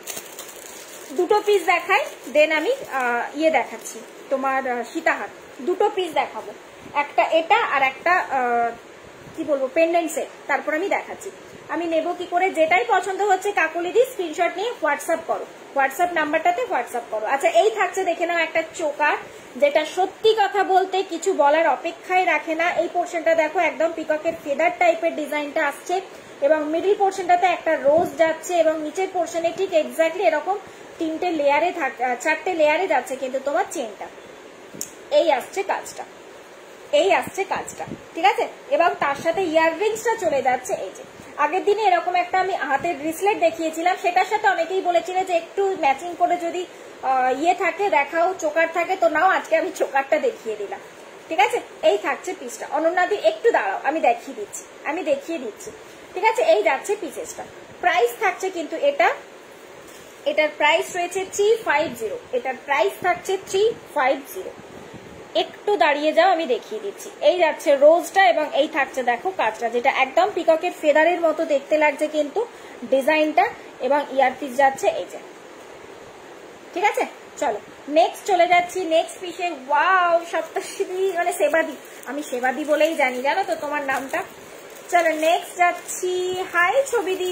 দুটো পিস দেখাই, দেন আমি ইয়ে দেখাচ্ছি তোমার সীতাহার। দুটো পিস দেখাবো, একটা এটা আর একটা কি বলবো পেন্ডেন্ট সেট, তারপর আমি দেখাচ্ছি। আমি নেব কি করে? যেটাই পছন্দ হচ্ছে কাকুলিদি স্ক্রিনশট নিয়ে হোয়াটসঅ্যাপ করো, হোয়াটসঅ্যাপ নাম্বারটাতে হোয়াটসঅ্যাপ করো। আচ্ছা এই থাকছে দেখে নাও একটা চোকার, যেটা সত্যি কথা বলতে কিছু বলার অপেক্ষায় রাখে না। এই পোর্শনটা দেখো একদম পিককের ফেদার টাইপের ডিজাইনটা আসছে, এবং মিডিল পোর্শনটাতে একটা রোজ যাচ্ছে, এবং নিচের পোর্শনে ঠিক এক্স্যাক্টলি এরকম তিনটে লেয়ারে থাক, চারটে লেয়ারে যাচ্ছে কিন্তু তোমার চেনটা। এই আসছে কাজটা, এই আসছে কাজটা, ঠিক আছে। এবং তার সাথে ইয়াররিংসটা চলে যাচ্ছে। এই যে আগের দিনে এরকম একটা আমি হাতের ব্রেসলেট দেখিয়েছিলাম, সেটার সাথে অনেকেই বলেছিল যে একটু ম্যাচিং করে যদি ইয়ে থাকে দেখাও, চোকার থাকে তো নাও। আজকে আমি চোকারটা দেখিয়ে দিলাম, ঠিক আছে। এই থাকছে পিসটা। অনন্যাদি একটু দাঁড়াও, আমি দেখিয়ে দিচ্ছি, আমি দেখিয়ে দিচ্ছি, ঠিক আছে। এই যাচ্ছে পিসেসটা। প্রাইস থাকছে কিন্তু এটা, এটার প্রাইস রয়েছে থ্রি ফাইভ জিরো, এটার প্রাইস থাকছে থ্রি ফাইভ জিরো। একটু দাঁড়িয়ে যাও, আমি দেখিয়ে দিচ্ছি। এই যাচ্ছে রোজটা, এবং এই থাকছে দেখো কাজটা, যেটা একদম পিককের ফেদারের মতো দেখতে লাগছে কিন্তু ডিজাইনটা, এবং ইয়ারপিস যাচ্ছে এই যে, ঠিক আছে। চলো নেক্সট চলে যাচ্ছি নেক্সট পিসে। ওয়াও সপ্তশী মানে সেবাদি, আমি সেবাদি বলেই জানি জানো তো তোমার নামটা। চলো নেক্সট যাচ্ছি। হাই ছবিদি,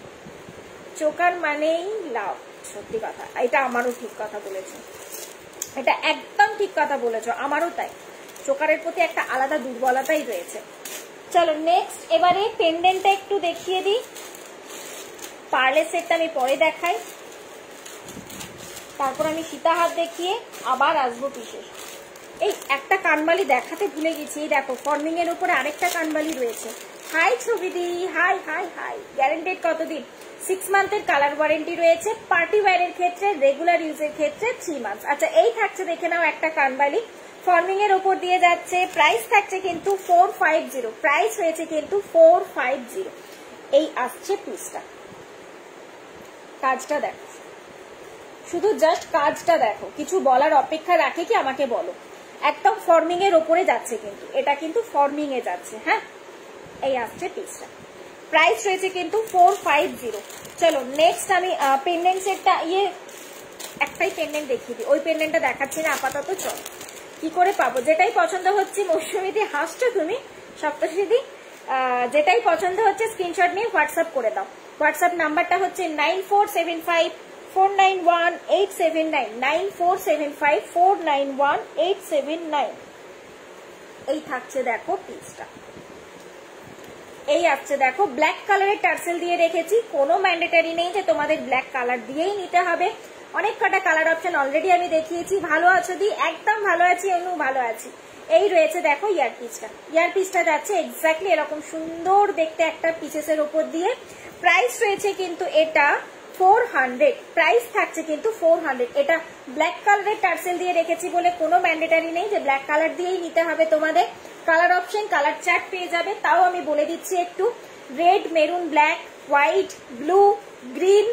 চোকার মানেই লাভ, সত্যি কথা, এটা আমারও ঠিক কথা বলেছো, এটা একদম ঠিক কথা বলেছো, আমারও তাই। চোকারের প্রতি একটা আলাদা দুর্বলতাই রয়েছে। চলো নেক্সট এবারে পেন্ডেন্টটা একটু দেখিয়ে দিই, পার্লের সেটটা আমি পরে দেখাই, তারপর আমি সীতাহার দেখিয়ে আবার আসবো বিশেষ। এই একটা কানবালি দেখাতে ভুলে গেছি, দেখো ফর্মিং এর উপরে আরেকটা কানবালি রয়েছে। হাই ছবিদি, হাই হাই হাই। গ্যারেন্টেড কতদিন? সিক্স মান্থের কালার ওয়ারেন্টি রয়েছে, পার্টি ওয়্যারের ক্ষেত্রে, রেগুলার ইউজের ক্ষেত্রে থ্রি মান্থস। আচ্ছা এই থাকছে দেখে নাও একটা কানবালি, ফর্মিং এর উপর দিয়ে যাচ্ছে। প্রাইস থাকছে কিন্তু ফোর ফাইভ জিরো, প্রাইস হয়েছে কিন্তু ফোর ফাইভ জিরো। এই আসছে পিসটা, কাজটা দেখো, শুধু জাস্ট কাজটা দেখো, কিছু বলার অপেক্ষা রাখে কি আমাকে বলো। একদম ফর্মিং এর ওপরে যাচ্ছে কিন্তু, এটা কিন্তু ফর্মিং এ যাচ্ছে। হ্যাঁ এই আসছে পিসটা, প্রাইস রয়েছে কিন্তু ফোর ফাইভ জিরো। চলো নেক্সট আমি পেন্ডেন্ট সেটটা, ইয়ে একটাই পেন্ডেন্ট দেখিয়ে দিই, ওই পেন্ডেন্টটা দেখাচ্ছি না আপাতত। চলো কি করে পাবো? যেটাই পছন্দ হচ্ছে, মৌসুমীদি হাসছো তুমি, সপ্তশীদি যেটাই পছন্দ হচ্ছে স্ক্রিনশট নিয়ে হোয়াটসঅ্যাপ করে দাও। হোয়াটসঅ্যাপ নাম্বারটা হচ্ছে nine four seven five four nine one eight seven nine, nine four seven five four nine one eight seven nine. এই থাকছে দেখো পিসটা, এই আসছে দেখো ব্ল্যাক কালারের টার্সেল দিয়ে রেখেছি। কোনো ম্যান্ডেটারি নেই যে তোমাদের ব্ল্যাক কালার দিয়েই নিতে হবে, অনেক কটা কালার অপশন অলরেডি আমি দেখিয়েছি। ভালো আছো দি? একদম ভালো আছি অনু, ভালো আছি। এই রয়েছে দেখো ইয়ার পিসটা, ইয়ার পিসটা যাচ্ছে এক্স্যাক্টলি এরকম সুন্দর দেখতে একটা পিসেসের উপর দিয়ে। প্রাইস রয়েছে কিন্তু এটা ফোর হান্ড্রেড, প্রাইস থাকছে কিন্তু ফোর হান্ড্রেড। এটা ব্ল্যাক কালারের টার্সেল দিয়ে রেখেছি বলে কোনো ম্যান্ডেটারি নেই যে ব্ল্যাক কালার দিয়েই নিতে হবে তোমাদের। কালার অপশন, কালার চার্ট পেয়ে যাবে, তাও আমি বলে দিচ্ছি একটু। Red, maroon, black, white, blue, green,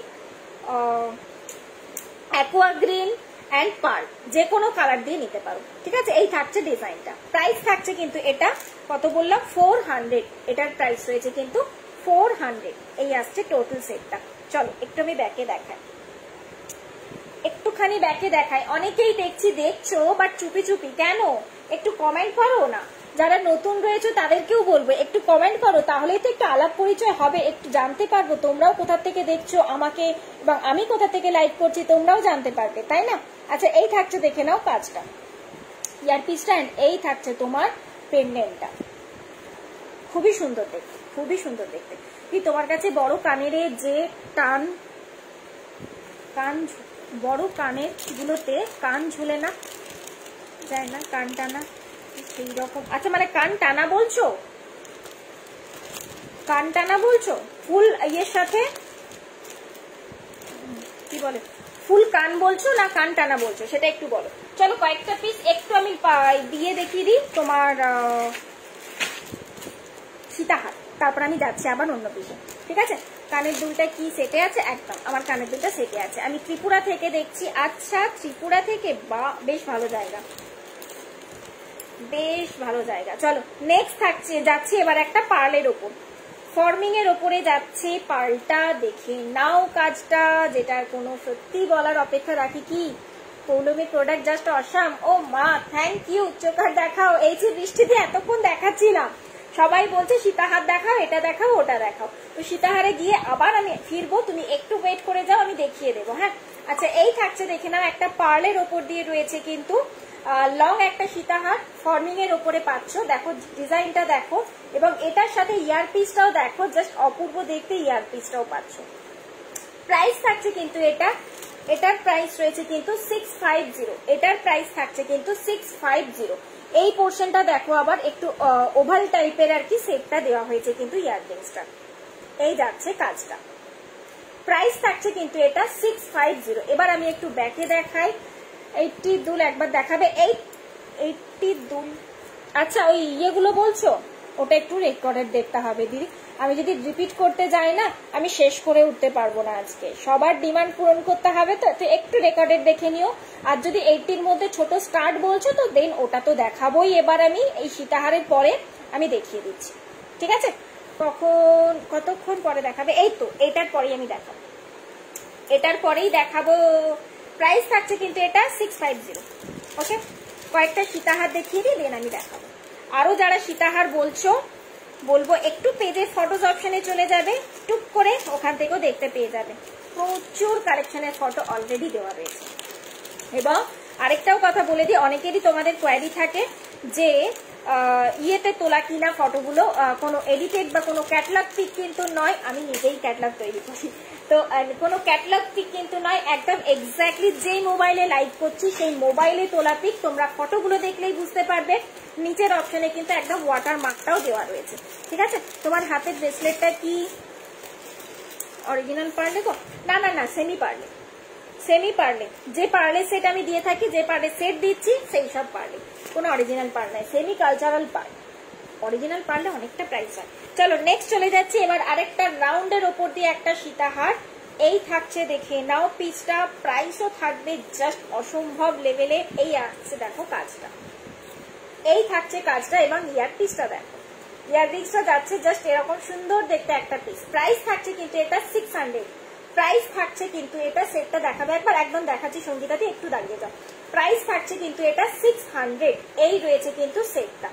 aqua green and pearl, যে কোনো কালার দিয়ে নিতে পারো, ঠিক আছে। এই থাকছে ডিজাইনটা, প্রাইস থাকছে কিন্তু এটা কত বললাম ফোর হান্ড্রেড, এটার প্রাইস রয়েছে কিন্তু ফোর হান্ড্রেড। এই আসছে টোটাল সেটটা। চলো একটু আমি ব্যাকে দেখাই, একটুখানি ব্যাকে দেখাই। অনেকেই দেখছি দেখছো বাট চুপি চুপি কেন? একটু কমেন্ট করো না, যারা নতুন রয়েছে তাদেরকেও বলবো একটু কমেন্ট করো, তাহলেই তো একটু আলাপ পরিচয় হবে, একটু জানতে পারবো তোমরাও কোথা থেকে দেখছো আমাকে, এবং আমি কোথা থেকে লাইভ করছি তোমরাও জানতে পারবে, তাই না? আচ্ছা এই থাকছে দেখে নাও কাজটা, ইয়ারপিসটা, এন্ড এই থাকছে তোমার পেন্ডেন্টটা। খুবই সুন্দর দেখতে, খুবই সুন্দর দেখতে। কি তোমার কাছে বড় কানের যে টান, কান বড় কানের গুলোতে কান ঝুলে না যায় না, কান টানা সেই রকম। আচ্ছা মানে কান টানা বলছো, কান টানা বলছো ফুল ইয়ের সাথে কি বলে, ফুল কান বলছো না কান টানা বলছো সেটা একটু বলো। চলো কয়েকটা পিস একটু আমি দিয়ে দেখিয়ে দিই তোমার সীতাহার, তারপর আমি যাচ্ছি আবার অন্য পিসে। ঠিক আছে, কানের দুলটা কি সেটে আছে? একদম আমার কানের দুলটা সেটে আছে। আমি ত্রিপুরা থেকে দেখছি। আচ্ছা ত্রিপুরা থেকে, বা বেশ ভালো জায়গা, বেশ ভালো জায়গা। চলো নেক্সট থাকছে, যাচ্ছি এবার একটা পার্লের ওপর, ফর্মিং এর ওপরে যাচ্ছে পার্লটা। দেখে নাও কাজটা, যেটা কোনো সত্যি বলার অপেক্ষা রাখি কি পৌলমী প্রোডাক্ট জাস্ট অসাম। ও মা থ্যাংক ইউ, চোখার দেখাও। এই যে বৃষ্টিতে এতক্ষণ দেখাচ্ছিলাম, সবাই বলছে সীতাহার দেখাও, এটা দেখাও, ওটা দেখাও। তো সীতাহারে গিয়ে আবার আমি ফিরবো, তুমি একটু ওয়েট করে যাও, আমি দেখিয়ে দেবো। হ্যাঁ আচ্ছা এই থাকছে দেখে নাও, একটা পার্লের ওপর দিয়ে রয়েছে কিন্তু লং একটা সীতাহার, ফর্মিং এর ওপরে পাচ্ছ। দেখো ডিজাইনটা দেখো, এবং এটার সাথে ইয়ারপিসটাও দেখো, জাস্ট অপূর্ব দেখতে ইয়ারপিসটাও পাচ্ছ। প্রাইস থাকছে কিন্তু এটা, এটার প্রাইস রয়েছে কিন্তু সিক্স ফাইভ জিরো, এটার প্রাইস থাকছে কিন্তু সিক্স ফাইভ জিরো। এই পোর্শনটা দেখো আবার একটু ওভাল টাইপের আর কি সেটটা দেওয়া হয়েছে কিন্তু ইয়াররিংসটা। এই যাচ্ছে কাজটা, প্রাইস থাকছে কিন্তু এটা সিক্স ফাইভ জিরো। এবার আমি একটু ব্যাকে দেখাই, এইটটি দুল একবার দেখাবে, এই এইটটি দুল। আচ্ছা ওই ইয়েগুলো বলছো, ওটা একটু রেকর্ডেড দেখতে হবে দিদি, আমি যদি রিপিট করতে যাই না আমি শেষ করে উঠতে পারবো না আজকে, সবার ডিমান্ড পূরণ করতে হবে। তো তো একটু রেকর্ডেড দেখে নিও। আর যদি এইটটির মধ্যে ছোট স্টার্ট বলছো তো দেন ওটা তো দেখাবোই। এবার আমি এই সীতাহারের পরে আমি দেখিয়ে দিচ্ছি, ঠিক আছে? কখন কতক্ষণ পরে দেখাবে? এই তো এটার পরেই আমি দেখাবো, এটার পরেই দেখাবো। প্রাইস থাকছে কিন্তু এটা সিক্স ফাইভ জিরো। ওকে, কয়েকটা সীতাহার দেখিয়ে দিই দেন আমি দেখাবো। আরো যারা সীতাহার বলছো বলবো একটু পেজের ফটোজ অপশনে চলে যাবে, টুক করে ওখান থেকেও দেখতে পেয়ে যাবে, প্রচুর কালেকশনের ফটো অলরেডি দেওয়া রয়েছে। এবং আরেকটাও কথা বলে দিই, অনেকেরই তোমাদের কোয়ারি থাকে যে ইয়েতে তোলা কিনা ফটোগুলো কোনো এডিটেড বা কোনো ক্যাটলগ পিক কিন্তু নয়, আমি নিজেই ক্যাটলগ তৈরি করি, তো কোনো ক্যাটলগ পিক কিন্তু নয়, একদম এক্স্যাক্টলি যেই মোবাইলে লাইভ করছি সেই মোবাইলে তোলা পিক। তোমরা ফটোগুলো দেখলেই বুঝতে পারবে, নিচের অপশনে কিন্তু একদম ওয়াটার মার্কটাও দেওয়া রয়েছে। ঠিক আছে, তোমার হাতের ব্রেসলেটটা কি অরিজিনাল পার্লে গো? না না না, সেমি পার্লে, সেমি পার্লে। যে পার্লে সেট আমি দিয়ে থাকি, যে পার্লে সেট দিচ্ছি সেই সব পার্লে, কোনো অরিজিনাল পার্ল নাই, সেমি কালচারাল পার্ল। অরিজিনাল পার্লে অনেকটা প্রাইস হয়। চলো নেক্সট চলে যাচ্ছি এবার আরেকটা রাউন্ডের ওপর দিয়ে একটা সীতাহার। এই থাকছে দেখে নাও পিসটা, প্রাইসও থাকবে জাস্ট অসম্ভব লেভেলে। এই আসছে দেখো কাজটা, এই থাকছে কাজটা, এবং ইয়ার পিসটা দেখো, ইয়ার রিংসটা যাচ্ছে জাস্ট এরকম সুন্দর দেখতে একটা পিস। প্রাইস থাকছে কিন্তু এটা সিক্স হান্ড্রেড। প্রাইস থাকছে কিন্তু এটা, সেটটা দেখাবে একবার, একদম দেখাচ্ছি সঙ্গীতা দিয়ে একটু দাঁড়িয়ে যাও। প্রাইস থাকছে কিন্তু এটা সিক্স হান্ড্রেড। এই রয়েছে কিন্তু সেটটা,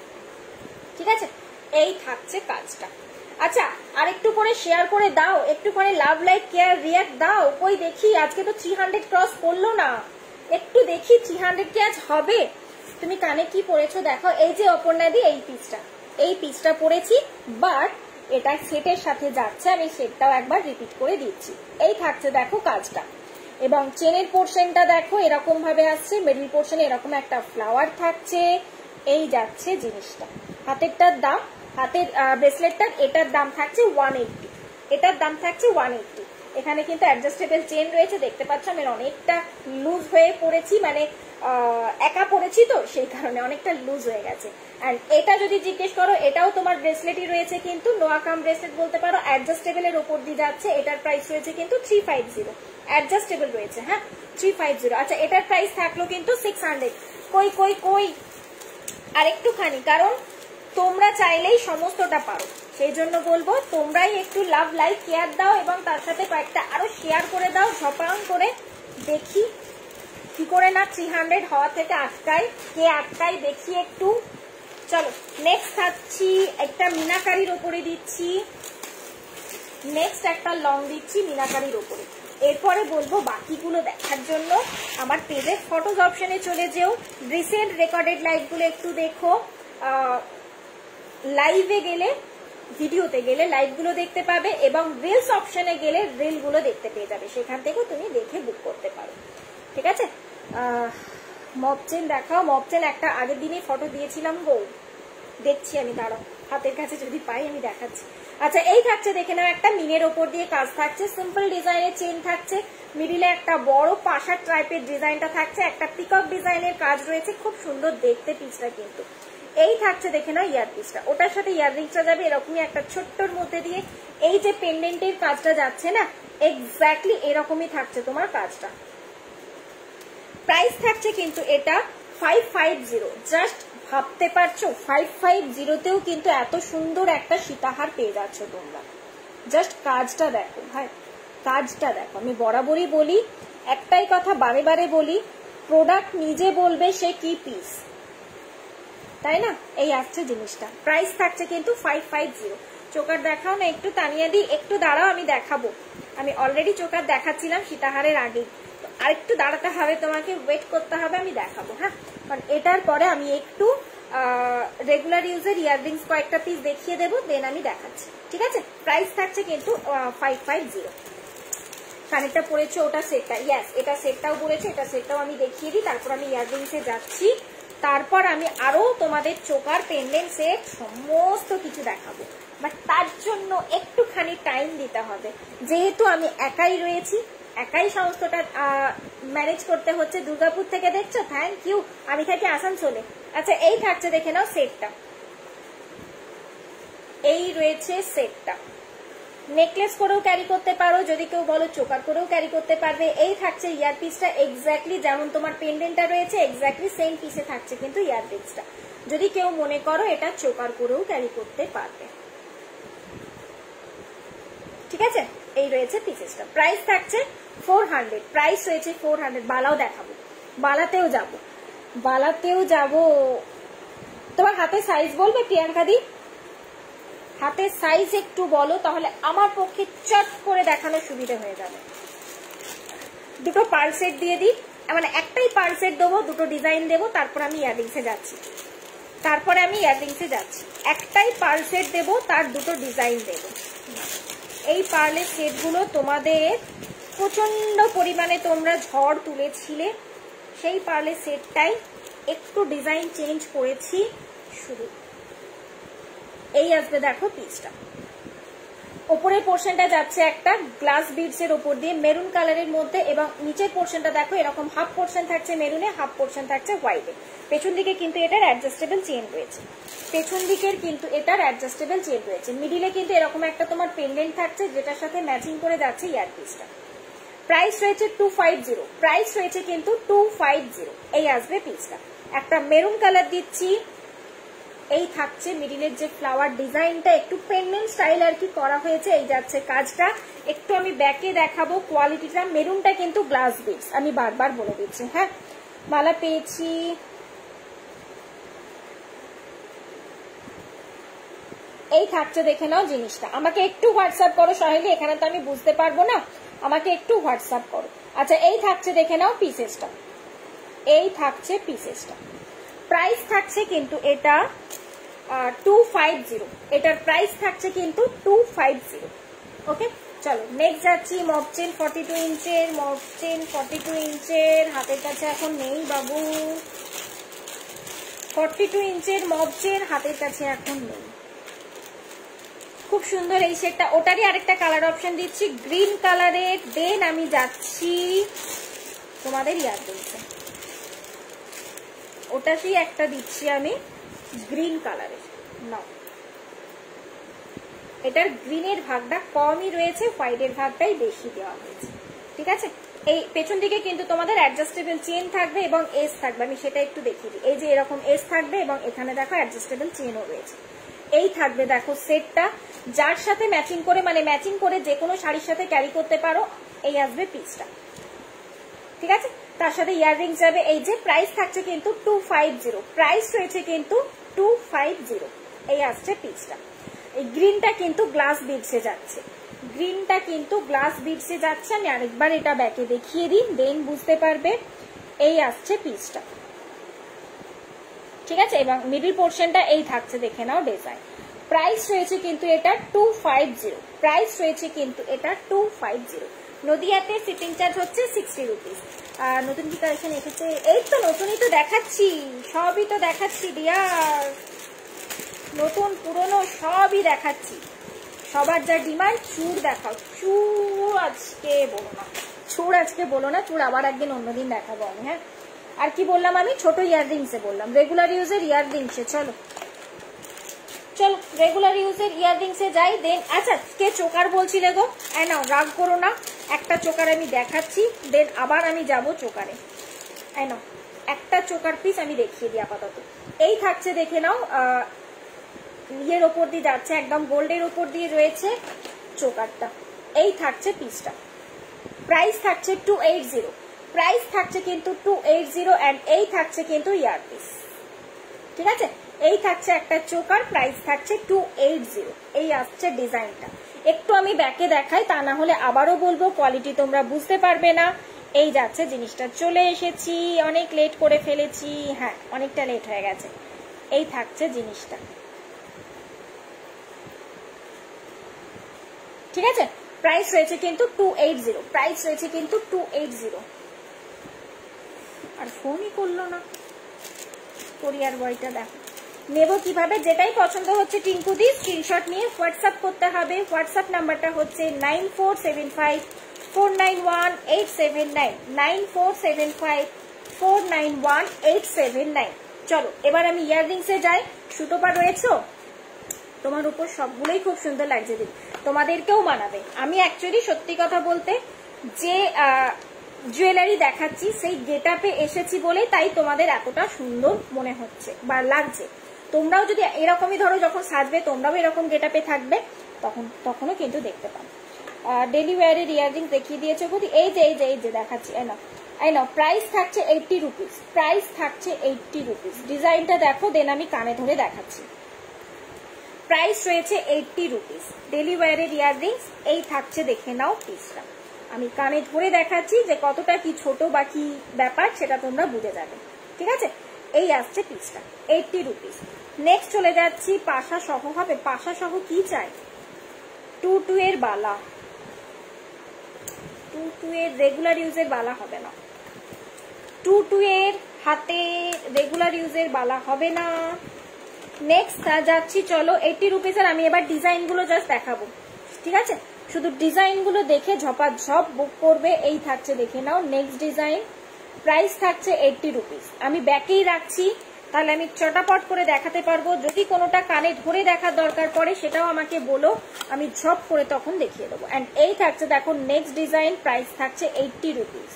ঠিক আছে? এই থাকছে কাজটা। আচ্ছা আর একটু করে শেয়ার করে দাও, একটু করে লাভ লাইক কেয়ার রিয়াক্ট দাও। কই দেখি, আজকে তো থ্রি হান্ড্রেড ক্রস করলো না, একটু দেখি থ্রি হান্ড্রেড কি আজ হবে। তুমি কানে কি পরেছো দেখো, এই যে অপর্ণা দি এই পিসটা, এই পিসটা পরেছি, বাট এটা সেটের সাথে যাচ্ছে, আমি সেটটাও একবার রিপিট করে দিচ্ছি। এই থাকছে দেখো কাজটা, এবং চেনের পোর্শনটা দেখো এরকম ভাবে আসছে, মিডল পোর্শনে এরকম একটা ফ্লাওয়ার থাকছে। এই যাচ্ছে জিনিসটা, হাতেরটার দাম, হাতের ব্রেসলেটটার এটার দাম থাকছে ওয়ান এইটটি, এটার দাম থাকছে ওয়ান এইটটি। এখানে কিন্তু অ্যাডজাস্টেবল চেন রয়েছে, দেখতে পাচ্ছ আমি অনেকটা লুজ হয়ে পড়েছি, মানে একা পড়েছি তো সেই কারণে অনেকটা লুজ হয়ে গেছে। অ্যান্ড এটা যদি জিজ্ঞেস করো, এটাও তোমার ব্রেসলেটই রয়েছে কিন্তু নোয়াকাম ব্রেসলেট বলতে পারো, অ্যাডজাস্টেবলের ওপর দিয়ে যাচ্ছে। এটার প্রাইস রয়েছে কিন্তু থ্রি ফাইভ জিরো, অ্যাডজাস্টেবল রয়েছে, হ্যাঁ থ্রি ফাইভ জিরো। আচ্ছা এটার প্রাইস থাকলো কিন্তু সিক্স হান্ড্রেড। কই কই কই আর একটুখানি, কারণ তোমরা চাইলেই সমস্তটা পারো, সেই জন্য বলবো তোমরাই একটু লাভ লাইক কেয়ার দাও, এবং তার সাথে কয়েকটা আরো শেয়ার করে দাও ঝপাং করে, দেখি কি করে না থ্রি হান্ড্রেড হওয়া থেকে আটকায়, কে আটকায় দেখি একটু। চলো নেক্সট থাকছি একটা মিনাকারির ওপরে দিচ্ছি, নেক্সট একটা লং দিচ্ছি মিনাকারির ওপরে। এরপরে বলবো বাকিগুলো দেখার জন্য আমার পেজের ফটোজ অপশনে চলে যেও, রিসেন্ট রেকর্ডেড লাইভগুলো একটু দেখো, লাইভে গেলে ভিডিওতে গেলে লাইভগুলো দেখতে পাবে এবং রিলস অপশনে গেলে রিলগুলো দেখতে পেয়ে যাবে, সেখান থেকেও তুমি দেখে বুক করতে পারো। ঠিক আছে, মব চেন দেখাও। মব চেন একটা আগের দিনই ফটো দিয়েছিলাম গো, দেখছি আমি, দাঁড়াও হাতের কাছে যদি পাই আমি দেখাচ্ছি। আচ্ছা এই থাকছে দেখে নাও, একটা মিনের ওপর দিয়ে কাজ থাকছে, সিম্পল ডিজাইনের চেন থাকছে, মিডিলে একটা বড় পাশার টাইপের ডিজাইনটা থাকছে, একটা পিকক ডিজাইনের কাজ রয়েছে, খুব সুন্দর দেখতে পিসটা কিন্তু। এই থাকছে দেখে নাও ইয়ার পিসটা, ওটার সাথে ইয়াররিংসটা যাবে এরকমই একটা ছোট্টর মধ্যে দিয়ে। এই যে পেন্ডেন্টের কাজটা যাচ্ছে না, এক্স্যাক্টলি এরকমই থাকছে তোমার কাজটা। প্রাইস থাকছে কিন্তু এটা ফাইভ ফাইভ জিরো। জাস্ট ভাবতে পারছো ফাইভ ফাইভ জিরোতেও কিন্তু এত সুন্দর একটা সীতাহার পেয়ে যাচ্ছ তোমরা। জাস্ট কাজটা দেখো ভাই, কাজটা দেখো। আমি বরাবরই বলি, একটাই কথা বারে বারে বলি, প্রোডাক্ট নিজে বলবে সে কি পিস, তাই না? এই আসছে জিনিসটা। প্রাইস থাকছে কিন্তু ফাইভ ফাইভ জিরো। চোকার দেখাও না একটু, তানিয়া দি একটু দাঁড়াও, আমি দেখাবো। আমি অলরেডি চোকার দেখাচ্ছিলাম সীতাহারের আগেই, আর একটু দাঁড়াতে হবে তোমাকে, ওয়েট করতে হবে, আমি দেখাবো। হ্যাঁ, কারণ এটার পরে আমি একটু রেগুলার ইউজের ইয়াররিংস কয়েকটা পিস দেখিয়ে দেবো, দেন আমি দেখাচ্ছি। ঠিক আছে, প্রাইস থাকছে কিন্তু ফাইভ ফাইভ জিরো। কানেরটা পড়েছে ওটা সেটটা, ইয়াস এটা সেটটাও পড়েছে, এটা সেটটাও আমি দেখিয়ে দিই, তারপর আমি ইয়াররিংসে যাচ্ছি, তারপর আমি আরো তোমাদের চোকার পেন্ডেন্ট সেট সমস্ত কিছু দেখাবো। বাট তার জন্য একটুখানি টাইম দিতে হবে, যেহেতু আমি একাই রয়েছি, একাই সমস্তটা ম্যানেজ করতে হচ্ছে। দুর্গাপুর থেকে দেখছো, থ্যাংক ইউ। আমি থাকি আসানসোলে। আচ্ছা এই থাকছে দেখে নাও সেটটা, এই রয়েছে সেটটা। নেকলেস করেও ক্যারি করতে পারো, যদি কেউ বলো চোকার করেও ক্যারি করতে পারবে। এই থাকছে ইয়ার পিসটা, এক্স্যাক্টলি যেমন তোমার পেন্ডেন্টটা রয়েছে এক্স্যাক্টলি সেম পিসে থাকছে কিন্তু ইয়ার পিসটা, যদি কেউ মনে করো এটা চোকার করেও ক্যারি করতে পারবে। ঠিক আছে, এই রয়েছে পিসেসটা। প্রাইস থাকছে ফোর হান্ড্রেড। প্রাইস রয়েছে ফোর হান্ড্রেড। বালাও দেখাবো, বালাতেও যাব, বালাতেও যাব। তোমার হাতের সাইজ বলবে প্রিয়াঙ্কা দি? হাতের সাইজ একটু বলো, তাহলে আমার পক্ষে চট করে দেখানো সুবিধা হয়ে যাবে। দুটো পার্ল সেট দিয়ে দিই, মানে একটাই পার্ল সেট দেবো, দুটো ডিজাইন দেবো, তারপর আমি ইয়াররিংসে যাচ্ছি, তারপরে আমি ইয়াররিংসে যাচ্ছি। একটাই পার্ল সেট দেবো, তার দুটো ডিজাইন দেবো। এই পার্লের সেটগুলো তোমাদের প্রচন্ড পরিমাণে তোমরা ঝড় তুলেছিলে, সেই পার্লের সেটটাই একটু ডিজাইন চেঞ্জ করেছি শুধু। এই আসবে দেখো পিসটা, ওপরের পোর্শনটা যাচ্ছে একটা গ্লাস বিডস এর ওপর দিয়ে মেরুন কালারের মধ্যে, এবং নিচের পোর্শনটা দেখো এরকম হাফ পোর্শন থাকছে মেরুনে, হাফ পোর্শন থাকছে হোয়াইটে। পেছন দিকে কিন্তু এটার অ্যাডজাস্টেবল চেন রয়েছে, পেছন দিকের কিন্তু এটার অ্যাডজাস্টেবল চেন রয়েছে। মিডিলে কিন্তু এরকম একটা তোমার পেন্ডেন্ট থাকছে, যেটার সাথে ম্যাচিং করে যাচ্ছে ইয়ার পিসটা। প্রাইস রয়েছে টু ফাইভ জিরো। প্রাইস রয়েছে কিন্তু টু ফাইভ জিরো। এই আসবে পিসটা, একটা মেরুন কালার দিচ্ছি। এই থাকছে মিডিলের যে ফ্লাওয়ার ডিজাইনটা একটু পেন্ডেন্ট স্টাইল আর কি করা হয়েছে, এই যাচ্ছে কাজটা। একটু আমি ব্যাকে দেখাবো কোয়ালিটিটা। মেরুনটা কিন্তু গ্লাস বিডস, আমি বারবার বলে দিচ্ছি। হ্যাঁ, মালা পেয়েছি, এই থাকছে দেখে নাও জিনিসটা। আমাকে একটু হোয়াটসঅ্যাপ করো সহেলি, এখানে তো আমি বুঝতে পারবো না, আমাকে একটু হোয়াটসঅ্যাপ করো। আচ্ছা এই থাকছে দেখে নাও পিসেসটা, এই থাকছে পিসেসটা। প্রাইস থাকছে কিন্তু এটা টু ফাইভ জিরো। এটার প্রাইস থাকছে কিন্তু টু ফাইভ জিরো। ওকে, চলো নেক্সট যাচ্ছি। মব চেন ফর্টি টু ইঞ্চের, মব চেন ফর্টি টু ইঞ্চের হাতের কাছে এখন নেই বাবু, ফর্টি টু ইঞ্চের মব চেন হাতের কাছে এখন নেই। খুব সুন্দর এই সেটটা, ওটারই আরেকটা কালার অপশন দিচ্ছি গ্রিন কালারের। দেন আমি যাচ্ছি তোমাদের ইয়ার দিচ্ছে, ওটাতেই একটা দিচ্ছি আমি গ্রিন কালারের। নাও, এটার গ্রিনের ভাগটা কমই রয়েছে, হোয়াইটের ভাগটাই বেশি দেওয়া হয়েছে। ঠিক আছে, এই পেছন দিকে কিন্তু তোমাদের অ্যাডজাস্টেবল চেন থাকবে এবং এস থাকবে, আমি সেটা একটু দেখিয়ে দিই। এই যে এরকম এস থাকবে এবং এখানে দেখো অ্যাডজাস্টেবল চেনও রয়েছে। এই থাকবে দেখো সেটটা, যার সাথে ম্যাচিং করে, মানে ম্যাচিং করে যে কোনো শাড়ির সাথে ক্যারি করতে পারো। এই আসবে পিসটা, ঠিক আছে, তার সাথে ইয়াররিং যাবে। এই যে প্রাইস থাকছে কিন্তু টু ফাইভ জিরো। প্রাইস রয়েছে কিন্তু টু ফাইভ জিরো। এই আসছে পিসটা। এই গ্রিনটা কিন্তু গ্লাস বিডসে যাচ্ছে, গ্রিনটা কিন্তু গ্লাস বিটসে যাচ্ছে। আমি আরেকবার এটা ব্যাকে দেখিয়ে দিই, দেন বুঝতে পারবে। এই আসছে পিসটা, ঠিক আছে, এবং মিডল পোর্শনটা এই থাকছে, দেখে নাও ডিজাইন। প্রাইস রয়েছে কিন্তু এটা টু ফাইভ জিরো, প্রাইস রয়েছে কিন্তু এটা টু ফাইভ জিরো। নদিয়াতে শিপিং চার্জ হচ্ছে সিক্সটি রুপিস। আর নতুন কি কালেকশন এসেছে? এই তো নতুনই তো দেখাচ্ছি, সবই তো দেখাচ্ছি ডিয়ার, নতুন পুরনো সবই দেখাচ্ছি। সবার যা ডিমান্ড, চুড় দেখাও। চুড় আজকে বলো না, চুড় আজকে বলো না, চুড় আবার একদিন অন্যদিন দেখাবো আমি। হ্যাঁ, আর কি বললাম আমি? ছোট ইয়াররিংসে বললাম, রেগুলার ইউজের ইয়াররিংসে। চলো চলো রেগুলার ইউজের ইয়াররিংসে যাই। দেন আচ্ছা, কে চোকার বলছিলে গো? হ্যাঁ নাও, রাগ করো না, একটা চোকার আমি দেখাচ্ছি, দেন আবার আমি যাব চোকারে। হ্যাঁ নাও, একটা চোকার পিস আমি দেখিয়ে দিই আপাতত। এই থাকছে, দেখে নাও, আহ ইয়ের ওপর দিয়ে যাচ্ছে, একদম গোল্ডের ওপর দিয়ে রয়েছে চোকারটা। এই থাকছে পিসটা, প্রাইস থাকছে টু এইট জিরো, প্রাইস থাকছে কিন্তু টু এইট জিরো। অ্যান্ড এই থাকছে কিন্তু ইয়ার পিস, ঠিক আছে। এই থাকছে একটা চোকার, প্রাইস থাকছে টু এইট জিরো। এই আসছে ডিজাইনটা। একটু আমি ব্যাকে দেখাই, তা না হলে আবারও বলবো কোয়ালিটি তোমরা বুঝতে পারবে না। এই যাচ্ছে জিনিসটা, চলে এসেছি, অনেক লেট করে ফেলেছি, হ্যাঁ অনেকটা লেট হয়ে গেছে। এই থাকছে জিনিসটা, ঠিক আছে। প্রাইস রয়েছে কিন্তু টু এইট জিরো, প্রাইস রয়েছে কিন্তু টু এইট জিরো। আর ফোনই করলো না কোরিয়ার বয়টা, দেখো নেব কিভাবে? যেটাই পছন্দ হচ্ছে টিঙ্কু দি স্ক্রিনশট নিয়ে হোয়াটসঅ্যাপ করতে হবে। হোয়াটসঅ্যাপ নাম্বারটা হচ্ছে nine four seven five four nine one eight seven nine, nine four seven five four nine one eight seven nine. চলো এবার আমি ইয়াররিংসে যাই। সুতোপা রয়েছে, তোমার উপর সবগুলোই খুব সুন্দর লাগছে দিদি, তোমাদেরকেও মানাবে। আমি অ্যাকচুয়ালি সত্যি কথা বলতে যে জুয়েলারি দেখাচ্ছি সেই গেট আপে এসেছি বলে তাই তোমাদের এতটা সুন্দর মনে হচ্ছে বা লাগছে। তোমরাও যদি এরকমই ধরো যখন সাজবে, তোমরাও এরকম গেট আপে থাকবে, তখন তখনও কিন্তু দেখতে পাবে। ডেলি ওয়ারের ইয়াররিং দেখিয়ে দিয়েছে বলি, এই যে এই যে এই যে দেখাচ্ছি, এই নাও এই নাও। প্রাইস থাকছে এইটটি রুপিস, প্রাইস থাকছে এইটটি রুপিস। ডিজাইনটা দেখো, দেন আমি কানে ধরে দেখাচ্ছি। প্রাইস রয়েছে এইটটি রুপিস, ডেলি ওয়ারের ইয়াররিংস। এই থাকছে, দেখে নাও পিসটা। আমি কানে ধরে দেখাচ্ছি যে কতটা কি ছোট বা কি ব্যাপার, সেটা তোমরা বুঝে যাবে, ঠিক আছে। এই আসছে পিসটা, এইটটি রুপিস। নেক্সট চলে যাচ্ছি, পাশা সহ হবে। পাশা সহ কি চাই? টু টু এর বালা, টু টু এর রেগুলার ইউজের বালা হবে না, টু টু এর হাতে রেগুলার ইউজের বালা হবে না। নেক্সট যাচ্ছি, চলো এইটটি রুপিস। আর আমি এবার ডিজাইন গুলো জাস্ট দেখাবো, ঠিক আছে। শুধু ডিজাইন গুলো দেখে ঝপাঝপ বুক করবে। এই থাকছে, দেখে নাও নেক্সট ডিজাইন। প্রাইস থাকছে এইটটি রুপিস। আমি ব্যাকেই রাখছি, তাহলে আমি চটাপট করে দেখাতে পারবো। যদি কোনোটা কানে ধরে দেখার দরকার পড়ে সেটাও আমাকে বলো, আমি ঝপ করে তখন দেখিয়ে দেবো। অ্যান্ড এই থাকছে, দেখো নেক্সট ডিজাইন, প্রাইস থাকছে এইটটি রুপিস।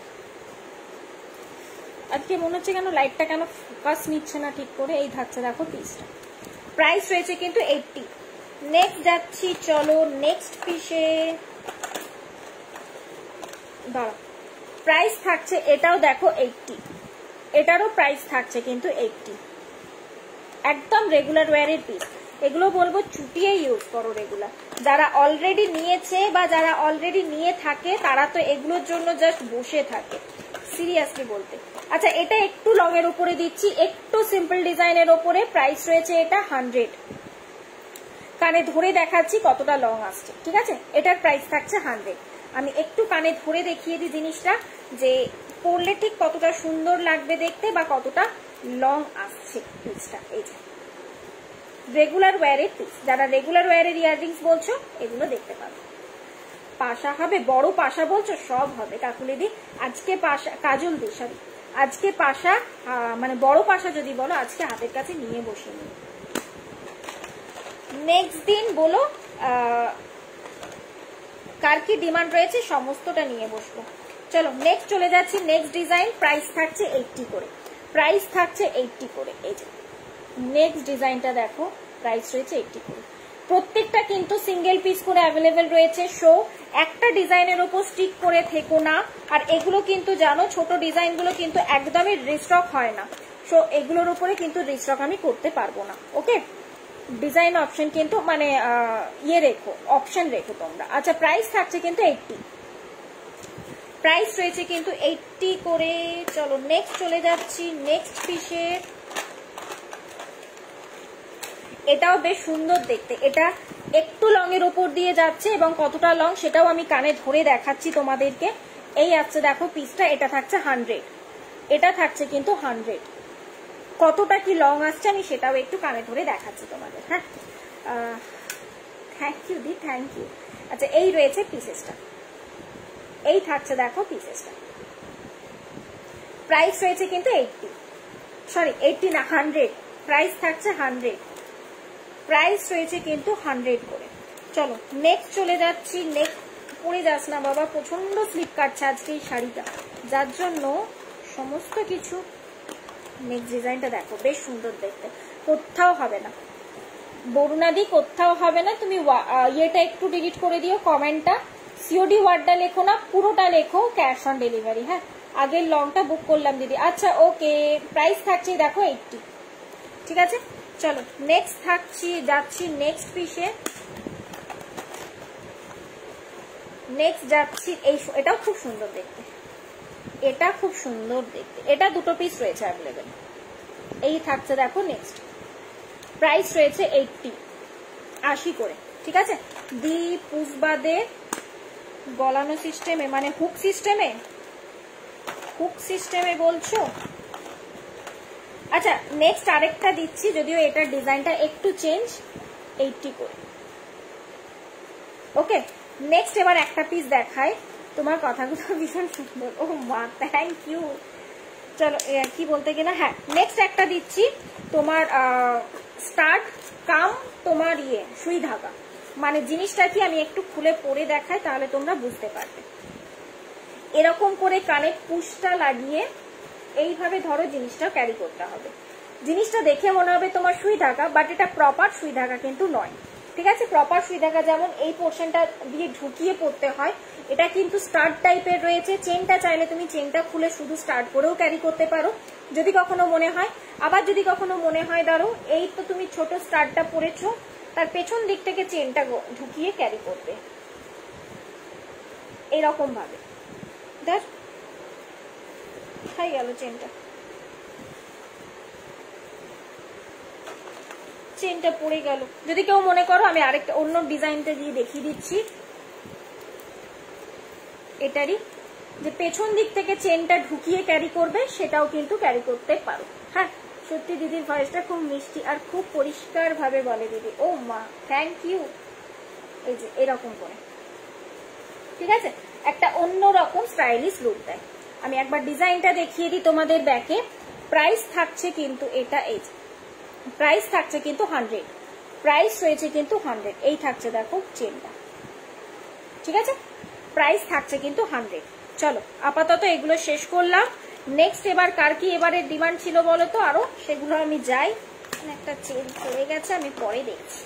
আজকে মনে হচ্ছে কেন লাইটটা কেন ফোকাস নিচ্ছে না ঠিক করে। এই থাকছে দেখো পিসটা, প্রাইস রয়েছে কিন্তু এইটটি। নেক্সট যাচ্ছি, চলো নেক্সট পিসে দাঁড়া। প্রাইস থাকছে এটাও দেখো এইটটি, এটারও প্রাইস থাকছে কিন্তু এইটটি। একদম রেগুলার ওয়ারের পিস। এগুলো বলবো চুটিয়ে ইউজ করো রেগুলার। যারা অলরেডি নিয়েছে বা যারা অলরেডি নিয়ে থাকে তারা তো এগুলোর জন্য জাস্ট বসে থাকে, সিরিয়াসলি বলতে। আচ্ছা, এটা একটু লং এর উপরে দিচ্ছি, একটু সিম্পল ডিজাইনের ওপরে। প্রাইস রয়েছে এটা হান্ড্রেড। কানে ধরে দেখাচ্ছি কতটা লং আসছে, ঠিক আছে। এটার প্রাইস থাকছে হান্ড্রেড। আমি একটু কানে ধরে দেখিয়ে দিই জিনিসটা, যে পরলে ঠিক কতটা সুন্দর লাগবে দেখতে বা কতটা লং আসছে পিসটা। এই যে রেগুলার ওয়ারের পিস, যারা রেগুলার ওয়ারের ইয়াররিংস বলছো এগুলো দেখতে পাবে। পাশা হবে, বড় পাশা বলছো, সব হবে কাকুলিদি। আজকে পাশা, কাজল দি সরি, আজকে পাশা মানে বড় পাশা যদি বলো, আজকে হাতের কাছে নিয়ে বসে নিই। নেক্সট দিন বলো কার কি ডিমান্ড রয়েছে, সমস্তটা নিয়ে বসবো। চলো নেক্সট চলে যাচ্ছি, নেক্সট ডিজাইন। প্রাইস থাকছে এইটটি করে, প্রাইস থাকছে এইটটি করে। এই যে নেক্সট ডিজাইনটা দেখো, প্রাইস রয়েছে এইটটি করে। প্রত্যেকটা কিন্তু সিঙ্গেল পিস করে অ্যাভেলেবেল রয়েছে। শো একটা ডিজাইনের ওপর স্টিক করে থেকো না। আর এগুলো কিন্তু জানো, ছোট ডিজাইনগুলো কিন্তু একদমই রিস্টক হয় না। সো এগুলোর উপরে কিন্তু রিস্টক আমি করতে পারবো না, ওকে। ডিজাইন অপশন কিন্তু মানে ইয়ে রেখো, অপশন রেখো তোমরা। আচ্ছা প্রাইস থাকছে কিন্তু এইটটি, প্রাইস রয়েছে কিন্তু এইটটি করে। চলো নেক্সট চলে যাচ্ছি, নেক্সট পিসে। এটাও বেশ সুন্দর দেখতে, এটা একটু লং এর উপর দিয়ে যাচ্ছে এবং কতটা লং সেটাও আমি কানে ধরে দেখাচ্ছি তোমাদেরকে। এই আসছে দেখো পিসটা, এটা থাকছে হান্ড্রেড, এটা থাকছে কিন্তু হান্ড্রেড। কতটা কি লং আসছে আমি সেটাও একটু কানে ধরে দেখাচ্ছি তোমাদের। হ্যাঁ থ্যাংক ইউ দি, থ্যাংক ইউ। আচ্ছা এই রয়েছে পিসেসটা, এই থাকছে দেখো পিসেসটা। প্রাইস রয়েছে কিন্তু এইটটি, সরি এইটটি না হান্ড্রেড, প্রাইস থাকছে হান্ড্রেড, প্রাইস রয়েছে কিন্তু হান্ড্রেড করে। চলো নেক্সট চলে যাচ্ছি। নেক্সট পরে যাস না বাবা, প্রচন্ড স্লিপ কাটছে আজকে এই শাড়িটা, যার জন্য সমস্ত কিছু। নেক্সট ডিজাইনটা দেখো বেশ সুন্দর দেখতে, কোথাও হবে না বরুণাদি, কোথাও হবে না। তুমি ইয়েটা একটু ডিলিট করে দিও কমেন্টটা, সিওডি ওয়ার্ডটা লেখো না, পুরোটা লেখো ক্যাশ অন ডেলিভারি। হ্যাঁ আগের লংটা বুক করলাম দিদি। আচ্ছা ওকে, প্রাইস থাকছে দেখো এইটটি, ঠিক আছে। চলো নেক্সট থাকছি, যাচ্ছি নেক্সট পিসে। নেক্সট যাচ্ছি এই, এটাও খুব সুন্দর দেখতে, এটা খুব সুন্দর দেখতে। এটা দুটো পিস রয়েছে অ্যাভেলেবেল, এই থাকছে দেখো নেক্সট। প্রাইস রয়েছে এইটটি, আশি করে, ঠিক আছে। দি পুষবাদে গলানো সিস্টেমে, মানে হুক সিস্টেমে, হুক সিস্টেমে বলছো। আচ্ছা নেক্সট আরেকটা দিচ্ছি, যদিও এটার ডিজাইনটা একটু চেঞ্জ, এইটটি করে। ওকে নেক্সট এবার একটা পিস দেখাই, তোমার কথাগুলো ভীষণ সুন্দর। ও মা থ্যাংক ইউ। চলো কি বলতে গেলে, হ্যাঁ নেক্সট একটা দিচ্ছি তোমার স্টার্ট কাম তোমার ইয়ে সুই ধাগা, মানে জিনিসটা কি আমি একটু খুলে পরে দেখাই তাহলে তোমরা বুঝতে পারবে। এরকম করে কানে পুশটা লাগিয়ে এইভাবে ধরো জিনিসটা ক্যারি করতে হবে। জিনিসটা দেখে মনে হবে তোমার সুই ধাগা, বাট এটা প্রপার সুই ধাগা কিন্তু নয়, ঠিক আছে। প্রপার সুই ধাগা যেমন এই পোর্শনটা দিয়ে ঢুকিয়ে পড়তে হয়, এটা কিন্তু স্টার্ট টাইপের রয়েছে। চেনটা চাইলে তুমি চেনটা খুলে শুধু স্টার্ট করেও ক্যারি করতে পারো যদি কখনো মনে হয়। আবার যদি কখনো মনে হয় ধরো এই তো তুমি ছোট স্টার্টটা পরেছো, তার পেছন দিক থেকে চেনটা ঢুকিয়ে ক্যারি করবে এরকম ভাবে। দেখ খাই গেল চেনটা, চেনটা পড়ে গেল। যদি কেউ মনে করো আমি আরেকটা অন্য ডিজাইনটা দিয়ে দেখিয়ে দিচ্ছি, এটারই যে পেছন দিক থেকে চেনটা ঢুকিয়ে ক্যারি করবে সেটাও কিন্তু ক্যারি করতে পারো। হ্যাঁ সত্যি দিদির ভয়েসটা খুব মিষ্টি আর খুব পরিষ্কার ভাবে বলে দিদি। ও মা থ্যাংক ইউ। এই যে এরকম করে, ঠিক আছে, একটা অন্য রকম স্টাইলিশ লুক দেয়। আমি একবার ডিজাইনটা দেখিয়ে দিই তোমাদের ব্যাকে। প্রাইস থাকছে কিন্তু এটা, এই প্রাইস থাকছে কিন্তু হান্ড্রেড, প্রাইস রয়েছে কিন্তু হান্ড্রেড। এই থাকছে দেখো চেনটা, ঠিক আছে, প্রাইস থাকছে কিন্তু হান্ড্রেড। চলো আপাতত এগুলো শেষ করলাম। নেক্সট এবার কার কি এবারে ডিমান্ড ছিল বলো তো আরো, সেগুলো আমি যাই। একটা চেন চলে গেছে, আমি পরে দেখছি।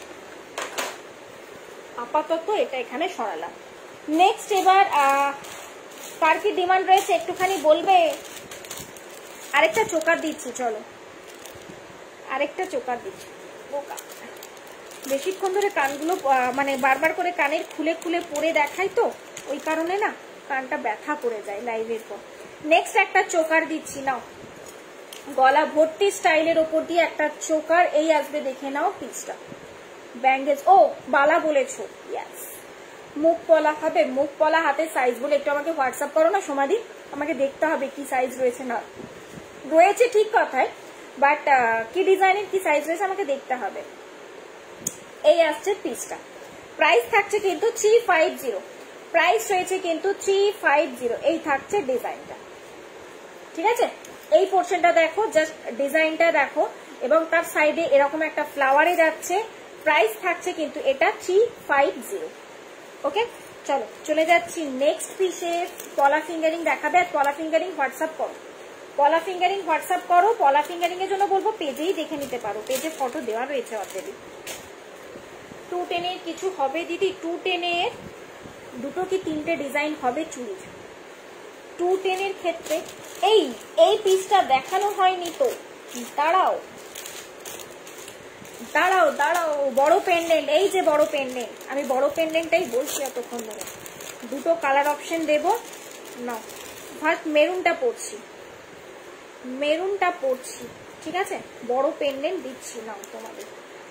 আপাতত এটা এখানে সরালাম। নেক্সট এবার কার কি ডিমান্ড রয়েছে একটুখানি বলবে। আরেকটা চোকার দিচ্ছি, চলো আরেকটা চোকার দিচ্ছি। বোকা বেশিক্ষণ ধরে কানগুলো মানে বারবার করে কানের খুলে খুলে পরে দেখাই তো, ওই কারণে না কানটা ব্যথা করে যায় লাইভের পর। নেক্সট একটা চোকার দিচ্ছি, নাও গলা ভর্তি স্টাইলের ওপর দিয়ে একটা চোকার। এই আসবে দেখে নাও পিসটা। ব্যাঙ্গেজ, ও বালা বলেছো, ইয়াস মুখ পলা হবে। মুখ পলা হাতের সাইজ বলে একটু আমাকে হোয়াটসঅ্যাপ করো না সমাধি, আমাকে দেখতে হবে কি সাইজ রয়েছে না রয়েছে। ঠিক কথাই, বাট কি ডিজাইনের কি সাইজ রয়েছে আমাকে দেখতে হবে। এই আসছে পিসটা, প্রাইস থাকছে কিন্তু থ্রি ফাইভ জিরো, প্রাইস রয়েছে কিন্তু থ্রি ফাইভ জিরো। এই থাকছে ডিজাইনটা, ঠিক আছে। এই পোর্শনটা দেখো, জাস্ট ডিজাইনটা দেখো, এবং তার সাইডে এরকম একটা ফ্লাওয়ারে যাচ্ছে। প্রাইস থাকছে কিন্তু এটা থ্রি ফাইভ জিরো। ওকে চলো চলে যাচ্ছি নেক্সট পিসে। পলা ফিঙ্গারিং দেখাবে, আর পলা ফিঙ্গারিং হোয়াটসঅ্যাপ করো, পলা ফিঙ্গারিং হোয়াটসঅ্যাপ করো। পলা ফিঙ্গারিং এর জন্য বলবো পেজেই দেখে নিতে পারো, পেজে ফটো দেওয়া রয়েছে অলরেডি। টু টেনের কিছু হবে দিদি, টু টেনের দুটো কি তিনটে ডিজাইন হবে চুড়ির। টু টেনের ক্ষেত্রে এই এই পিসটা দেখানো হয়নি তো, দাঁড়াও দাঁড়াও দাঁড়াও, বড় পেন্ডেন্ট, এই যে বড় পেন্ডেন্ট, আমি বড় পেন্ডেন্টটাই বলছি এতক্ষণ ধরে। দুটো কালার অপশন দেব না, ফার্স্ট মেরুনটা পরছি, মেরুনটা পরছি, ঠিক আছে, বড় পেন্ডেন্ট দিচ্ছি না তোমাদের।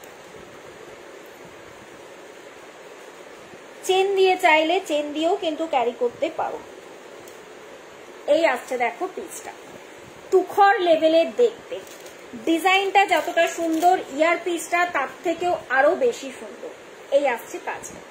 চেন দিয়ে চাইলে চেন দিয়েও কিন্তু ক্যারি করতে পারো। এই আসছে দেখো পিসটা, তুখর লেভেলের দেখতে, ডিজাইনটা যতটা সুন্দর ইয়ার পিসটা তার থেকেও আরো বেশি সুন্দর। এই আসছে কাজটা,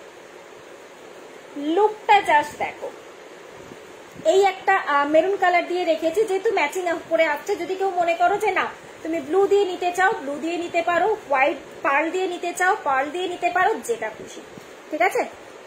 লুকটা জাস্ট দেখো। এই একটা মেরুন কালার দিয়ে রেখেছি যেহেতু ম্যাচিং করে আসছে। যদি কেউ মনে করো যে না তুমি ব্লু দিয়ে নিতে চাও ব্লু দিয়ে নিতে পারো, হোয়াইট পার্ল দিয়ে নিতে চাও পার্ল দিয়ে নিতে পারো, যেটা খুশি, ঠিক আছে।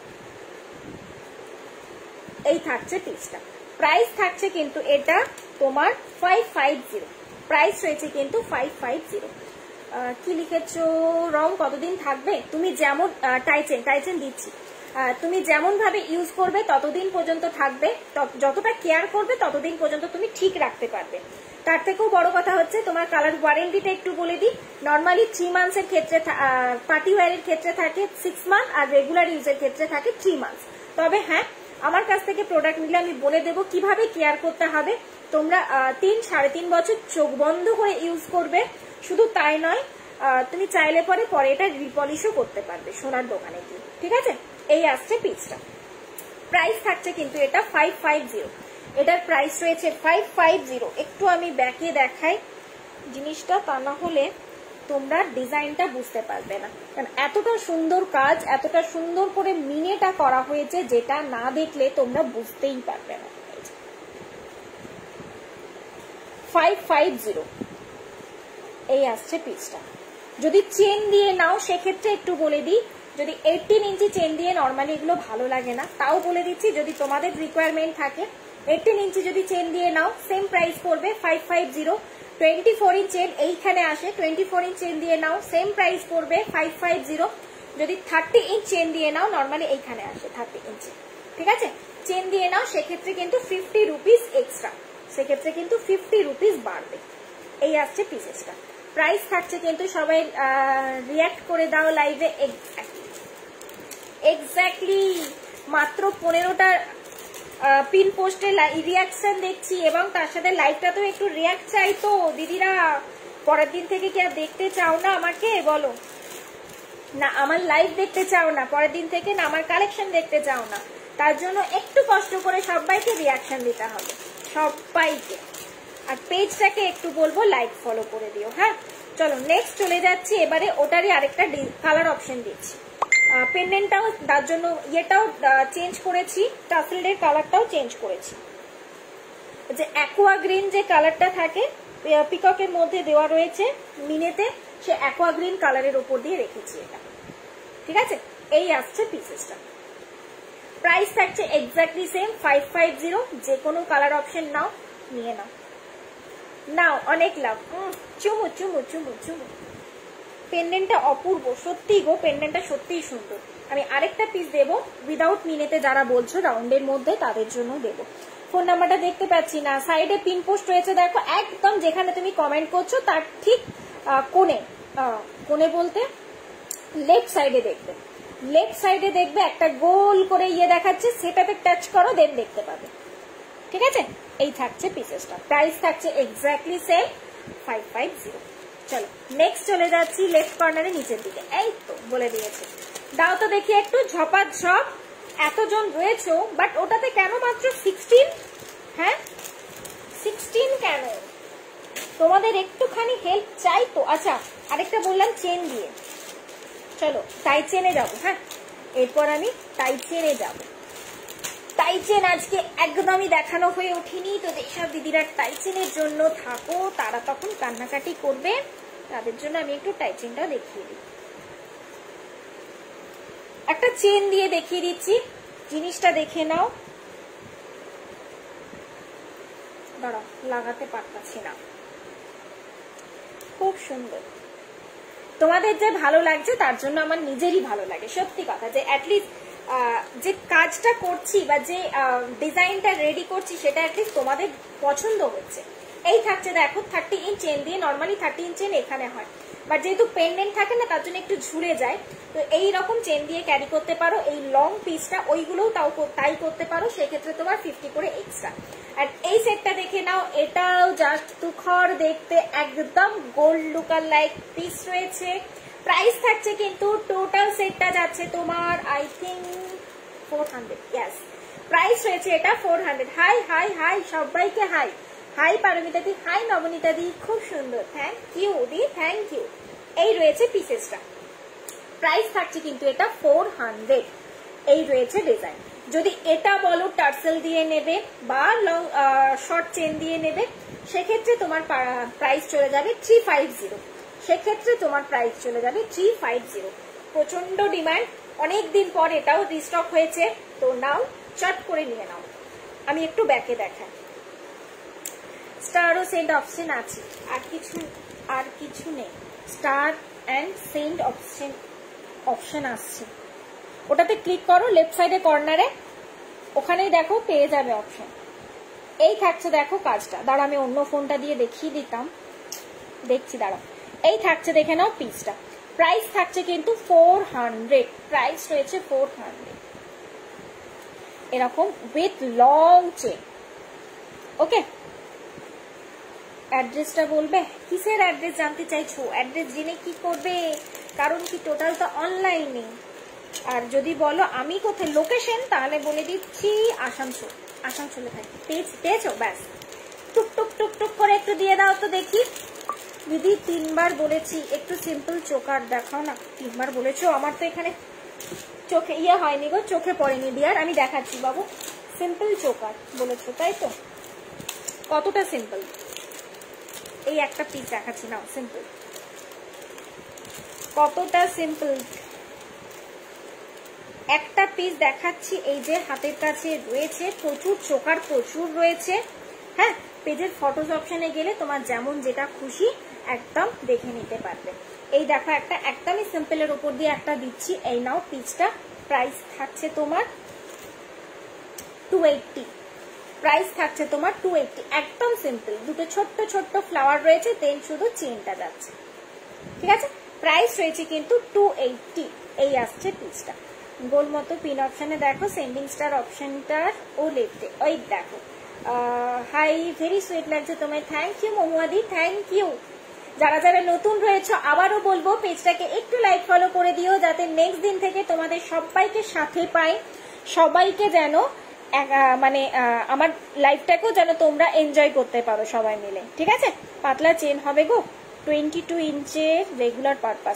এই থাকছে পিসটা, প্রাইস থাকছে কিন্তু এটা তোমার ফাইভ ফাইভ জিরো, প্রাইস রয়েছে কিন্তু ফাইভ ফাইভ জিরো। কি লিখেছো রং কতদিন থাকবে? তুমি যেমন টাইচেন টাইচেন দিচ্ছি, তুমি যেমন ভাবে ইউজ করবে ততদিন পর্যন্ত থাকবে, যতটা কেয়ার করবে ততদিন পর্যন্ত তুমি ঠিক রাখতে পারবে। তার থেকেও বড় কথা হচ্ছে তোমার কালার ওয়ারেন্টিটা একটু বলে দিই। নর্মালি থ্রি মান্থস এর ক্ষেত্রে, পার্টি ওয়্যারের ক্ষেত্রে থাকে সিক্স মান্থ আর রেগুলার ইউজের ক্ষেত্রে থাকে থ্রি মান্থস। তবে হ্যাঁ, আমার কাছ থেকে প্রোডাক্ট নিলে আমি বলে দেবো কিভাবে কেয়ার করতে হবে। তোমরা তিন সাড়ে তিন বছর চোখ বন্ধ করে ইউজ করবে। শুধু তাই নয়, তুমি চাইলে পরে পরে এটা রিপলিশও করতে পারবে সোনার দোকানে গিয়ে, ঠিক আছে। এই আসছে পিসটা, প্রাইস থাকছে কিন্তু এটা ফাইভ ফাইভ জিরো, এটার প্রাইস রয়েছে ফাইভ ফাইভ জিরো। একটু আমি ব্যাকে দেখাই জিনিসটা, তা না হলে তোমরা ডিজাইনটা বুঝতে পারবে না, কারণ এতটা সুন্দর কাজ, এতটা সুন্দর করে মিনেটা করা হয়েছে যেটা না দেখলে তোমরা বুঝতেই পারবে না। ফাইভ ফাইভ জিরো এই আসছে পিসটা। যদি চেন দিয়ে নাও সেক্ষেত্রে একটু বলে দিই, যদি এইটিন ইঞ্চি চেন দিয়ে নর্মালি এগুলো ভালো লাগে না, তাও বলে দিচ্ছি যদি তোমাদের রিকোয়ারমেন্ট থাকে এইটিন ইঞ্চি যদি চেন দিয়ে নাও সেম প্রাইস পড়বে five five zero. Twenty four inch chain এইখানে আসে, টোয়েন্টি ফোর ইঞ্চ চেন দিয়ে নাও সেম প্রাইস পড়বে ফাইভ ফাইভ জিরো। যদি থার্টি ইঞ্চ চেন দিয়ে নাও, নর্মালি এইখানে আসে থার্টি ইঞ্চি, ঠিক আছে, চেন দিয়ে নাও সেক্ষেত্রে কিন্তু ফিফটি রুপিস এক্সট্রা, সেক্ষেত্রে কিন্তু ফিফটি রুপিস বাড়বে। এই আসছে পিসেসটা, প্রাইস থাকছে কিন্তু সবাই রিয়াক্ট করে দাও লাইভে। এক্স্যাক্টলি এক্স্যাক্টলি মাত্র পনেরোটা পিন পোস্টে রিয়াকশন দেখছি এবং তার সাথে লাইভটাতেও একটু রিয়াক্ট চাই তো দিদিরা। পরের দিন থেকে কি আর দেখতে চাও না আমাকে বলো? না আমার লাইভ দেখতে চাও না পরের দিন থেকে, না আমার কালেকশন দেখতে চাও না, তার জন্য একটু কষ্ট করে সবাইকে রিয়াকশন দিতে হবে, সবাইকে। আর পেজটাকে একটু বলবো লাইক ফলো করে দিও, হ্যাঁ। চলো নেক্সট চলে যাচ্ছি, এবারে ওটারই আরেকটা কালার অপশন দিচ্ছি। পেন্ডেন্টটাও তার জন্য ইয়েটাও চেঞ্জ করেছি, টাসেলের কালারটাও চেঞ্জ করেছি। যে অ্যাকোয়া গ্রিন যে কালারটা থাকে পিককের মধ্যে দেওয়া রয়েছে মিনেতে, সে অ্যাকোয়া গ্রিন কালারের উপর দিয়ে রেখেছি এটা, ঠিক আছে। এই আসছে পিসেসটা, প্রাইস থাকছে exactly same five five zero. যে কোনো কালার অপশন নাও, নিয়ে নাও নাও, অনেক লাভ। চুমু চুমু চুমু চুমু। পেন্ডেন্টটা অপূর্ব, সত্যি গো, পেন্ডেন্টটা সত্যিই সুন্দর। আমি আরেকটা পিস দেবো উইদাউট মিনেতে, যারা বলছো রাউন্ডের মধ্যে তাদের জন্য দেবো। ফোন নাম্বারটা দেখতে পাচ্ছি না, সাইডে পিন পোস্ট রয়েছে দেখো, একদম যেখানে তুমি কমেন্ট করছো তার ঠিক কোণে, কোণে বলতে লেফট সাইডে দেখবে, লেফট সাইডে দেখবে একটা গোল করে ইয়ে দেখাচ্ছে, সেটাতে টাচ করো দেন দেখতে পাবে, ঠিক আছে। এই থাকছে পিসেসটা, প্রাইস থাকছে exactly same five five zero. চলো নেক্সট চলে যাচ্ছি লেফট কর্নারে নিচের দিকে, এই তো বলে দিয়েছে। দাও তো দেখি একটু ঝপা ঝপ, এতজন রয়েছে বাট ওটাতে কেন মাত্র সিক্সটিন? হ্যাঁ সিক্সটিন কেন? তোমাদের একটুখানি হেল্প চাই তো। আচ্ছা আরেকটা বললাম চেন দিয়ে, চলো টাই চেনে যাবো, হ্যাঁ এরপর আমি টাই চেনে যাবো। টাই চেন আজকে একদমই দেখানো হয়ে ওঠেনি, তো যেসব দিদিরা টাই চেনের জন্য থাকো তারা তখন কান্নাকাটি করবে, তাদের জন্য আমি একটু টাই চেনটা দেখিয়ে দিই। একটা চেন দিয়ে দেখিয়ে দিচ্ছি, জিনিসটা দেখে নাও। দাঁড়াও লাগাতে পারতাছি না, খুব সুন্দর। তোমাদের যে ভালো লাগছে তার জন্য আমার নিজেরই ভালো লাগে, সত্যি কথা, যে অ্যাটলিস্ট যে কাজটা করছি বা যে ডিজাইনটা রেডি করছি সেটা অ্যাটলিস্ট তোমাদের পছন্দ হচ্ছে। এই থাকছে দেখো থার্টি ইঞ্চ চেন দিয়ে, নর্মালি থার্টি ইঞ্চ চেন এখানে হয়, বাট যেহেতু পেন্ডেন্ট থাকে না তার জন্য একটু ঝুলে যায়, তো এই রকম চেন দিয়ে ক্যারি করতে পারো। এই লং পিসটা ওইগুলোও তাও তাই করতে পারো, সেক্ষেত্রে তোমার ফিফটি করে এক্সট্রা। আর এই সেটটা দেখে নাও, এটাও জাস্ট তুখর দেখতে একদম গোল্ড লুকার লাইক পিস রয়েছে। প্রাইস থাকছে কিন্তু টোটাল সেটটা যাচ্ছে তোমার I think four hundred. Yes, price রয়েছে এটা four hundred. Hi hi hi সবাইকে হাই হাই পারমিতা দি, হাই নবনীতা দি, খুব সুন্দর, থ্যাংক ইউ দি, থ্যাংক ইউ। এই রয়েছে পিসেসটা, প্রাইস থাকছে কিন্তু এটা ফোর হান্ড্রেড। এই রয়েছে ডিজাইন। যদি এটা বলো টার্সেল দিয়ে নেবে বা লং শর্ট চেন দিয়ে নেবে, সেক্ষেত্রে তোমার প্রাইস চলে যাবে থ্রি ফাইভ জিরো। সেক্ষেত্রে তোমার প্রাইস চলে যাবে থ্রি ফাইভ জিরো। প্রচন্ড ডিমান্ড, অনেকদিন পর এটাও রিস্টক হয়েছে, তো নাও চট করে নিয়ে নাও। আমি একটু ব্যাকে দেখাই, স্টার ও সেন্ড অপশন আছে, আর কিছু আর কিছু নেই। Star and send option option আসছে, ওটাতে ক্লিক করো লেফট সাইডে কর্নারে, ওখানেই দেখো পেয়ে যাবে অপশন। এই থাকছে দেখো কাজটা, দাঁড়া আমি অন্য ফোনটা দিয়ে দেখিয়ে দিতাম, দেখছি দাঁড়া। এই থাকছে দেখে নাও পিসটা, প্রাইস থাকছে কিন্তু ফোর হান্ড্রেড। প্রাইস রয়েছে ফোর হান্ড্রেড, এরকম উইথ লং চেন। ওকে, অ্যাড্রেসটা বলবে? কিসের অ্যাড্রেস জানতে চাইছো? অ্যাড্রেস জেনে কি করবে, কারণ কি টোটাল তো অনলাইনে। আর যদি বলো আমি কোথায় লোকেশন, তাহলে বলে দিচ্ছি আসানসোল। আসানসোলে থাকি, পেয়েছো? ব্যাস, টুক টুক টুক টুক করে একটু দিয়ে দাও তো দেখি। দিদি তিনবার বলেছি একটু সিম্পল চোকার দেখাও না। তিনবার বলেছো, আমার তো এখানে চোখে ইয়ে হয়নি গো, চোখে পড়েনি ডিয়ার। আমি দেখাচ্ছি বাবু, সিম্পল চোকার বলেছো তাই তো? কতটা সিম্পল? এই একটা পিস দেখাচ্ছি নাও, সিম্পল কতটা সিম্পল। একটা পিস দেখাচ্ছি, এই যে হাতের কাছে রয়েছে, প্রচুর চোকার প্রচুর রয়েছে। হ্যাঁ, পেজের ফটোস অপশনে গেলে তোমার যেমন যেটা খুশি একদম দেখে নিতে পারবে। এই দেখো একটা একদমই সিম্পলের উপর দিয়ে একটা দিচ্ছি, এই নাও পিসটা। প্রাইস থাকছে তোমার টু এইটটি। প্রাইস থাকছে তোমার টু এইটটি, একদম সিম্পল। দুটো ছোট্ট ছোট্ট ফ্লাওয়ার রয়েছে, দেন শুধু চেনটা যাচ্ছে, ঠিক আছে? প্রাইস রয়েছে কিন্তু টু এইটটি। এই আসছে পিসটা, গোল মতো পিন অপশনে দেখো, সেন্ডিং স্টার অপশনটার ও লেফটে ওই দেখো। হাই, ভেরি সুইট লাগছে তোমায়, থ্যাংক ইউ মহুয়াদি, থ্যাংক ইউ। যারা যারা নতুন রয়েছে আবারও বলবো পেজটাকে একটু লাইক ফলো করে দিও, যাতে নেক্সট দিন থেকে তোমাদের সবাইকে সাথে পাই, সবাইকে যেন মানে আমার লাইফটাকেও যেন তোমরা এনজয় করতে পারো সবাই মিলে, ঠিক আছে? পাতলা চেন হবে গো, টোয়েন্টি টু ইঞ্চের রেগুলার পারপাস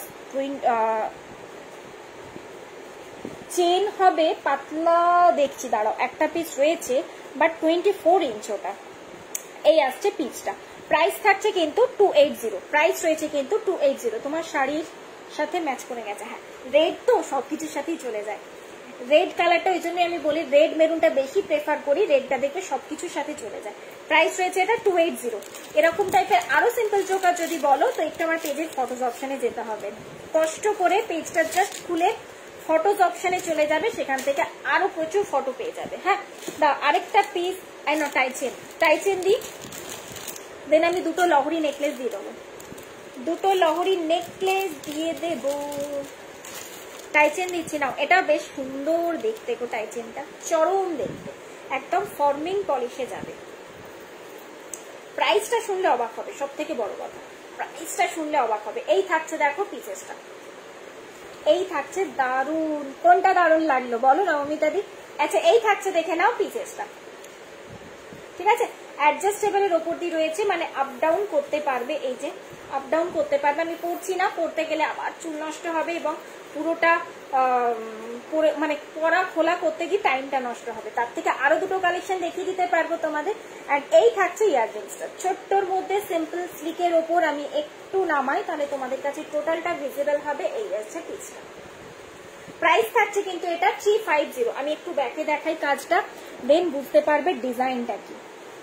চেন হবে, পাতলা দেখছি দাঁড়াও, একটা পিস রয়েছে বাট টোয়েন্টি ফোর ইঞ্চ ওটা। এই আসছে পিসটা, প্রাইস থাকছে কিন্তু টু এইট জিরো। প্রাইস রয়েছে কিন্তু টু এইট জিরো। তোমার শাড়ির সাথে ম্যাচ করে গেছে। হ্যাঁ, রেড তো সবকিছুর সাথেই চলে যায়, রেড কালারটা, ওই জন্য আমি বলি রেড মেরুনটা বেশি প্রেফার করি, রেডটা দেখে সবকিছুর সাথে চলে যায়। প্রাইস রয়েছে এটা টু এইট জিরো। এরকম টাইপের আরো সিম্পল চোকার যদি বলো তো একটু আমার পেজের ফটোস অপশনে যেতে হবে, কষ্ট করে পেজটা জাস্ট খুলে ফটোস অপশনে চলে যাবে, সেখান থেকে আরো প্রচুর ফটো পেয়ে যাবে। হ্যাঁ, দা আরেকটা পিস আই না টাইচেন টাইচেন দিই, দেন আমি দুটো লহরি নেকলেস দিয়ে দেবো, দুটো লহরি নেকলেস দিয়ে দেবো। টাইচেন দিচ্ছি নাও, এটা বেশ সুন্দর দেখতে গো, টাইচেনটা চরম দেখতে, একদম ফর্মিং পলিশে যাবে। প্রাইসটা শুনলে অবাক হবে, সব থেকে বড় কথা প্রাইসটা শুনলে অবাক হবে। এই থাকছে দেখো পিসেসটা, এই থাকছে দারুন। কোনটা দারুন লাগলো বলো নবমিতা দি? আচ্ছা, এই থাকছে দেখে নাও পিসেসটা, ঠিক আছে? অ্যাডজাস্টেবলের ওপর দিয়ে রয়েছে, মানে আপ ডাউন করতে পারবে। এই যে আপ ডাউন করতে পারবে, আমি পরছি না, পরতে গেলে আবার চুল নষ্ট হবে এবং পুরোটা মানে পরা খোলা করতে গিয়ে টাইমটা নষ্ট হবে। তার থেকে আরো দুটো কালেকশন দেখিয়ে দিতে পারবো তোমাদের। আর এই থাকছে ইয়াররিংসটা, ছোট্টর মধ্যে সিম্পল স্লিকের ওপর আমি একটু নামাই, তাহলে তোমাদের কাছে টোটালটা ভিজিবল হবে। এই আছে পিসটা, প্রাইস থাকছে কিন্তু এটা থ্রি ফাইভ জিরো। আমি একটু ব্যাকে দেখাই কাজটা, দেন বুঝতে পারবে ডিজাইনটা কি।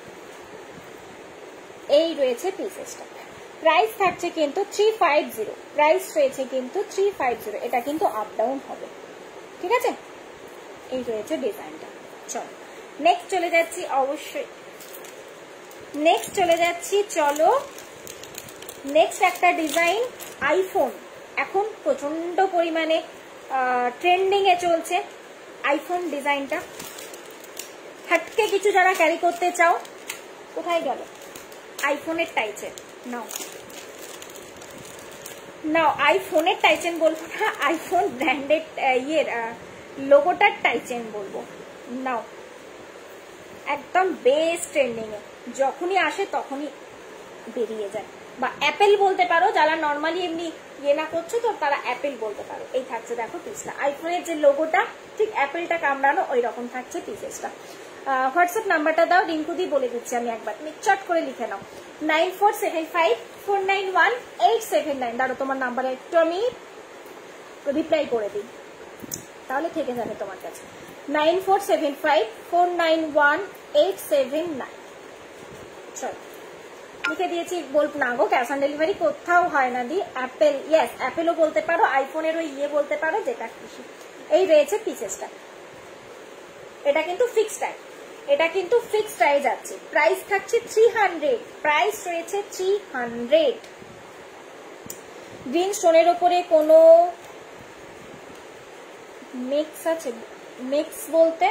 এই রয়েছে পিসেসটা, প্রাইস থাকছে কিন্তু থ্রি ফাইভ জিরো। প্রাইস রয়েছে কিন্তু থ্রি ফাইভ জিরো। এটা কিন্তু আপ ডাউন হবে, ঠিক আছে? এই রয়েছে ডিজাইনটা। চলো নেক্সট চলে যাচ্ছি, অবশ্যই নেক্সট চলে যাচ্ছি। চলো নেক্সট একটা ডিজাইন আইফোন এখন প্রচন্ড পরিমাণে ট্রেন্ডিং এ চলছে আইফোন ডিজাইনটা। হাটকে কিছু যারা ক্যারি করতে চাও, কোথায় গেল আইফোনের টাইচেন, নাও নাও আইফোনের টাইচেন বলবো না, আইফোন ব্র্যান্ডেড ইয়ের লোগোটার টাইচেন বলবো, নাও একদম বেস্ট ট্রেন্ডিং এ, যখনই আসে তখনই বেরিয়ে যায়। বা অ্যাপেল বলতে পারো, যারা নর্মালি এমনি ইয়ে না করছো তো তারা অ্যাপেল বলতে পারো। এই থাকছে দেখো পিসটা, আইফোনের যে লোগোটা ঠিক অ্যাপেলটা কামড়ানো ওই রকম থাকছে পিসেসটা। হোয়াটসঅ্যাপ নাম্বারটা দাও, রিঙ্কুদি বলে দিচ্ছি আমি একবার, তুমি চট করে লিখে নাও nine four seven five four nine one eight seven nine. দাঁড়ো তোমার নাম্বারে একটু আমি রিপ্লাই করে দিই, তাহলে থেকে যাবে তোমার কাছে। Nine four seven five four nine one eight seven nine. চলো লিখে দিয়েছি, বলব না গো ক্যাশ অন ডেলিভারি কোথাও হয় না দি। অ্যাপেল, ইয়েস অ্যাপেলও বলতে পারো, আইফোনের ওই ইয়ে বলতে পারো, যেটা খুশি। এই রয়েছে পিসেসটা, এটা কিন্তু ফিক্সড টাইম, এটা কিন্তু ফিক্সড টাই যাচ্ছে। প্রাইস থাকছে থ্রি হান্ড্রেড, প্রাইস রয়েছে থ্রি হান্ড্রেড। গ্রিন স্টোনের ওপরে কোনো মিক্স আছে, মিক্স বলতে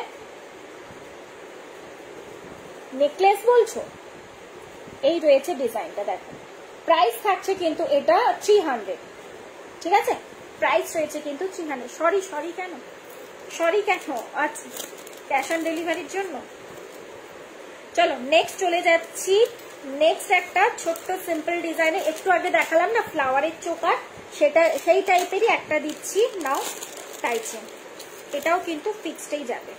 নেকলেস বলছো? এই রয়েছে ডিজাইনটা, দেখো প্রাইস থাকছে কিন্তু এটা থ্রি হান্ড্রেড, ঠিক আছে? প্রাইস রয়েছে কিন্তু থ্রি হান্ড্রেড। সরি সরি কেন সরি কেন আচ্ছা ক্যাশ অন ডেলিভারির জন্য। চলো নেক্সট চলে যাচ্ছি। নেক্সট একটা ছোট্ট সিম্পল ডিজাইনে, একটু আগে দেখালাম না ফ্লাওয়ারের চোকার, সেটা সেই টাইপেরই একটা দিচ্ছি। নাও টাইচেন, এটাও কিন্তু ফিক্সডেই যাবে,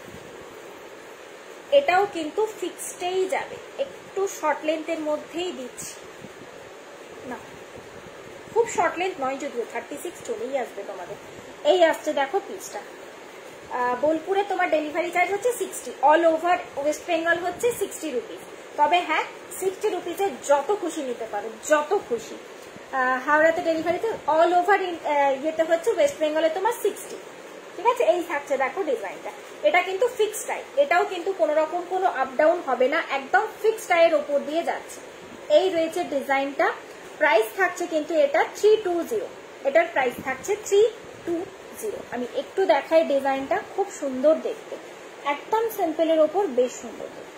এটাও কিন্তু ফিক্সডেই যাবে। একটু শর্ট লেন্থের মধ্যেই দিচ্ছি না, খুব শর্ট লেন্থ নয় যদিও, থার্টি সিক্স চলেই আসবে তোমাদের। এই আসছে দেখো পিসটা, বোলপুরে তোমার ডেলিভারি চার্জ হচ্ছে sixty, all over West Bengal হচ্ছে সিক্সটি রুপিস। তবে হ্যাঁ সিক্সটি রুপিসে যত খুশি নিতে পারো, যত খুশি। হাওড়াতে ডেলিভারিতে অল ওভার ইয়েতে হচ্ছে ওয়েস্ট বেঙ্গলে তোমার সিক্সটি, ঠিক আছে? এই থাকছে দেখো ডিজাইনটা, এটা কিন্তু ফিক্সড টাই, এটাও কিন্তু কোনো রকম কোনো আপ ডাউন হবে না, একদম ফিক্সড টাইয়ের ওপর দিয়ে যাচ্ছে। এই রয়েছে ডিজাইনটা, প্রাইস থাকছে কিন্তু এটা থ্রি টু জিরো, এটার প্রাইস থাকছে থ্রি টু জিরো। আমি একটু দেখাই ডিজাইনটা, খুব সুন্দর দেখতে, একদম সিম্পলের ওপর বেশ সুন্দর দেখতে,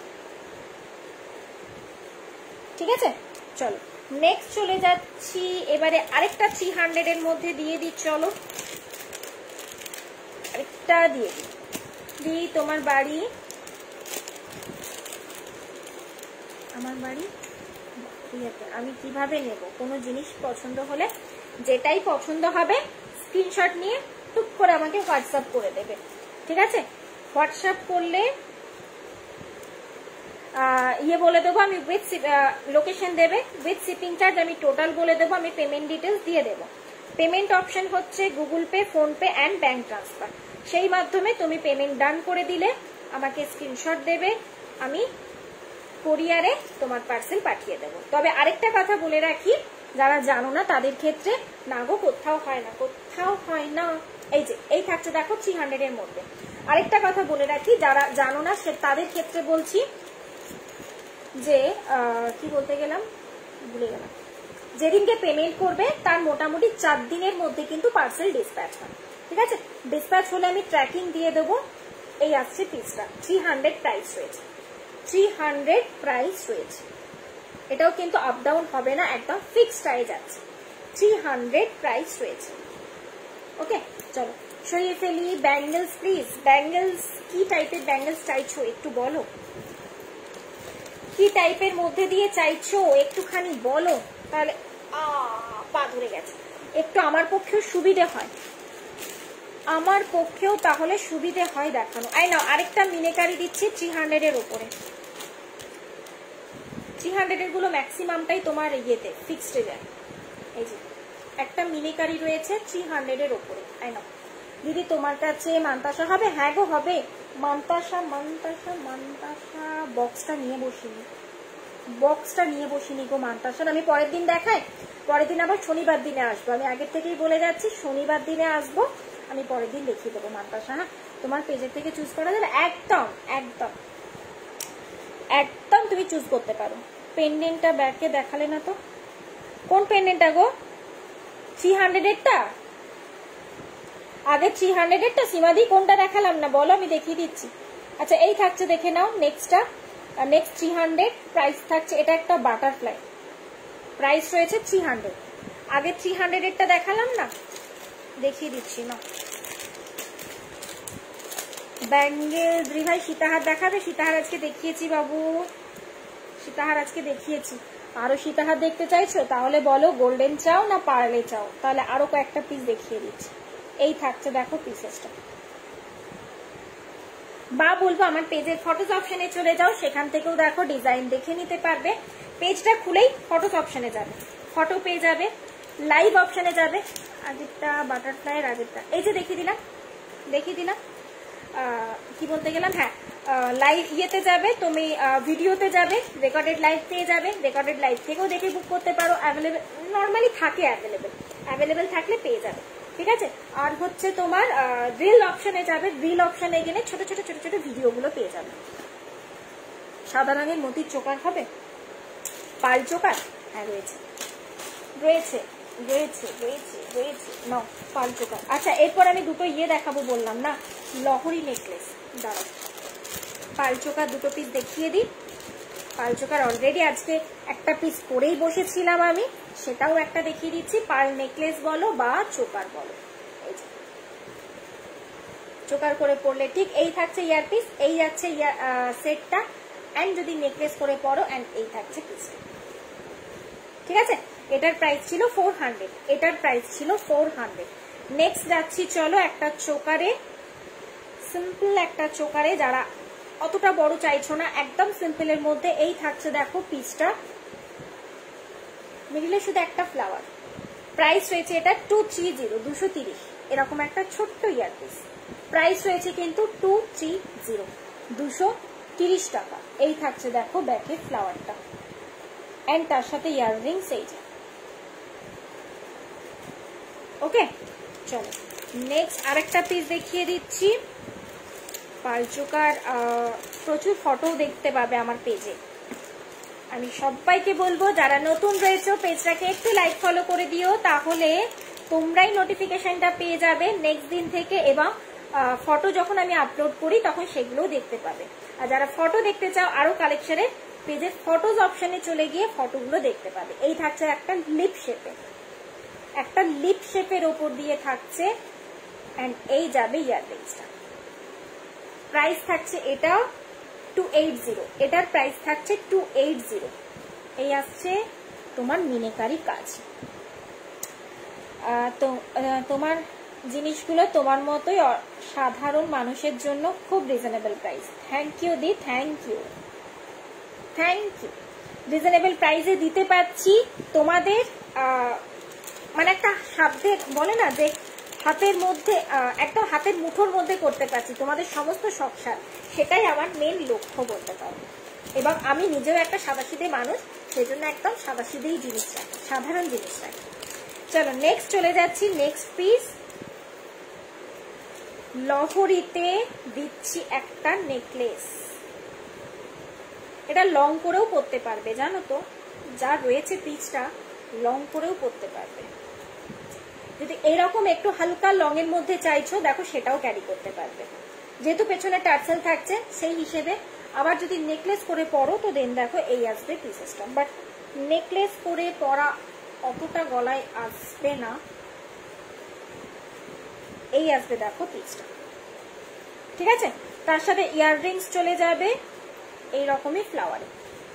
ঠিক আছে? চলো নেক্সট চলে যাচ্ছি, এবারে আরেকটা থ্রি হান্ড্রেড এর মধ্যে দিয়ে দিই। চলো আরেকটা দিয়ে দিই দি তোমার বাড়ি, আমার বাড়ি আমি কিভাবে নেব? কোনো জিনিস পছন্দ হলে যেটাই পছন্দ হবে স্ক্রিনশট নিয়ে টুক করে আমাকে হোয়াটসঅ্যাপ করে দেবে, ঠিক আছে? হোয়াটসঅ্যাপ করলে ইয়ে বলে দেবো আমি, উইথ লোকেশন দেবে, উইথ শিপিং চার্জ আমি টোটাল বলে দেবো, আমি পেমেন্ট ডিটেলস দিয়ে দেবো। পেমেন্ট অপশন হচ্ছে Google pay, PhonePe and bank transfer. সেই মাধ্যমে তুমি পেমেন্ট ডান করে দিলে আমাকে স্ক্রিনশট দেবে, আমি কোরিয়ারে তোমার পার্সেল পাঠিয়ে দেবো। তবে আরেকটা কথা বলে রাখি, যারা জানো না তাদের ক্ষেত্রে, না গো কোথাও হয় না, কোথাও হয় না, এই যে এই থাকছে দেখো থ্রি হান্ড্রেড এর মধ্যে। আরেকটা কথা বলে রাখি, যারা জানো না সে তাদের ক্ষেত্রে বলছি যে কি বলতে গেলাম ভুলে গেলাম, যেদিনকে পেমেন্ট করবে তার মোটামুটি চার দিনের মধ্যে কিন্তু পার্সেল ডিসপ্যাচ হয়, ঠিক আছে? ডিসপ্যাচ হলে আমি ট্র্যাকিং দিয়ে দেবো। এই আসছে পিসটা, থ্রি হান্ড্রেড প্রাইস রয়েছে, থ্রি হান্ড্রেড প্রাইস রয়েছে, এটাও কিন্তু আপ ডাউন হবে না, একদম ফিক্সড প্রাইস যাচ্ছে, থ্রি হান্ড্রেড প্রাইস রয়েছে। ওকে চলো সরিয়ে ফেলি। ব্যাঙ্গেলস প্লিজ, ব্যাঙ্গেলস কি টাইপের ব্যাঙ্গেলস চাইছো একটু বলো, কি টাইপের মধ্যে দিয়ে চাইছো একটুখানি বলো, তাহলে পা ধরে গেছে, একটু আমার পক্ষেও সুবিধে হয়, আমার পক্ষেও তাহলে সুবিধে হয় দেখানো। আই না আরেকটা মিনেকারি দিচ্ছি থ্রি হান্ড্রেড এর ওপরে, থ্রি হান্ড্রেড এর গুলো ম্যাক্সিমামটাই তোমার ইয়েতে ফিক্সডে যায়। এই যে একটা মিনেকারি রয়েছে থ্রি হান্ড্রেড এর ওপরে। আই না দিদি তোমার কাছে মান্তাসা হবে? হ্যাঁ গো হবে, মান্তাসা মান্তাসা মান্তাসা বক্সটা নিয়ে বসিনি, বক্সটা নিয়ে বসিনি গো মান্তাসা, আমি পরের দিন দেখাই, পরের দিন আবার শনিবার দিনে আসবো, আমি আগের থেকেই বলে যাচ্ছি শনিবার দিনে আসবো, আমি পরের দিন দেখিয়ে দেবো মান্তাসা। হ্যাঁ তোমার পেজের থেকে চুজ করা যাবে, একদম একদম একদম তুমি চুজ করতে পারো। পেন্ডেন্টটা ব্যাকে দেখালে না তো, কোন পেন্ডেন্টটা গো? থ্রি হান্ড্রেড এরটা আগে থ্রি হান্ড্রেড এরটা সীমাদি কোনটা দেখালাম না বলো, আমি দেখিয়ে দিচ্ছি। আচ্ছা এই থাকছে, দেখে নাও নেক্সটটা। নেক্সট থ্রি হান্ড্রেড, প্রাইস থাকছে, এটা একটা বাটারফ্লাই, প্রাইস রয়েছে থ্রি হান্ড্রেড। আগে থ্রি হান্ড্রেড এরটা দেখালাম না, দেখিয়ে দিচ্ছি না। ব্যাঙ্গেল ভাই সীতাহার দেখাবে? সীতাহার আজকে দেখিয়েছি বাবু, সীতাহার আজকে দেখিয়েছি। আরো সীতাহার দেখতে চাইছো? তাহলে বলো গোল্ডেন চাও না পার্লে চাও, তাহলে আরো কয়েকটা পিস দেখিয়ে দিচ্ছি। এই থাকছে দেখো পিসেসটা। বা বলবো আমার পেজের ফটোস অপশনে চলে যাও, সেখান থেকেও দেখো ডিজাইন দেখে নিতে পারবে। পেজটা খুলেই ফটোস অপশনে যাবে, ফটো পেয়ে যাবে, লাইভ অপশনে যাবে। আগেরটা বাটারফ্লাইয়ের আগেরটা এই যে দেখিয়ে দিলাম, দেখিয়ে দিলাম কি বলতে গেলাম, হ্যাঁ লাইভ ইয়েতে যাবে, তুমি ভিডিওতে যাবে, রেকর্ডেড লাইভ পেয়ে যাবে। রেকর্ডেড লাইভ থেকেও দেখে বুক করতে পারো, অ্যাভেলেবেল নর্মালি থাকে, অ্যাভেলেবেল অ্যাভেলেবেল থাকলে পেয়ে যাবে, ঠিক আছে। আর হচ্ছে তোমার রিল অপশনে যাবে, রিল অপশনে গেলে ছোট ছোট ছোট ছোট ভিডিওগুলো পেয়ে যাবে। সাদা রঙের মতির চোকার হবে, পাল চোকার, হ্যাঁ রয়েছে রয়েছে রয়েছে রয়েছে রয়েছে নাও পাল চোকার। আচ্ছা এরপর আমি দুটো ইয়ে দেখাবো বললাম না, লহরি নেকলেস। দাঁড়াও পাল চোকার দুটো পিস দেখিয়ে দিই। পাল চোকার অলরেডি আজকে একটা পিস পরেই বসেছিলাম আমি, সেটাও একটা দেখিয়ে দিচ্ছি। পাল নেকলেস বলো বা চোকার বলো, এই যে চোকার করে পরলে ঠিক এই থাকছে ইয়ার পিস, এই যাচ্ছে সেটটা, এন্ড যদি নেকলেস করে পরো এন্ড এই থাকছে পিসটা, ঠিক আছে। এটার প্রাইস ছিল ফোর হান্ড্রেড, এটার প্রাইস ছিল ফোর হান্ড্রেড। নেক্সট যাচ্ছি চলো একটা চোকারে, সিম্পল একটা চোকারে, যারা অতটা বড় চাইছো না, একদম সিম্পলের মধ্যে। এই থাকছে দেখো পিসটা, মিডিলে শুধু একটা ফ্লাওয়ার। প্রাইস রয়েছে এটা টু থ্রি জিরো, দুশো তিরিশ। এরকম একটা ছোট্ট ইয়ার পিস, প্রাইস রয়েছে কিন্তু টু থ্রি জিরো, দুশো তিরিশ টাকা। এই থাকছে দেখো ব্যাকের ফ্লাওয়ারটা, এন্ড তার সাথে ইয়াররিংস এই যে। ওকে চলো নেক্সট আরেকটা পিস দেখিয়ে দিচ্ছি। পালচোকার প্রচুর ফটো দেখতে পাবে আমার পেজে। আমি সবাইকে বলবো যারা নতুন রয়েছে পেজটাকে একটু লাইক ফলো করে দিও, তাহলে তোমরাই নোটিফিকেশনটা পেয়ে যাবে নেক্সট দিন থেকে, এবং ফটো যখন আমি আপলোড করি তখন সেগুলোও দেখতে পাবে। আর যারা ফটো দেখতে চাও আরো কালেকশনের, পেজের ফটোজ অপশনে চলে গিয়ে ফটোগুলো দেখতে পাবে। এই থাকছে একটা লিপ শেপের, একটা লিপ শেপের ওপর দিয়ে থাকছে, এন্ড এই যাবে ইয়াররিংসটা। প্রাইস থাকছে এটা টু এইট জিরো, এটার প্রাইস থাকছে টু এইট জিরো। এই আসছে তোমার মিনেকারি কাজ। তো তোমার জিনিসগুলো তোমার মতোই সাধারণ মানুষের জন্য খুব রিজনেবল প্রাইস। থ্যাংক ইউ দি, thank you thank you. Reasonable প্রাইসে দিতে পারছি তোমাদের, মানে একটা সাধ্যের বলে না যে হাতের মধ্যে, একদম হাতের মুঠোর মধ্যে করতে পারছি তোমাদের সমস্ত সংসার, সেটাই আমার মেন লক্ষ্য বলতে পারবো। এবং আমি নিজেও একটা সাদাসিধে মানুষ, সেই জন্য একদম সাদাসিধেই জিনিস রাখি, সাধারণ জিনিস রাখি। চলো নেক্সট চলে যাচ্ছি। নেক্সট পিস লহরিতে দিচ্ছি একটা নেকলেস। এটা লং করেও পরতে পারবে, জানো তো, যা রয়েছে পিসটা লং করেও পরতে পারবে। যদি এইরকম একটু হালকা লং এর মধ্যে চাইছো দেখো সেটাও ক্যারি করতে পারবে, যেহেতু পেছনে টার্সেল থাকছে সেই হিসেবে। আবার যদি নেকলেস করে পরো তো দেন দেখো এই আসবে পিসেসটা, বাট নেকলেস করে পরা অতটা গলায় আসবে না, এই আসবে দেখো পিসটা, ঠিক আছে। তার সাথে ইয়াররিংস চলে যাবে এইরকমই ফ্লাওয়ারে,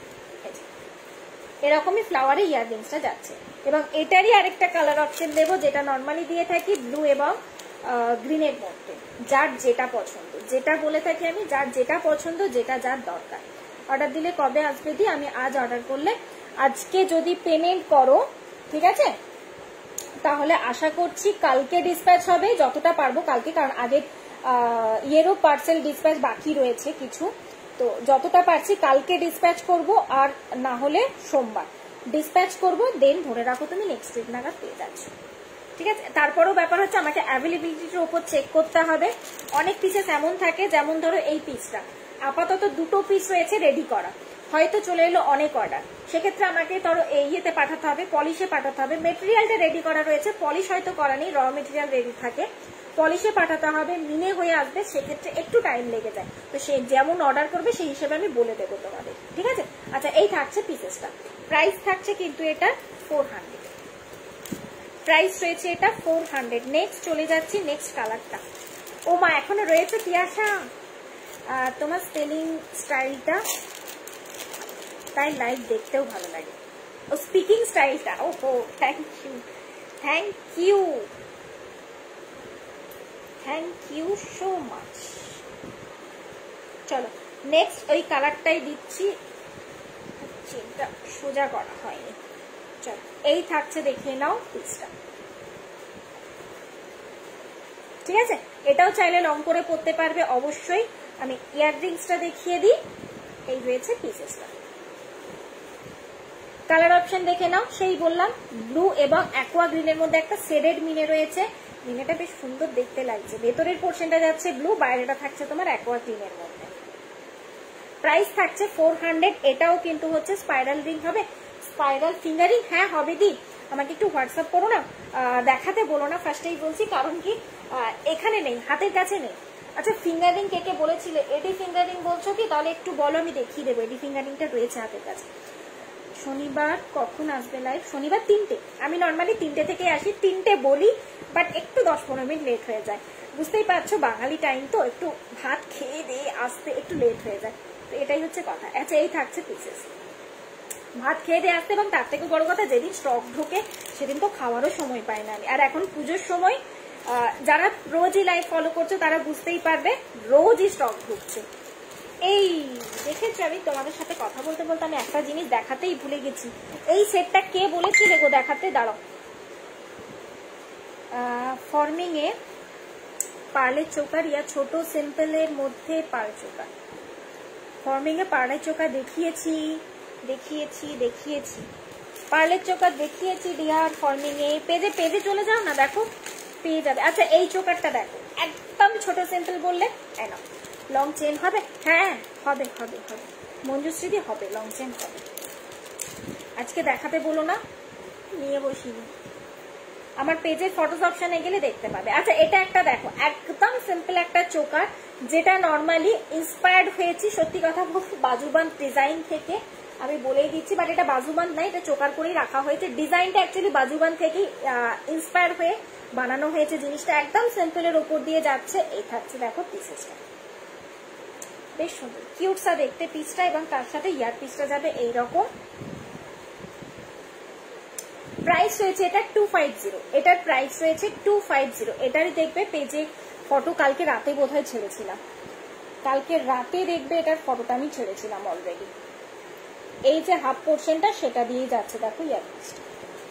এরকমই ফ্লাওয়ারে ইয়াররিংসটা যাচ্ছে। এবং এটারই আরেকটা কালার অপশন দেবো, যেটা নর্মালি দিয়ে থাকি ব্লু এবং গ্রিনের মধ্যে, যার যেটা পছন্দ, যেটা বলে থাকি আমি, যার যেটা পছন্দ, যেটা যার দরকার। অর্ডার দিলে কবে আসবে দি? আমি আজ অর্ডার করলে, আজকে যদি পেমেন্ট করো ঠিক আছে, তাহলে আশা করছি কালকে ডিসপ্যাচ হবে, যতটা পারবো কালকে, কারণ আগের ইয়েরও পার্সেল ডিসপ্যাচ বাকি রয়েছে কিছু, তো যতটা পারছি কালকে ডিসপ্যাচ করব, আর না হলে সোমবার ডিসপ্যাচ করব। দেন ধরে রাখো তুমি নেক্সট উইক নাগাদ পেয়ে যাচ্ছ, ঠিক আছে। তারপরেও ব্যাপার হচ্ছে আমাকে অ্যাভেলেবিলিটির উপর চেক করতে হবে। অনেক পিসেস এমন থাকে, যেমন ধরো এই পিসটা আপাতত দুটো পিস রয়েছে রেডি করা, হয়তো চলে এলো অনেক অর্ডার, সেক্ষেত্রে আমাকে ধরো এই ইয়েতে পাঠাতে হবে, পলিশে পাঠাতে হবে। মেটেরিয়ালটা রেডি করা রয়েছে, পলিশ হয়তো করা নেই, র মেটেরিয়াল রেডি থাকে, পলিশে পাঠাতে হবে, মিনে হয়ে আসবে, সেক্ষেত্রে একটু টাইম লেগে যায়। তো সে যেমন অর্ডার করবে সেই হিসেবে আমি বলে দেবো তোমাদের, ঠিক আছে? আচ্ছা, এই থাকছে পিসেসটা। প্রাইস থাকছে কিন্তু এটা ফোর হান্ড্রেড, প্রাইস রয়েছে এটা ফোর হান্ড্রেড। নেক্সট চলে যাচ্ছি নেক্সট কালারটা। ও মা, এখনো রয়েছে তিয়াশা তোমার স্পেলিং স্টাইলটা, তাই লাইভ দেখতেও ভালো লাগে। ও স্পিকিং স্টাইলটা, ওহো thank you, thank you, thank you so much. চলো নেক্সট ওই কালারটাই দিচ্ছি, চেনটা সোজা করা হয়নি। চলো, এই থাকছে, দেখিয়ে নাও পিসটা, ঠিক আছে? এটাও চাইলে লং করে পরতে পারবে অবশ্যই। আমি ইয়াররিংসটা দেখিয়ে দিই, এই রয়েছে পিসেসটা। কালার অপশন দেখে নাও, সেই বললাম ব্লু এবং অ্যাকোয়া গ্রিনের মধ্যে একটা শেডেড মিনে রয়েছে। মিনেটা বেশ সুন্দর দেখতে লাগছে, ভেতরের পোর্শনটা যাচ্ছে ব্লু, বাইরেটা থাকছে তোমার অ্যাকোয়া গ্রিনের মধ্যে। প্রাইস থাকছে ফোর হান্ড্রেড। এটাও কিন্তু হচ্ছে স্পাইরাল রিং হবে, স্পাইরাল ফিঙ্গারিং, হ্যাঁ হবে দি। আমাকে একটু হোয়াটসঅ্যাপ করো না, দেখাতে বলো না, ফার্স্টেই বলছি, কারণ কি এখানে নেই, হাতের কাছে নেই। আচ্ছা, ফিঙ্গারিং কে কে বলেছিলে? এডি ফিঙ্গারিং বলছো কি? তাহলে একটু বলো, আমি দেখিয়ে দেবো। এডি ফিঙ্গারিংটা রয়েছে হাতের কাছে। শনিবার কখন আসবে লাইভ? শনিবার তিনটে। আমি নর্মালি তিনটে থেকে আসি, তিনটে বলি, বাট একটু দশ পনেরো মিনিট লেট হয়ে যায়, বুঝতেই পারছো বাঙালি টাইম তো, একটু ভাত খেয়ে দিয়ে আসতে একটু লেট হয়ে যায়, তো এটাই হচ্ছে কথা। আচ্ছা, এই থাকছে পিসেস, ভাত খেয়ে দিয়ে আসতে, এবং তার থেকে বড় কথা যেদিন স্টক ঢোকে সেদিন তো খাওয়ারও সময় পাই না আমি। আর এখন পুজোর সময়, যারা রোজই লাইভ ফলো করছো তারা বুঝতেই পারবে, রোজই স্টক ঢুকছে। এই দেখেছো, আমি তোমাদের সাথে কথা বলতে বলতে আমি একটা জিনিস দেখাতেই ভুলে গেছি। এই সেটটা কে বলেছিলে গো দেখাতে? দাঁড়াও, ফর্মিং এ পার্লের চোকার ইয়া ছোট সিম্পলের মধ্যে পার্ল চোকার, ফর্মিং এ পার্লের চোকার দেখিয়েছি, দেখিয়েছি দেখিয়েছি পার্লের চোকার দেখিয়েছি ডিয়ার। ফর্মিং এ পেজে পেজে চলে যাও না, দেখো পেয়ে যাবে। আচ্ছা, এই চোকারটা দেখো, একদম ছোট সিম্পল বললে না, লং চেন হবে? হ্যাঁ হবে হবে হবে, মঞ্জুশ্রী হবে, লং চেন হবে। আজকে দেখাতে বলো না, নিয়ে বসিনি, আমার পেজের ফটোস অপশনে গেলে দেখতে পাবে। আচ্ছা, এটা একটা দেখো, একদম সিম্পল একটা চোকার, যেটা নর্মালি ইন্সপায়ার্ড হয়েছি, সত্যি কথা বলতে বাজুবান্দ ডিজাইন থেকে, আমি বলেই দিচ্ছি, বাট এটা বাজুবান্দ নাই, এটা চোকার করেই রাখা হয়েছে। ডিজাইনটা অ্যাকচুয়ালি বাজুবান্দ থেকেই ইন্সপায়ার হয়ে বানানো হয়েছে। জিনিসটা একদম সিম্পলের উপর দিয়ে যাচ্ছে। এই থাকছে দেখো পিসেসটা, বেশ সুন্দর কিউটসা দেখতে পিসটা, এবং তার সাথে ইয়ার পিসটা যাবে এইরকম। প্রাইস রয়েছে এটা টু ফাইভ জিরো, এটার প্রাইস রয়েছে টু ফাইভ জিরো। এটারই দেখবে পেজে ফটো কালকে রাতে বোধহয় ছেড়েছিলাম, কালকে রাতে দেখবে এটার ফটোটা আমি ছেড়েছিলাম অলরেডি। এই যে হাফ পোর্শনটা সেটা দিয়ে যাচ্ছে দেখো ইয়ার পিসটা,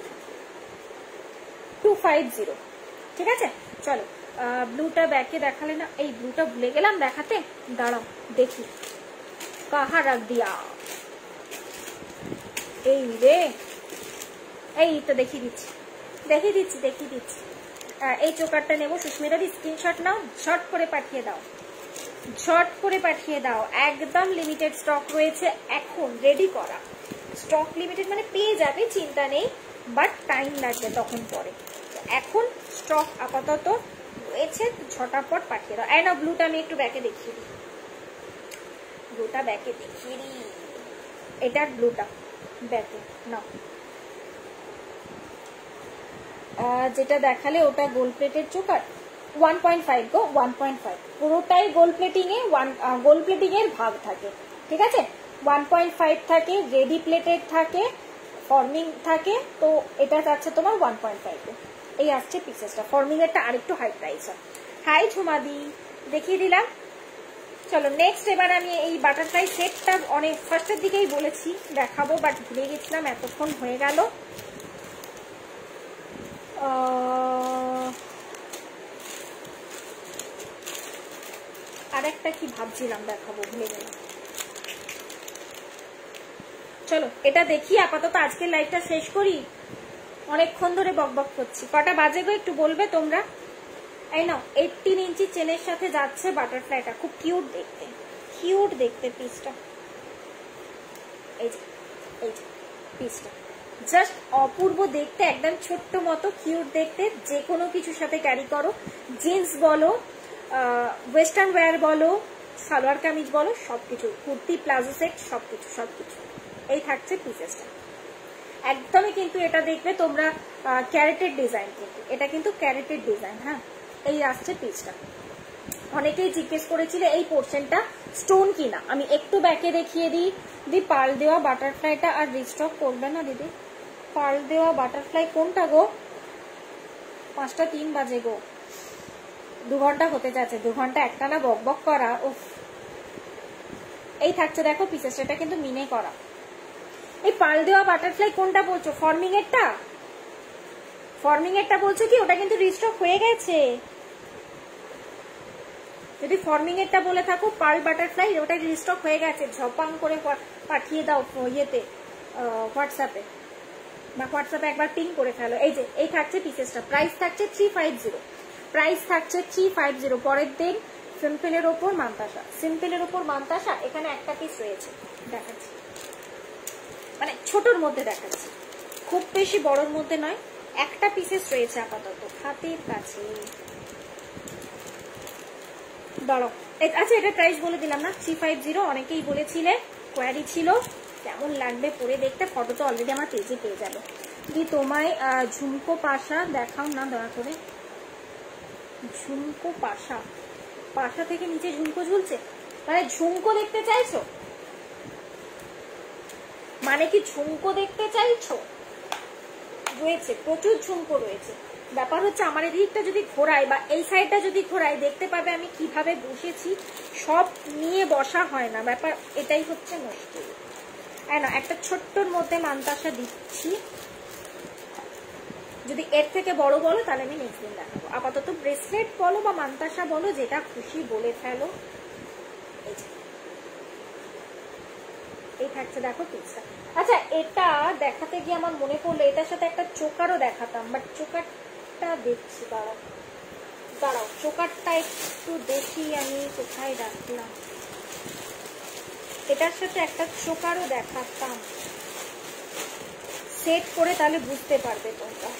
টু ফাইভ জিরো, ঠিক আছে? চলো, ব্লুটা ব্যাকে দেখালে না, এই ব্লুটা ভুলে গেলাম দেখাতে, দাঁড়াও দেখি কাহা রাখ দিয়া, এই রে, এই তো দেখিয়ে দিচ্ছি দেখিয়ে দিচ্ছি দেখিয়ে দিচ্ছি এই চোকারটা নেবো। সুস্মিতাদি স্ক্রিনশট নাও, ঝট করে পাঠিয়ে দাও, ঝট করে পাঠিয়ে দাও। একদম লিমিটেড স্টক রয়েছে এখন, রেডি করা স্টক লিমিটেড, মানে পেয়ে যাবে, চিন্তা নেই, বাট টাইম লাগবে তখন পরে। এখন স্টক আপাতত রয়েছে, ঝটাপট পাঠিয়ে দাও। এই না, ব্লুটা আমি একটু ব্যাকে দেখিয়ে দিই, ব্লুটা ব্যাকে দেখিয়ে দিই, এটার ব্লুটা ব্যাকে নাও। যেটা দেখালে ওটা গোল্ড প্লেটের চোকার, ওয়ান পয়েন্ট ফাইভ গো, ওয়ান পয়েন্ট ফাইভ পুরোটাই গোল্ড প্লেটিং এ, ওয়ান গোল্ড প্লেটিং এর ভাগ থাকে, ঠিক আছে? ওয়ান পয়েন্ট ফাইভ থাকে, রেডি প্লেটেড থাকে, ফর্মিং থাকে, তো এটা যাচ্ছে তোমার ওয়ান পয়েন্ট ফাইভ। এই আসছে পিসেসটা, ফর্মিং এরটা আরেকটু হাই প্রাইস। হাই ঝুমাদি, দেখিয়ে দিলাম। চলো নেক্সট, এবার আমি এই বাটারফ্লাই সেটটা অনেক ফার্স্টের দিকেই বলেছি দেখাবো, বাট ভুলে গেছিলাম, এতক্ষণ হয়ে গেল। আর একটা কি ভাবছিলাম দেখাবো, ভুলে গেলাম। চলো এটা দেখি, আপাতত আজকের লাইভটা শেষ করি, অনেকক্ষণ ধরে বকবক করছি। কটা বাজে গো একটু বলবে তোমরা? এই নাও, এইটিন ইঞ্চি চেনের সাথে যাচ্ছে বাটারফ্লাইটা, খুব কিউট দেখতে, কিউট দেখতে পিসটা। এই যে এই যে পিসটা জাস্ট অপূর্ব দেখতে, একদম ছোট্ট মতো কিউট দেখতে, যে কোনো কিছুর সাথে ক্যারি করো, জিন্স বলো, ওয়েস্টার্ন ওয়্যার বলো, সালোয়ার কামিজ বলো, সবকিছু, কুর্তি, প্লাজো সেট, সবকিছু সবকিছু। এই থাকছে পিসেসটা, একদমই কিন্তু এটা দেখবে তোমরা ক্যারেটেড ডিজাইন, কিন্তু এটা কিন্তু ক্যারেটেড ডিজাইন। হ্যাঁ, এই আসছে পিসটা। অনেকেই জিজ্ঞেস করেছিলে এই পোর্শনটা স্টোন কিনা, আমি একটু ব্যাকে দেখিয়ে দিই। দি পার্ল দেওয়া বাটারফ্লাইটা আর রিস্টক করবে না দিদি? পার্ল দেওয়া বাটারফ্লাই কোনটা গো? পাঁচটা তিন বাজে গো, দু ঘন্টা হতে যাচ্ছে, দু ঘন্টা একটা না বক বক করা। উফ, এই থাকছে দেখো পিসেস, এটা কিন্তু মিনে করা। এই পার্ল দেওয়া বাটারফ্লাই কোনটা বলছো? ফর্মিং এরটা? ফর্মিং এরটা বলছো কি? ওটা কিন্তু রিস্টক হয়ে গেছে। যদি ফর্মিং এরটা বলে থাকো পার্ল বাটারফ্লাই, ওটা রিস্টক হয়ে গেছে, ঝপাং করে পাঠিয়ে দাও ইয়েতে হোয়াটসঅ্যাপে, বা হোয়াটসঅ্যাপে একবার পিং করে ফেলো। এই যে এই থাকছে পিসেসটা, প্রাইস থাকছে থ্রি ফাইভ জিরো, প্রাইস থাকছে থ্রি ফাইভ জিরো। পরের দিন সিম্পলের ওপর মান্তাসা, সিম্পলের ওপর মান্তাসা, এখানে একটা পিস রয়েছে, দেখাচ্ছি, মানে ছোটর মধ্যে দেখাচ্ছি, খুব বেশি বড়র মধ্যে নয়, একটা পিসেস রয়েছে আপাতত হাতের কাছে। দাঁড়াও, আচ্ছা এটা প্রাইস বলে দিলাম না, থ্রি ফাইভ জিরো। অনেকেই বলেছিলে, কোয়ারি ছিল কেমন লাগবে পরে দেখতে, ফটো তো অলরেডি আমার পেজে পেয়ে যাবে। দি তোমায় ঝুমকো পাশা দেখাও না দয়া করে। ঝুমকো পাশা, পাশা থেকে নিচে ঝুমকো ঝুলছে, মানে ঝুমকো দেখতে চাইছো? মানে কি ঝুমকো দেখতে চাইছো? রয়েছে, প্রচুর ঝুমকো রয়েছে। ব্যাপার হচ্ছে আমার এই দিকটা যদি ঘোরাই বা এই সাইডটা যদি ঘোরাই, দেখতে পাবে আমি কিভাবে বসেছি, সব নিয়ে বসা হয় না, ব্যাপার এটাই হচ্ছে মুশকিল। হ্যাঁ না, একটা ছোট্টর মধ্যে মান্তাসা দিচ্ছি, যদি এর থেকে বড় বলো তাহলে আমি নেক্সট দিন দেখাবো। আপাতত ব্রেসলেট বলো বা মান্তাসা বলো, যেটা খুশি বলে ফেলো। এই থাকছে দেখো পিসটা। আচ্ছা এটা দেখাতে গিয়ে আমার মনে পড়লো এটার সাথে একটা চোকারও দেখাতাম, বাট চোকারটা দেখছি, দাঁড়াও দাঁড়াও চোকারটা একটু দেখি আমি কোথায় রাখলাম। এটার সাথে একটা চোকারও দেখাতাম সেট করে, তাহলে বুঝতে পারবে তোমরা।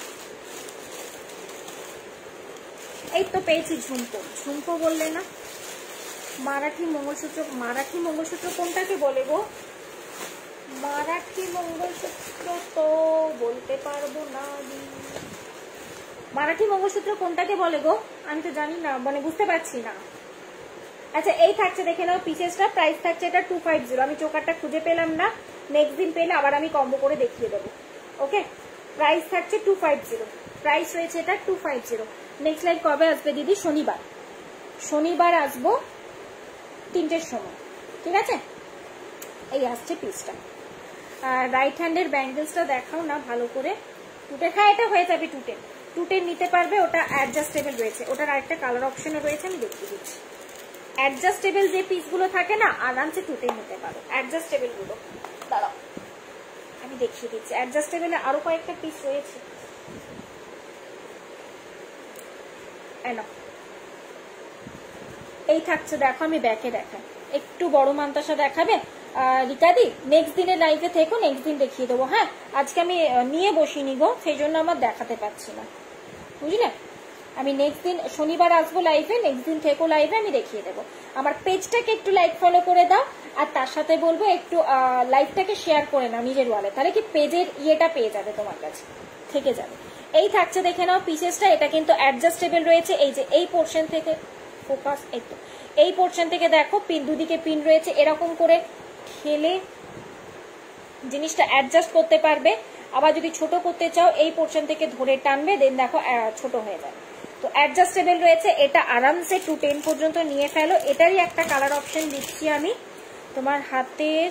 এই তো পেয়েছি ঝুমকো, ঝুমকো বললে না? মারাঠি মঙ্গলসূত্র, মারাঠি মঙ্গলসূত্র কোনটাকে বলে গো? মারাঠি মঙ্গলসূত্র তো বলতে পারবো না। মারাঠি মঙ্গলসূত্র কোনটাকে বলে গো? আমি তো জানি না, মানে বুঝতে পারছি না। আচ্ছা এই থাকছে, দেখে নাও পিসেসটা, প্রাইস থাকছে এটা টু ফাইভ জিরো। আমি চোকারটা খুঁজে পেলাম না, নেক্সট দিন পেলে আবার আমি কম্বো করে দেখিয়ে দেবো। ওকে, প্রাইস থাকছে টু ফাইভ জিরো, প্রাইস রয়েছে এটা two five zero. Next live কবে আসবে দিদি? শনিবার, শনিবার আসবো তিনটের সময়, ঠিক আছে? এই আসছে পিসটা। আর রাইট হ্যান্ডের ব্যাঙ্গেলসটা দেখাও না ভালো করে। টুটে খায়, এটা হয়ে যাবে টুটে, টুটে নিতে পারবে, ওটা অ্যাডজাস্টেবল রয়েছে, ওটার আরেকটা কালার অপশনও রয়েছে, আমি দেখিয়ে দিচ্ছি। অ্যাডজাস্টেবল যে পিসগুলো থাকে না, আরামসে টুটে নিতে পারো অ্যাডজাস্টেবল গুলো। দাঁড়াও আমি দেখিয়ে দিচ্ছি, অ্যাডজাস্টেবল আরো কয়েকটা পিস রয়েছে। এই থাকছে দেখো, আমি ব্যাকে দেখাই, একটু বড় মান্তাসা দেখাবে রিকাদি? নেক্সট দিনের লাইভে থেকো, নেক্সট দিন দেখিয়ে দেবো। হ্যাঁ, আজকে আমি নিয়ে বসিনি গো, সেই জন্য আমার দেখাতে পারছি না, বুঝলে? আমি নেক্সট দিন শনিবার আসবো লাইভে, নেক্সট দিন থেকো লাইভে, আমি দেখিয়ে দেবো। আমার পেজটাকে একটু লাইক ফলো করে দাও, আর তার সাথে বলবো একটু লাইভটাকে শেয়ার করে নাও নিজের ওয়ালে, তাহলে কি পেজের ইয়েটা পেয়ে যাবে, তোমার কাছে থেকে যাবে। এই থাকছে দেখে নাও পিসেসটা, এটা কিন্তু অ্যাডজাস্টেবল রয়েছে। এই যে এই পোর্শন থেকে ফোকাস, এই তো এই পোর্শন থেকে দেখো পিন, দুদিকে পিন রয়েছে, এরকম করে ঠেলে জিনিসটা অ্যাডজাস্ট করতে পারবে। আবার যদি ছোট করতে চাও এই পোর্শন থেকে ধরে টানবে, দেন দেখো ছোট হয়ে যাবে। তো অ্যাডজাস্টেবল রয়েছে, এটা আরামসে টু টেন পর্যন্ত নিয়ে ফেলো। এটারই একটা কালার অপশন দিচ্ছি আমি। তোমার হাতের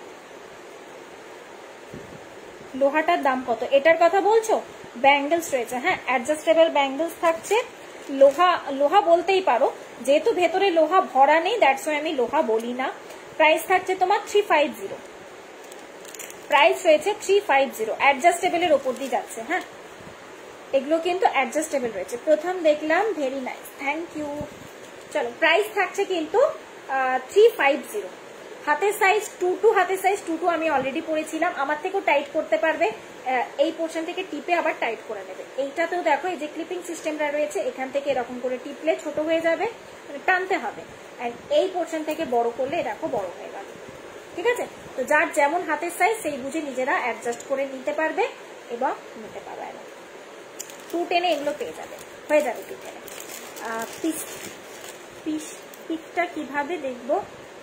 লোহাটার দাম কত এটার কথা বলছো? ব্যাঙ্গেলস রয়েছে, হ্যাঁ অ্যাডজাস্টেবল ব্যাঙ্গেলস থাকছে। লোহা, লোহা বলতেই পারো, যেহেতু ভেতরে লোহা ভরা নেই, দ্যাটস ওয়াই আমি লোহা বলি না। প্রাইস থাকছে তোমার থ্রি ফাইভ জিরো, প্রাইস রয়েছে থ্রি ফাইভ জিরো, অ্যাডজাস্টেবলের ওপর দিয়ে যাচ্ছে। হ্যাঁ, এগুলো কিন্তু অ্যাডজাস্টেবল রয়েছে। প্রথম দেখলাম, ভেরি নাইস, থ্যাংক ইউ। চলো, প্রাইস থাকছে কিন্তু থ্রি ফাইভ জিরো, হাতের সাইজ টু টু, হাতের সাইজ টু টু আমি অলরেডি পরেছিলাম, আমার থেকেও টাইট করতে পারবে, এই পোর্শন থেকে টিপে আবার টাইট করে নেবে। এইটাতেও দেখো এই যে ক্লিপিং সিস্টেমটা রয়েছে, এখান থেকে এরকম করে টিপলে ছোট হয়ে যাবে, টানতে হবে, আর এই পোর্শন থেকে বড় করলে দেখো বড় হয়ে গেল। ঠিক আছে, তো যার যেমন হাতের সাইজ সেই বুঝে নিজেরা অ্যাডজাস্ট করে নিতে পারবে এবং নিতে পারবে না। টু টেনে এগুলো পেয়ে যাবে, হয়ে যাবে টু টেনে। পিস পিস পিকটা কিভাবে দেখবো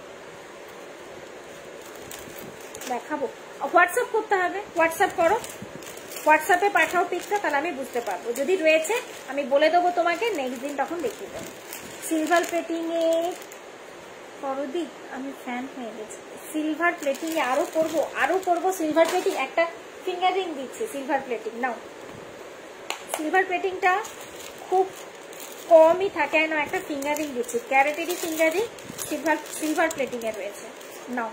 দেখাবো, হোয়াটসঅ্যাপ করতে হবে, হোয়াটসঅ্যাপ করো, হোয়াটসঅ্যাপে পাঠাও পিকটা, তাহলে আমি বুঝতে পারবো। যদি রয়েছে আমি বলে দেবো তোমাকে, নেক্সট দিন তখন দেখিয়ে দেবো। সিলভার প্লেটিং এ করো দি, আমি ফ্যান হয়ে গেছি। সিলভার প্লেটিং এ আরো করবো, আরো করবো সিলভার প্লেটিং। একটা ফিঙ্গার রিং দিচ্ছি সিলভার প্লেটিং, নাও। সিলভার প্লেটিংটা খুব কমই থাকে না, একটা ফিঙ্গার রিং দিচ্ছি, ক্যারেটেরই finger ring, silver silver plating এ রয়েছে, নাও।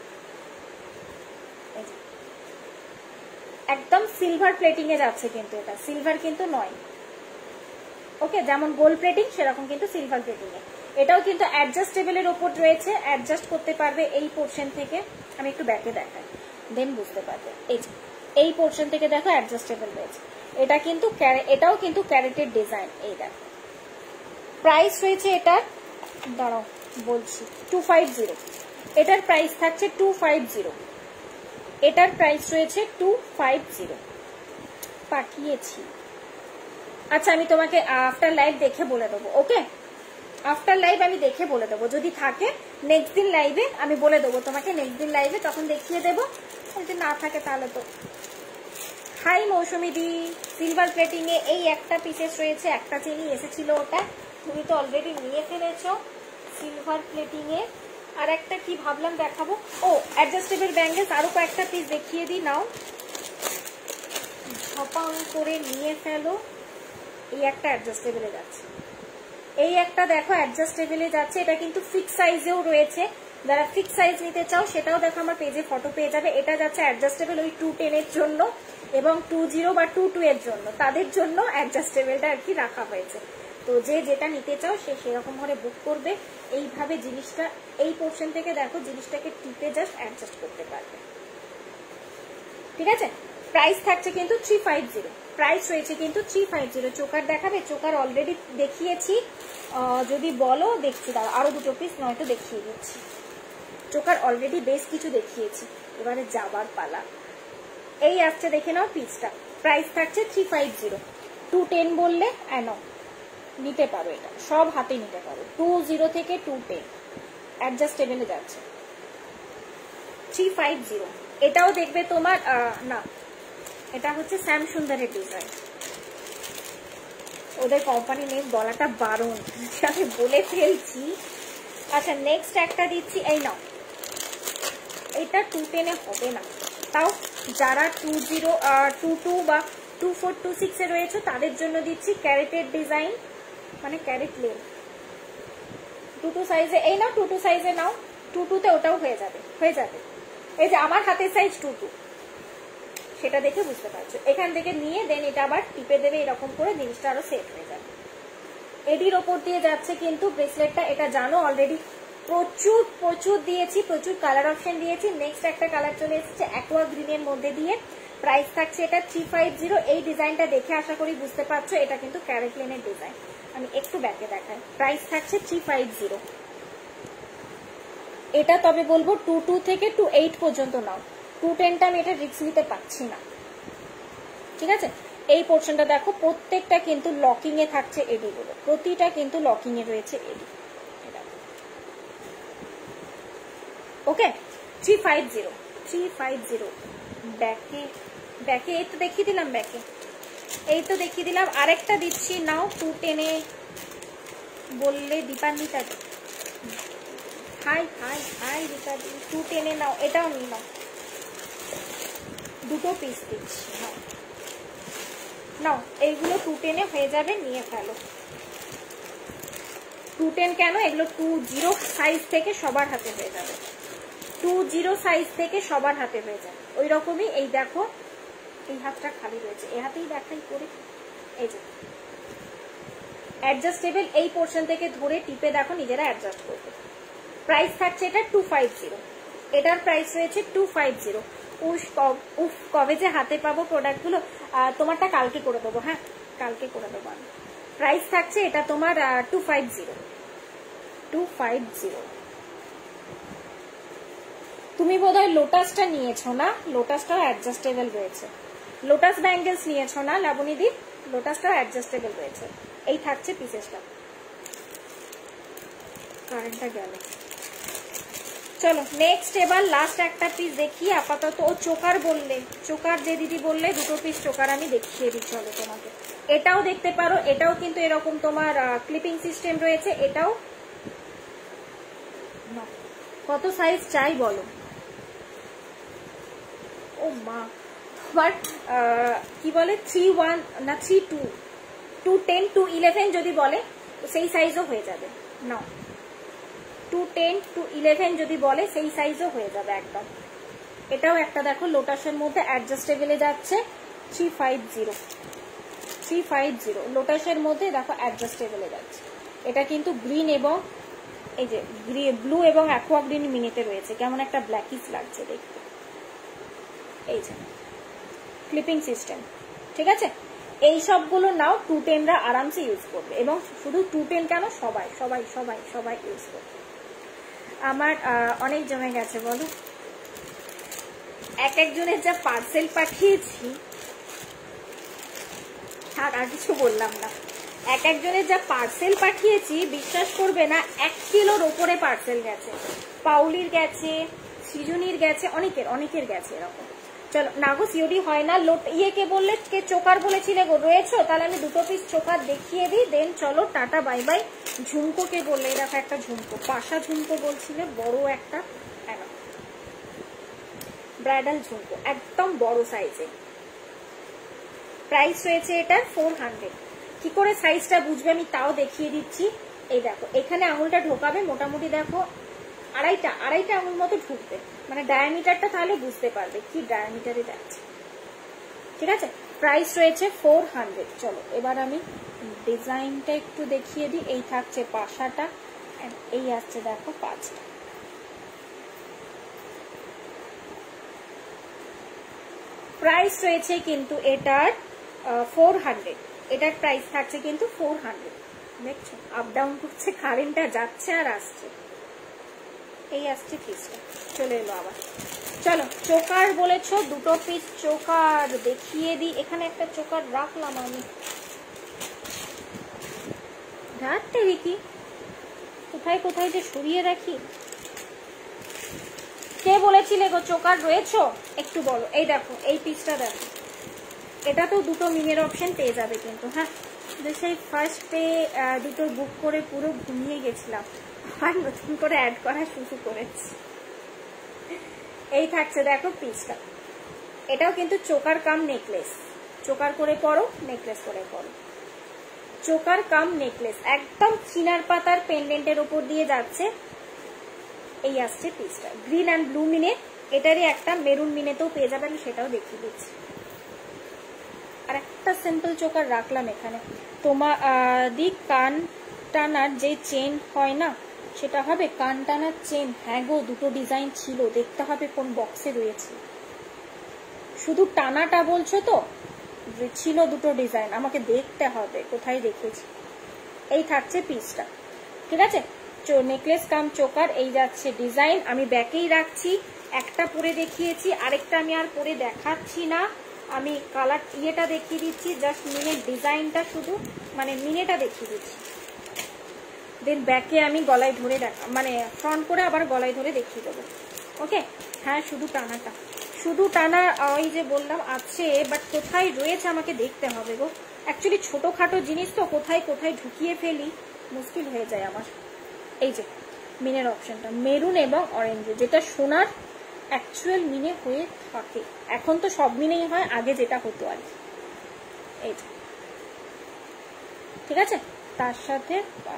একদম সিলভার প্লেটিং এ যাচ্ছে, কিন্তু এটা সিলভার কিন্তু নয়। ওকে, যেমন গোল্ড প্লেটিং সেরকম কিন্তু সিলভার প্লেটিং এ। এটাও কিন্তু অ্যাডজাস্টেবলের ওপর রয়েছে, অ্যাডজাস্ট করতে পারবে এই পোর্শন থেকে। আমি একটু ব্যাকে দেখাই, দেন বুঝতে পারবে। এই যে এই পোর্শন থেকে দেখো অ্যাডজাস্টেবল রয়েছে, এটা কিন্তু এটাও কিন্তু ক্যারেটের ডিজাইন। এই দেখো প্রাইস রয়েছে এটার, দাঁড়াও বলছি, টু ফাইভ জিরো। এটার প্রাইস থাকছে টু ফাইভ জিরো, এটার প্রাইস রয়েছে টু ফাইভ জিরো। পাঠিয়েছি, আচ্ছা আমি তোমাকে আফটার লাইভ দেখে বলে দেবো। ওকে, আফটার লাইভ আমি দেখে বলে দেবো, যদি থাকে নেক্সট দিন লাইভে আমি বলে দেবো তোমাকে, নেক্সট দিন লাইভে তখন দেখিয়ে দেবো। যদি না থাকে তাহলে তো। হাই মৌসুমি দি, সিলভার প্লেটিং এ এই একটা পিসেস রয়েছে, একটা চেনই এসেছিল, ওটা তুমি তো অলরেডি নিয়ে ফেলেছো। সিলভার প্লেটিং এ আর একটা কি ভাবলাম দেখাবো, ও অ্যাডজাস্টেবল ব্যাঙ্গেলস, আরো কয়েকটা পিস দেখিয়ে দিই, নাও ঝপাং করে নিয়ে ফেলো। এই একটা অ্যাডজাস্টেবলে যাচ্ছে, এই একটা দেখো অ্যাডজাস্টেবলে যাচ্ছে, এটা কিন্তু ফিক্স সাইজেও রয়েছে, যারা ফিক্স সাইজ নিতে চাও সেটাও দেখো আমার পেজে ফটো পেয়ে যাবে। এটা যাচ্ছে অ্যাডজাস্টেবল ওই টু টেন এর জন্য এবং টু জিরো বা টু টু এর জন্য, তাদের জন্য অ্যাডজাস্টেবলটা আর কি রাখা হয়েছে। তো যে যেটা নিতে চাও সে সেরকম ভাবে বুক করবে। এইভাবে জিনিসটা এই পোর্শন থেকে দেখো জিনিসটাকে টিপে জাস্ট অ্যাডজাস্ট করতে পারবে। ঠিক আছে, প্রাইস থাকছে কিন্তু থ্রি ফাইভ জিরো, প্রাইস রয়েছে কিন্তু থ্রি ফাইভ জিরো। চোকার দেখাবে, চোকার অলরেডি দেখিয়েছি, যদি বলো দেখছি, দাঁড়া আরো দুটো পিস নয়তো দেখিয়ে দিচ্ছি। চোকার অলরেডি বেশ কিছু দেখিয়েছি, এবারে যাবার পালা। এই আসছে দেখে নাও পিসটা, প্রাইস থাকছে three five zero. Two ten বললে অ্যানো নিতে পারো, এটা সব হাতে নিতে পারো, টু জিরো থেকে টু টেন অ্যাডজাস্টেবলে যাচ্ছে, থ্রি ফাইভ জিরো। এটাও দেখবে তোমার না, এটা হচ্ছে শ্যাম সুন্দরের ডিজাইন, ওদের কোম্পানি নেম বলাটা বারণ, আমি বলে ফেলছি। আচ্ছা নেক্সট একটা দিচ্ছি, এই নাও, এটা টু টেনে হবে না, তাও যারা টু জিরো টু টু বা টু ফোর টু সিক্সে রয়েছে তাদের জন্য দিচ্ছি ক্যারেটের ডিজাইন, মানে ক্যারেট লেন টু টু সাইজে। এই নাও টু টু সাইজে নাও, টু টুতে ওটাও হয়ে যাবে, হয়ে যাবে। এই যে আমার হাতের সাইজ টু টু, সেটা দেখে বুঝতে পারছো। এখান থেকে নিয়ে দেন এটা আবার টিপে দেবে, এরকম করে জিনিসটা আরো সেট হয়ে যাবে। এডির ওপর দিয়ে যাচ্ছে কিন্তু ব্রেসলেটটা, এটা জানো অলরেডি প্রচুর প্রচুর দিয়েছি, প্রচুর কালার অপশন দিয়েছি। নেক্সট একটা কালার চলে এসেছে অ্যাকোয়া গ্রিনের মধ্যে দিয়ে, প্রাইস থাকছে এটা থ্রি ফাইভ জিরো। এই ডিজাইনটা দেখে আশা করি বুঝতে পারছো এটা কিন্তু ক্যারেট লেনের ডিজাইন। আমি একটু ব্যাকে দেখাই, প্রাইস থাকছে থ্রি ফাইভ জিরো। এটা তবে বলবো টু টু থেকে টু এইট পর্যন্ত নাও, টু টেনটা আমি এটা রিস্ক নিতে পারছি না। ঠিক আছে, এই পোর্শনটা দেখো প্রত্যেকটা কিন্তু লকিং এ থাকছে, এডিগুলো প্রতিটা কিন্তু লকিং এ রয়েছে AD. Okay, three five zero, three five zero. ব্যাকে ব্যাকে এই তো দেখিয়ে দিলাম, ব্যাকে এই তো দেখিয়ে দিলাম। আরেকটা দিচ্ছি, নাও টু টেনে বললে দীপান্বিতা দি, হাই হাই হাই দীপা দি, টু টেনে নাও, এটাও নিয়ে নাও, দুটো পিস দিচ্ছি, নাও নাও, এইগুলো টু টেনে হয়ে যাবে, নিয়ে ফেলো। টু টেন কেন, এগুলো টু জিরো সাইজ থেকে সবার হাতে হয়ে যাবে, টু জিরো সাইজ থেকে সবার হাতে হয়ে যাবে ওই রকমই। এই দেখো এই হাতটা খালি রয়েছে, এই হাতেই দেখাই করে, এই যে অ্যাডজাস্টেবল, এই পোর্শন থেকে ধরে টিপে দেখো নিজেরা অ্যাডজাস্ট করবে। প্রাইস থাকছে এটা টু ফাইভ জিরো, এটার প্রাইস রয়েছে টু ফাইভ জিরো। উফ উফ কবে যে হাতে পাবো প্রোডাক্টগুলো, তোমারটা কালকে করে দেবো, হ্যাঁ কালকে করে দেবো আমি। প্রাইস থাকছে এটা তোমার two five zero, two five zero. তুমি বোধহয় লোটাসটা নিয়েছো না, লোটাসটাও অ্যাডজাস্টেবল রয়েছে। লোটাস ব্যাঙ্গেলস নিয়েছো না লাবণীদি, লোটাসটাও অ্যাডজাস্টেবল রয়েছে। এই থাকছে পিসেসটা। কারেন্টটা গেল, চলো নেক্সট এবার লাস্ট একটা পিস দেখি আপাতত। ও চোকার বললে, চোকার যে দিদি বললে দুটো পিস চোকার আমি দেখিয়ে দিই চলো তোমাকে। এটাও দেখতে পারো, এটাও কিন্তু এরকম তোমার ক্লিপিং সিস্টেম রয়েছে। এটাও কত সাইজ চাই বলো? ও মা, তোমার কি বলে থ্রি ওয়ান না three two, two ten two eleven যদি বলে সেই সাইজও হয়ে যাবে। না টু টেন টু ইলেভেন যদি বলে সেই সাইজও হয়ে যাবে একদম। এটাও একটা দেখো লোটাসের মধ্যে অ্যাডজাস্টেবলে যাচ্ছে, three five zero, three five zero লোটাসের মধ্যে দেখো অ্যাডজাস্টেবলে যাচ্ছে। এটা কিন্তু গ্রিন এবং এই যে ব্লু এবং অ্যাকোয়া গ্রিন মিনিতে রয়েছে, কেমন একটা ব্ল্যাকিশ লাগছে দেখতে। এই যে ক্লিপিং সিস্টেম, ঠিক আছে। এই সবগুলো নাও টু টেনরা আরামসে ইউজ করবে, এবং শুধু টু টেন কেন সবাই সবাই সবাই সবাই ইউজ করবে। আমার অনেক জমে গেছে বলো, এক একজনের যা পার্সেল পাঠিয়েছি, থাক আর কিছু বললাম না। এক একজনের যা পার্সেল পাঠিয়েছি বিশ্বাস করবে না, এক কিলোর ওপরে পার্সেল গেছে। পাউলির গেছে, সৃজনীর গেছে, অনেকের অনেকের গেছে এরকম। চলো না গো সিওডি হয় না। লোট ইয়েকে বললে কে চোকার বলেছিলে গো, রয়েছো? তাহলে আমি দুটো পিস চোকার দেখিয়ে দিই, দেন চলো টাটা বাই বাই। ঝুমকোকে বললে, দেখো একটা ঝুমকো, পাশা ঝুমকো বলছিলে, বড় একটা ব্রাইডাল ঝুমকো, একদম বড় সাইজে। প্রাইস রয়েছে এটার ফোর হান্ড্রেড। কি করে সাইজটা বুঝবে আমি তাও দেখিয়ে দিচ্ছি। এই দেখো এখানে আঙুলটা ঢোকাবে, মোটামুটি দেখো আড়াইটা আড়াইটা আঙুল মতো ঢুকবে, মানে ডায়ামিটারটা তাহলে বুঝতে পারবে কি ডায়ামিটারে যাচ্ছে, ঠিক আছে। প্রাইস রয়েছে ফোর হান্ড্রেড। চলো এবার আমি ডিজাইনটা একটু দেখিয়ে দিই। এই থাকছে পাশাটা, এই আসছে দেখো পাঁচটা। প্রাইস রয়েছে কিন্তু এটার ফোর হান্ড্রেড, এটার প্রাইস থাকছে কিন্তু ফোর হান্ড্রেড। দেখছো আপ ডাউন করছে, কারেন্টটা যাচ্ছে আর আসছে। এই আসছে পিসটা, চলে এলো আবার। চলো চোকার বলেছো, দুটো পিস চোকার দেখিয়ে দিই। এখানে একটা চোকার রাখলাম আমি, রাখতে দেখি কোথায় কোথায় যে সরিয়ে রাখি। কে বলেছিলে গো চোকার রয়েছো একটু বলো। এই দেখো এই পিসটা দেখো, এটা তো দুটো মিনের অপশন পেয়ে যাবে কিন্তু, হ্যাঁ সেই ফার্স্ট পে দুটো বুক করে পুরো ঘুমিয়ে গেছিলাম, আর নতুন করে অ্যাড করা শুরু করেছি। এই থাকছে দেখো পিসটা, এটাও কিন্তু চোকার কাম নেকলেস, চোকার করে পরো নেকলেস করে পরো, চোকার কাম নেকলেস, একদম চিনার পাতার পেন্ডেন্টের উপর দিয়ে যাচ্ছে। এই আসছে পিসটা গ্রিন অ্যান্ড ব্লু মিনে, এটারই একটা মেরুন মিনেতেও পেয়ে যাবে, আমি সেটাও দেখিয়ে দিচ্ছি। আর একটা সিম্পল চোকার রাখলাম এখানে। তোমার দি কান টানার যে চেন হয় না, সেটা হবে কান টানার চেন। হ্যাঁ গো দুটো ডিজাইন ছিল, দেখতে হবে কোন বক্সে রয়েছে। শুধু টানাটা বলছো তো, ছিল দুটো ডিজাইন, আমাকে দেখতে হবে কোথায় দেখেছি। এই থাকছে পিসটা, ঠিক আছে। নেকলেস কাম চোকার, এই যাচ্ছে ডিজাইন। আমি ব্যাকেই রাখছি, একটা পরে দেখিয়েছি, আরেকটা আমি আর পরে দেখাচ্ছি না। আমি কালার ইয়েটা দেখিয়ে দিচ্ছি, জাস্ট মিনের ডিজাইনটা শুধু, মানে মিনেটা দেখিয়ে দিচ্ছি। দেন ব্যাকে আমি গলায় ধরে দেখা, মানে ফ্রন্ট করে আবার গলায় ধরে দেখিয়ে দেবো। ওকে হ্যাঁ শুধু টানাটা, শুধু টানা ওই যে বললাম আছে, বাট কোথায় রয়েছে আমাকে দেখতে হবে গো। অ্যাকচুয়ালি ছোটোখাটো জিনিস তো কোথায় কোথায় ঢুকিয়ে ফেলি, মুশকিল হয়ে যায় আমার। এই যে মিনের অপশনটা মেরুন এবং অরেঞ্জে, যেটা সোনার অ্যাকচুয়াল মিনে হয়ে থাকে। এখন তো সব মিনেই হয়, আগে যেটা হতো আর কি। এই ঠিক আছে, তার সাথে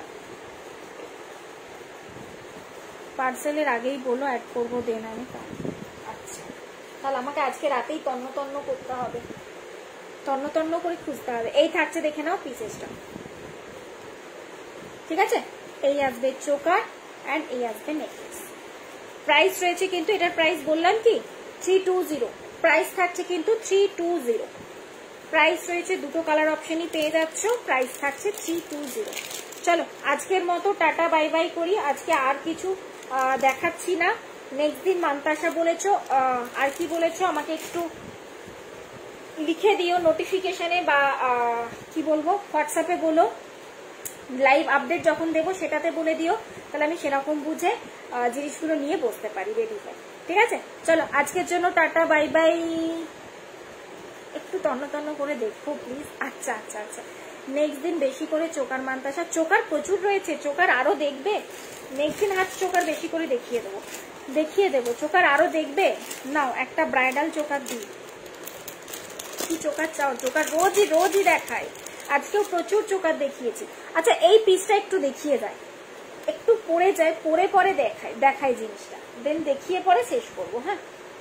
পার্সেলের আগেই বলো অ্যাড করবো, দেন আমি। আচ্ছা তাহলে আমাকে আজকে রাতেই তন্ন তন্ন করতে হবে, তন্ন তন্ন করে খুঁজতে হবে। এই থাকছে দেখে নাও পিসেসটা, ঠিক আছে। এই আসবে চোকার, অ্যান্ড এই আসবে নেকলেস। প্রাইস রয়েছে কিন্তু, এটার প্রাইস বললাম কি থ্রি টু জিরো, প্রাইস থাকছে কিন্তু থ্রি টু জিরো। প্রাইস রয়েছে, দুটো কালার অপশনই পেয়ে যাচ্ছ, প্রাইস থাকছে থ্রি টু জিরো। চলো আজকের মতো টাটা বাই বাই করি, আজকে আর কিছু দেখাচ্ছি না। নেক্সট দিন মান্তাসা বলেছো, আর কি বলেছো আমাকে একটু লিখে দিও নোটিফিকেশনে বা কি বলবো হোয়াটসঅ্যাপে বলো, লাইভ আপডেট যখন দেবো সেটাতে বলে দিও, তাহলে আমি সেরকম বুঝে জিনিসগুলো নিয়ে বসতে পারি রেডি হয়ে। ঠিক আছে, চলো আজকের জন্য টাটা বাই বাই। একটু তন্ন তন্ন করে দেখবো প্লিজ। আচ্ছা আচ্ছা আচ্ছা, নেক্সট দিন বেশি করে চোকার মান্তাসা, চোকার প্রচুর রয়েছে, চোকার আরো দেখবে। নেক্সট দিন হাত চোকার বেশি করে দেখিয়ে দেবো, দেখিয়ে দেবো চোকার আরো দেখবে। নাও একটা ব্রাইডাল চোকার দিই, কি চোকার চাও? চোকার রোজই রোজই দেখায়, আজকেও প্রচুর চোকার দেখিয়েছি। আচ্ছা এই পিসটা একটু দেখিয়ে যায়, একটু পরে যায়, পরে পরে দেখায় দেখায় জিনিসটা, দেন দেখিয়ে পরে শেষ করবো। হ্যাঁ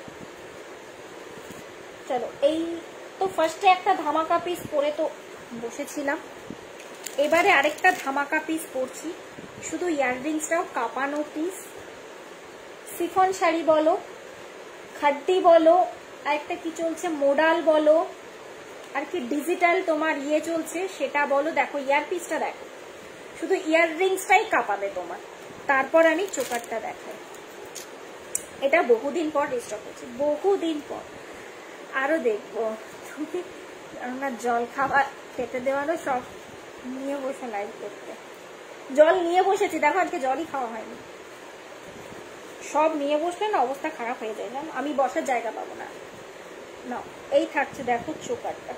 চলো, এই তো ফার্স্টে একটা ধামাকা পিস পরে তো বসেছিলাম, এবারে আরেকটা ধামাকা পিস পরছি, শুধু ইয়াররিংসটাও কাঁপানো পিস। সিফন শাড়ি বলো, খাড্ডি বলো, আরেকটা কি চলছে মোডাল বলো, আর কি ডিজিটাল তোমার ইয়ে চলছে সেটা বলো। দেখো ইয়ার পিসটা দেখো, শুধু ইয়াররিংসটাই কাঁপাবে তোমার। তারপর আমি চোকারটা দেখাই, এটা বহুদিন পর রিস্টক হচ্ছে, বহুদিন পর। আরো দেখবো, তুমি আমার জল খাওয়া খেতে দেওয়ারও সব নিয়ে বসে লাইভ করতে, জল নিয়ে বসেছি দেখো, আজকে জলই খাওয়া হয়নি। সব নিয়ে বসলে না অবস্থা খারাপ হয়ে যায়, জানো আমি বসার জায়গা পাবো না। না এই থাকছে দেখো চোকারটা,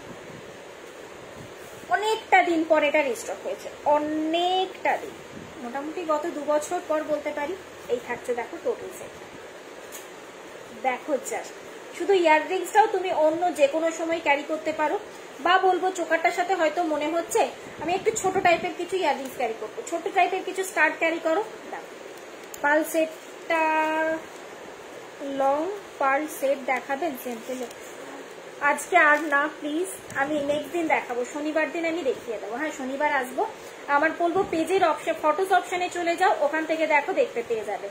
অনেকটা দিন পর এটা রিস্টক হয়েছে, অনেকটা দিন, মোটামুটি গত দু বছর পর বলতে পারি। এই থাকছে দেখো টোটাল সেট, দেখো জাস্ট। শুধু ইয়াররিংসটাও তুমি অন্য যে কোনো সময় ক্যারি করতে পারো, বা বলবো চোকারটার সাথে হয়তো মনে হচ্ছে আমি একটু ছোট টাইপের কিছু ইয়াররিংস ক্যারি করবো, ছোট টাইপের কিছু স্টার্ট ক্যারি করো। দেখো পার্ল সেটটা, লং পার্ল সেট দেখাবেন সিম্পলে? আজকে আর না প্লিজ, আমি নেক্সট দিন দেখাবো, শনিবার দিন আমি দেখিয়ে দেবো। হ্যাঁ শনিবার আসবো, আমার বলবো পেজের অপশন ফটোস অপশনে চলে যাও, ওখান থেকে দেখো দেখতে পেয়ে যাবে।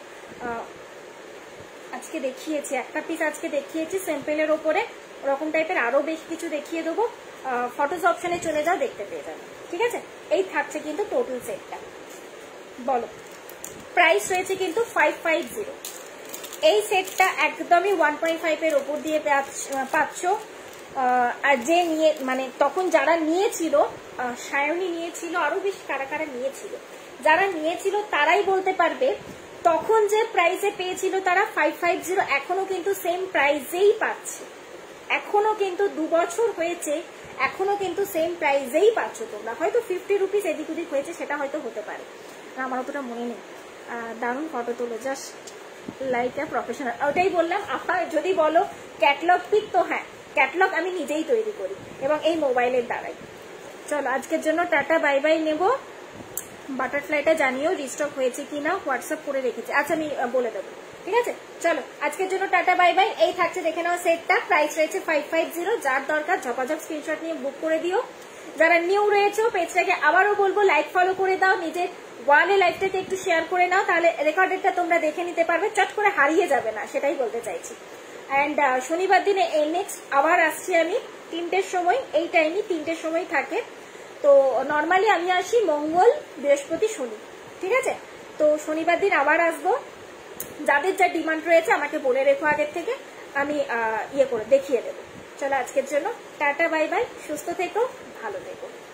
আজকে দেখিয়েছি একটা পিস, আজকে দেখিয়েছি সিম্পলের ওপরে, ওরকম টাইপের আরো বেশ কিছু দেখিয়ে দেবো, ফটোস অপশনে চলে যাও দেখতে পেয়ে যাবে। ঠিক আছে, এই থাকছে কিন্তু টোটাল সেটটা। বলো প্রাইস রয়েছে কিন্তু ফাইভ ফাইভ জিরো। এই সেটটা একদমই ওয়ান পয়েন্ট ফাইভ এর ওপর দিয়ে পাচ্ছ। আর যে নিয়ে মানে তখন যারা নিয়েছিল, সায়নী নিয়েছিল, আরো বেশ কারা কারা নিয়েছিল, যারা নিয়েছিল তারাই বলতে পারবে তখন যে প্রাইসে পেয়েছিল তারা ফাইভ ফাইভ জিরো, এখনো কিন্তু সেম প্রাইসেই পাচ্ছে, এখনো কিন্তু দু বছর হয়েছে, এখনো কিন্তু সেম প্রাইসেই পাচ্ছ তোমরা। হয়তো ফিফটি রুপিস এদিক ওদিক হয়েছে, সেটা হয়তো হতে পারে, আমার অতটা মনে নেই। দারুণ ফটো তোলো, জাস্ট লাইক আ প্রফেশনাল। ওটাই বললাম, আপনার যদি বলো ক্যাটলগ পিক, তো হ্যাঁ ক্যাটলগ আমি নিজেই তৈরি করি এবং এই মোবাইলের দ্বারাই। চলো আজকের জন্য টাটা বাই বাই নেবো। বাটারফ্লাইটা জানিও রিস্টক হয়েছে কিনা, হোয়াটসঅ্যাপ করে রেখেছে, আচ্ছা আমি বলে দেবো। ঠিক আছে, চলো আজকের জন্য টাটা বাই বাই। এই থাকছে দেখে নাও সেটটা, প্রাইস রয়েছে ফাইভ ফাইভ জিরো। যার দরকার ঝপাঝপ স্ক্রিনশট নিয়ে বুক করে দিও। যারা নিউ রয়েছে পেজটাকে আবারও বলবো লাইক ফলো করে দাও, নিজের ওয়ালে লাইভটাকে একটু শেয়ার করে নাও, তাহলে রেকর্ডেডটা তোমরা দেখে নিতে পারবে, চট করে হারিয়ে যাবে না, সেটাই বলতে চাইছি। অ্যান্ড শনিবার দিনে এই নেক্সট আবার আসছি আমি তিনটের সময়, এই টাইমই তিনটের সময় থাকে। তো নর্মালি আমি আসি মঙ্গল বৃহস্পতি শনি, ঠিক আছে? তো শনিবার দিন আবার আসবো। যাদের যা ডিমান্ড রয়েছে আমাকে বলে রেখো আগের থেকে, আমি ইয়ে করে দেখিয়ে দেবো। চলো আজকের জন্য টাটা বাই বাই, সুস্থ থেকো, ভালো থেকো।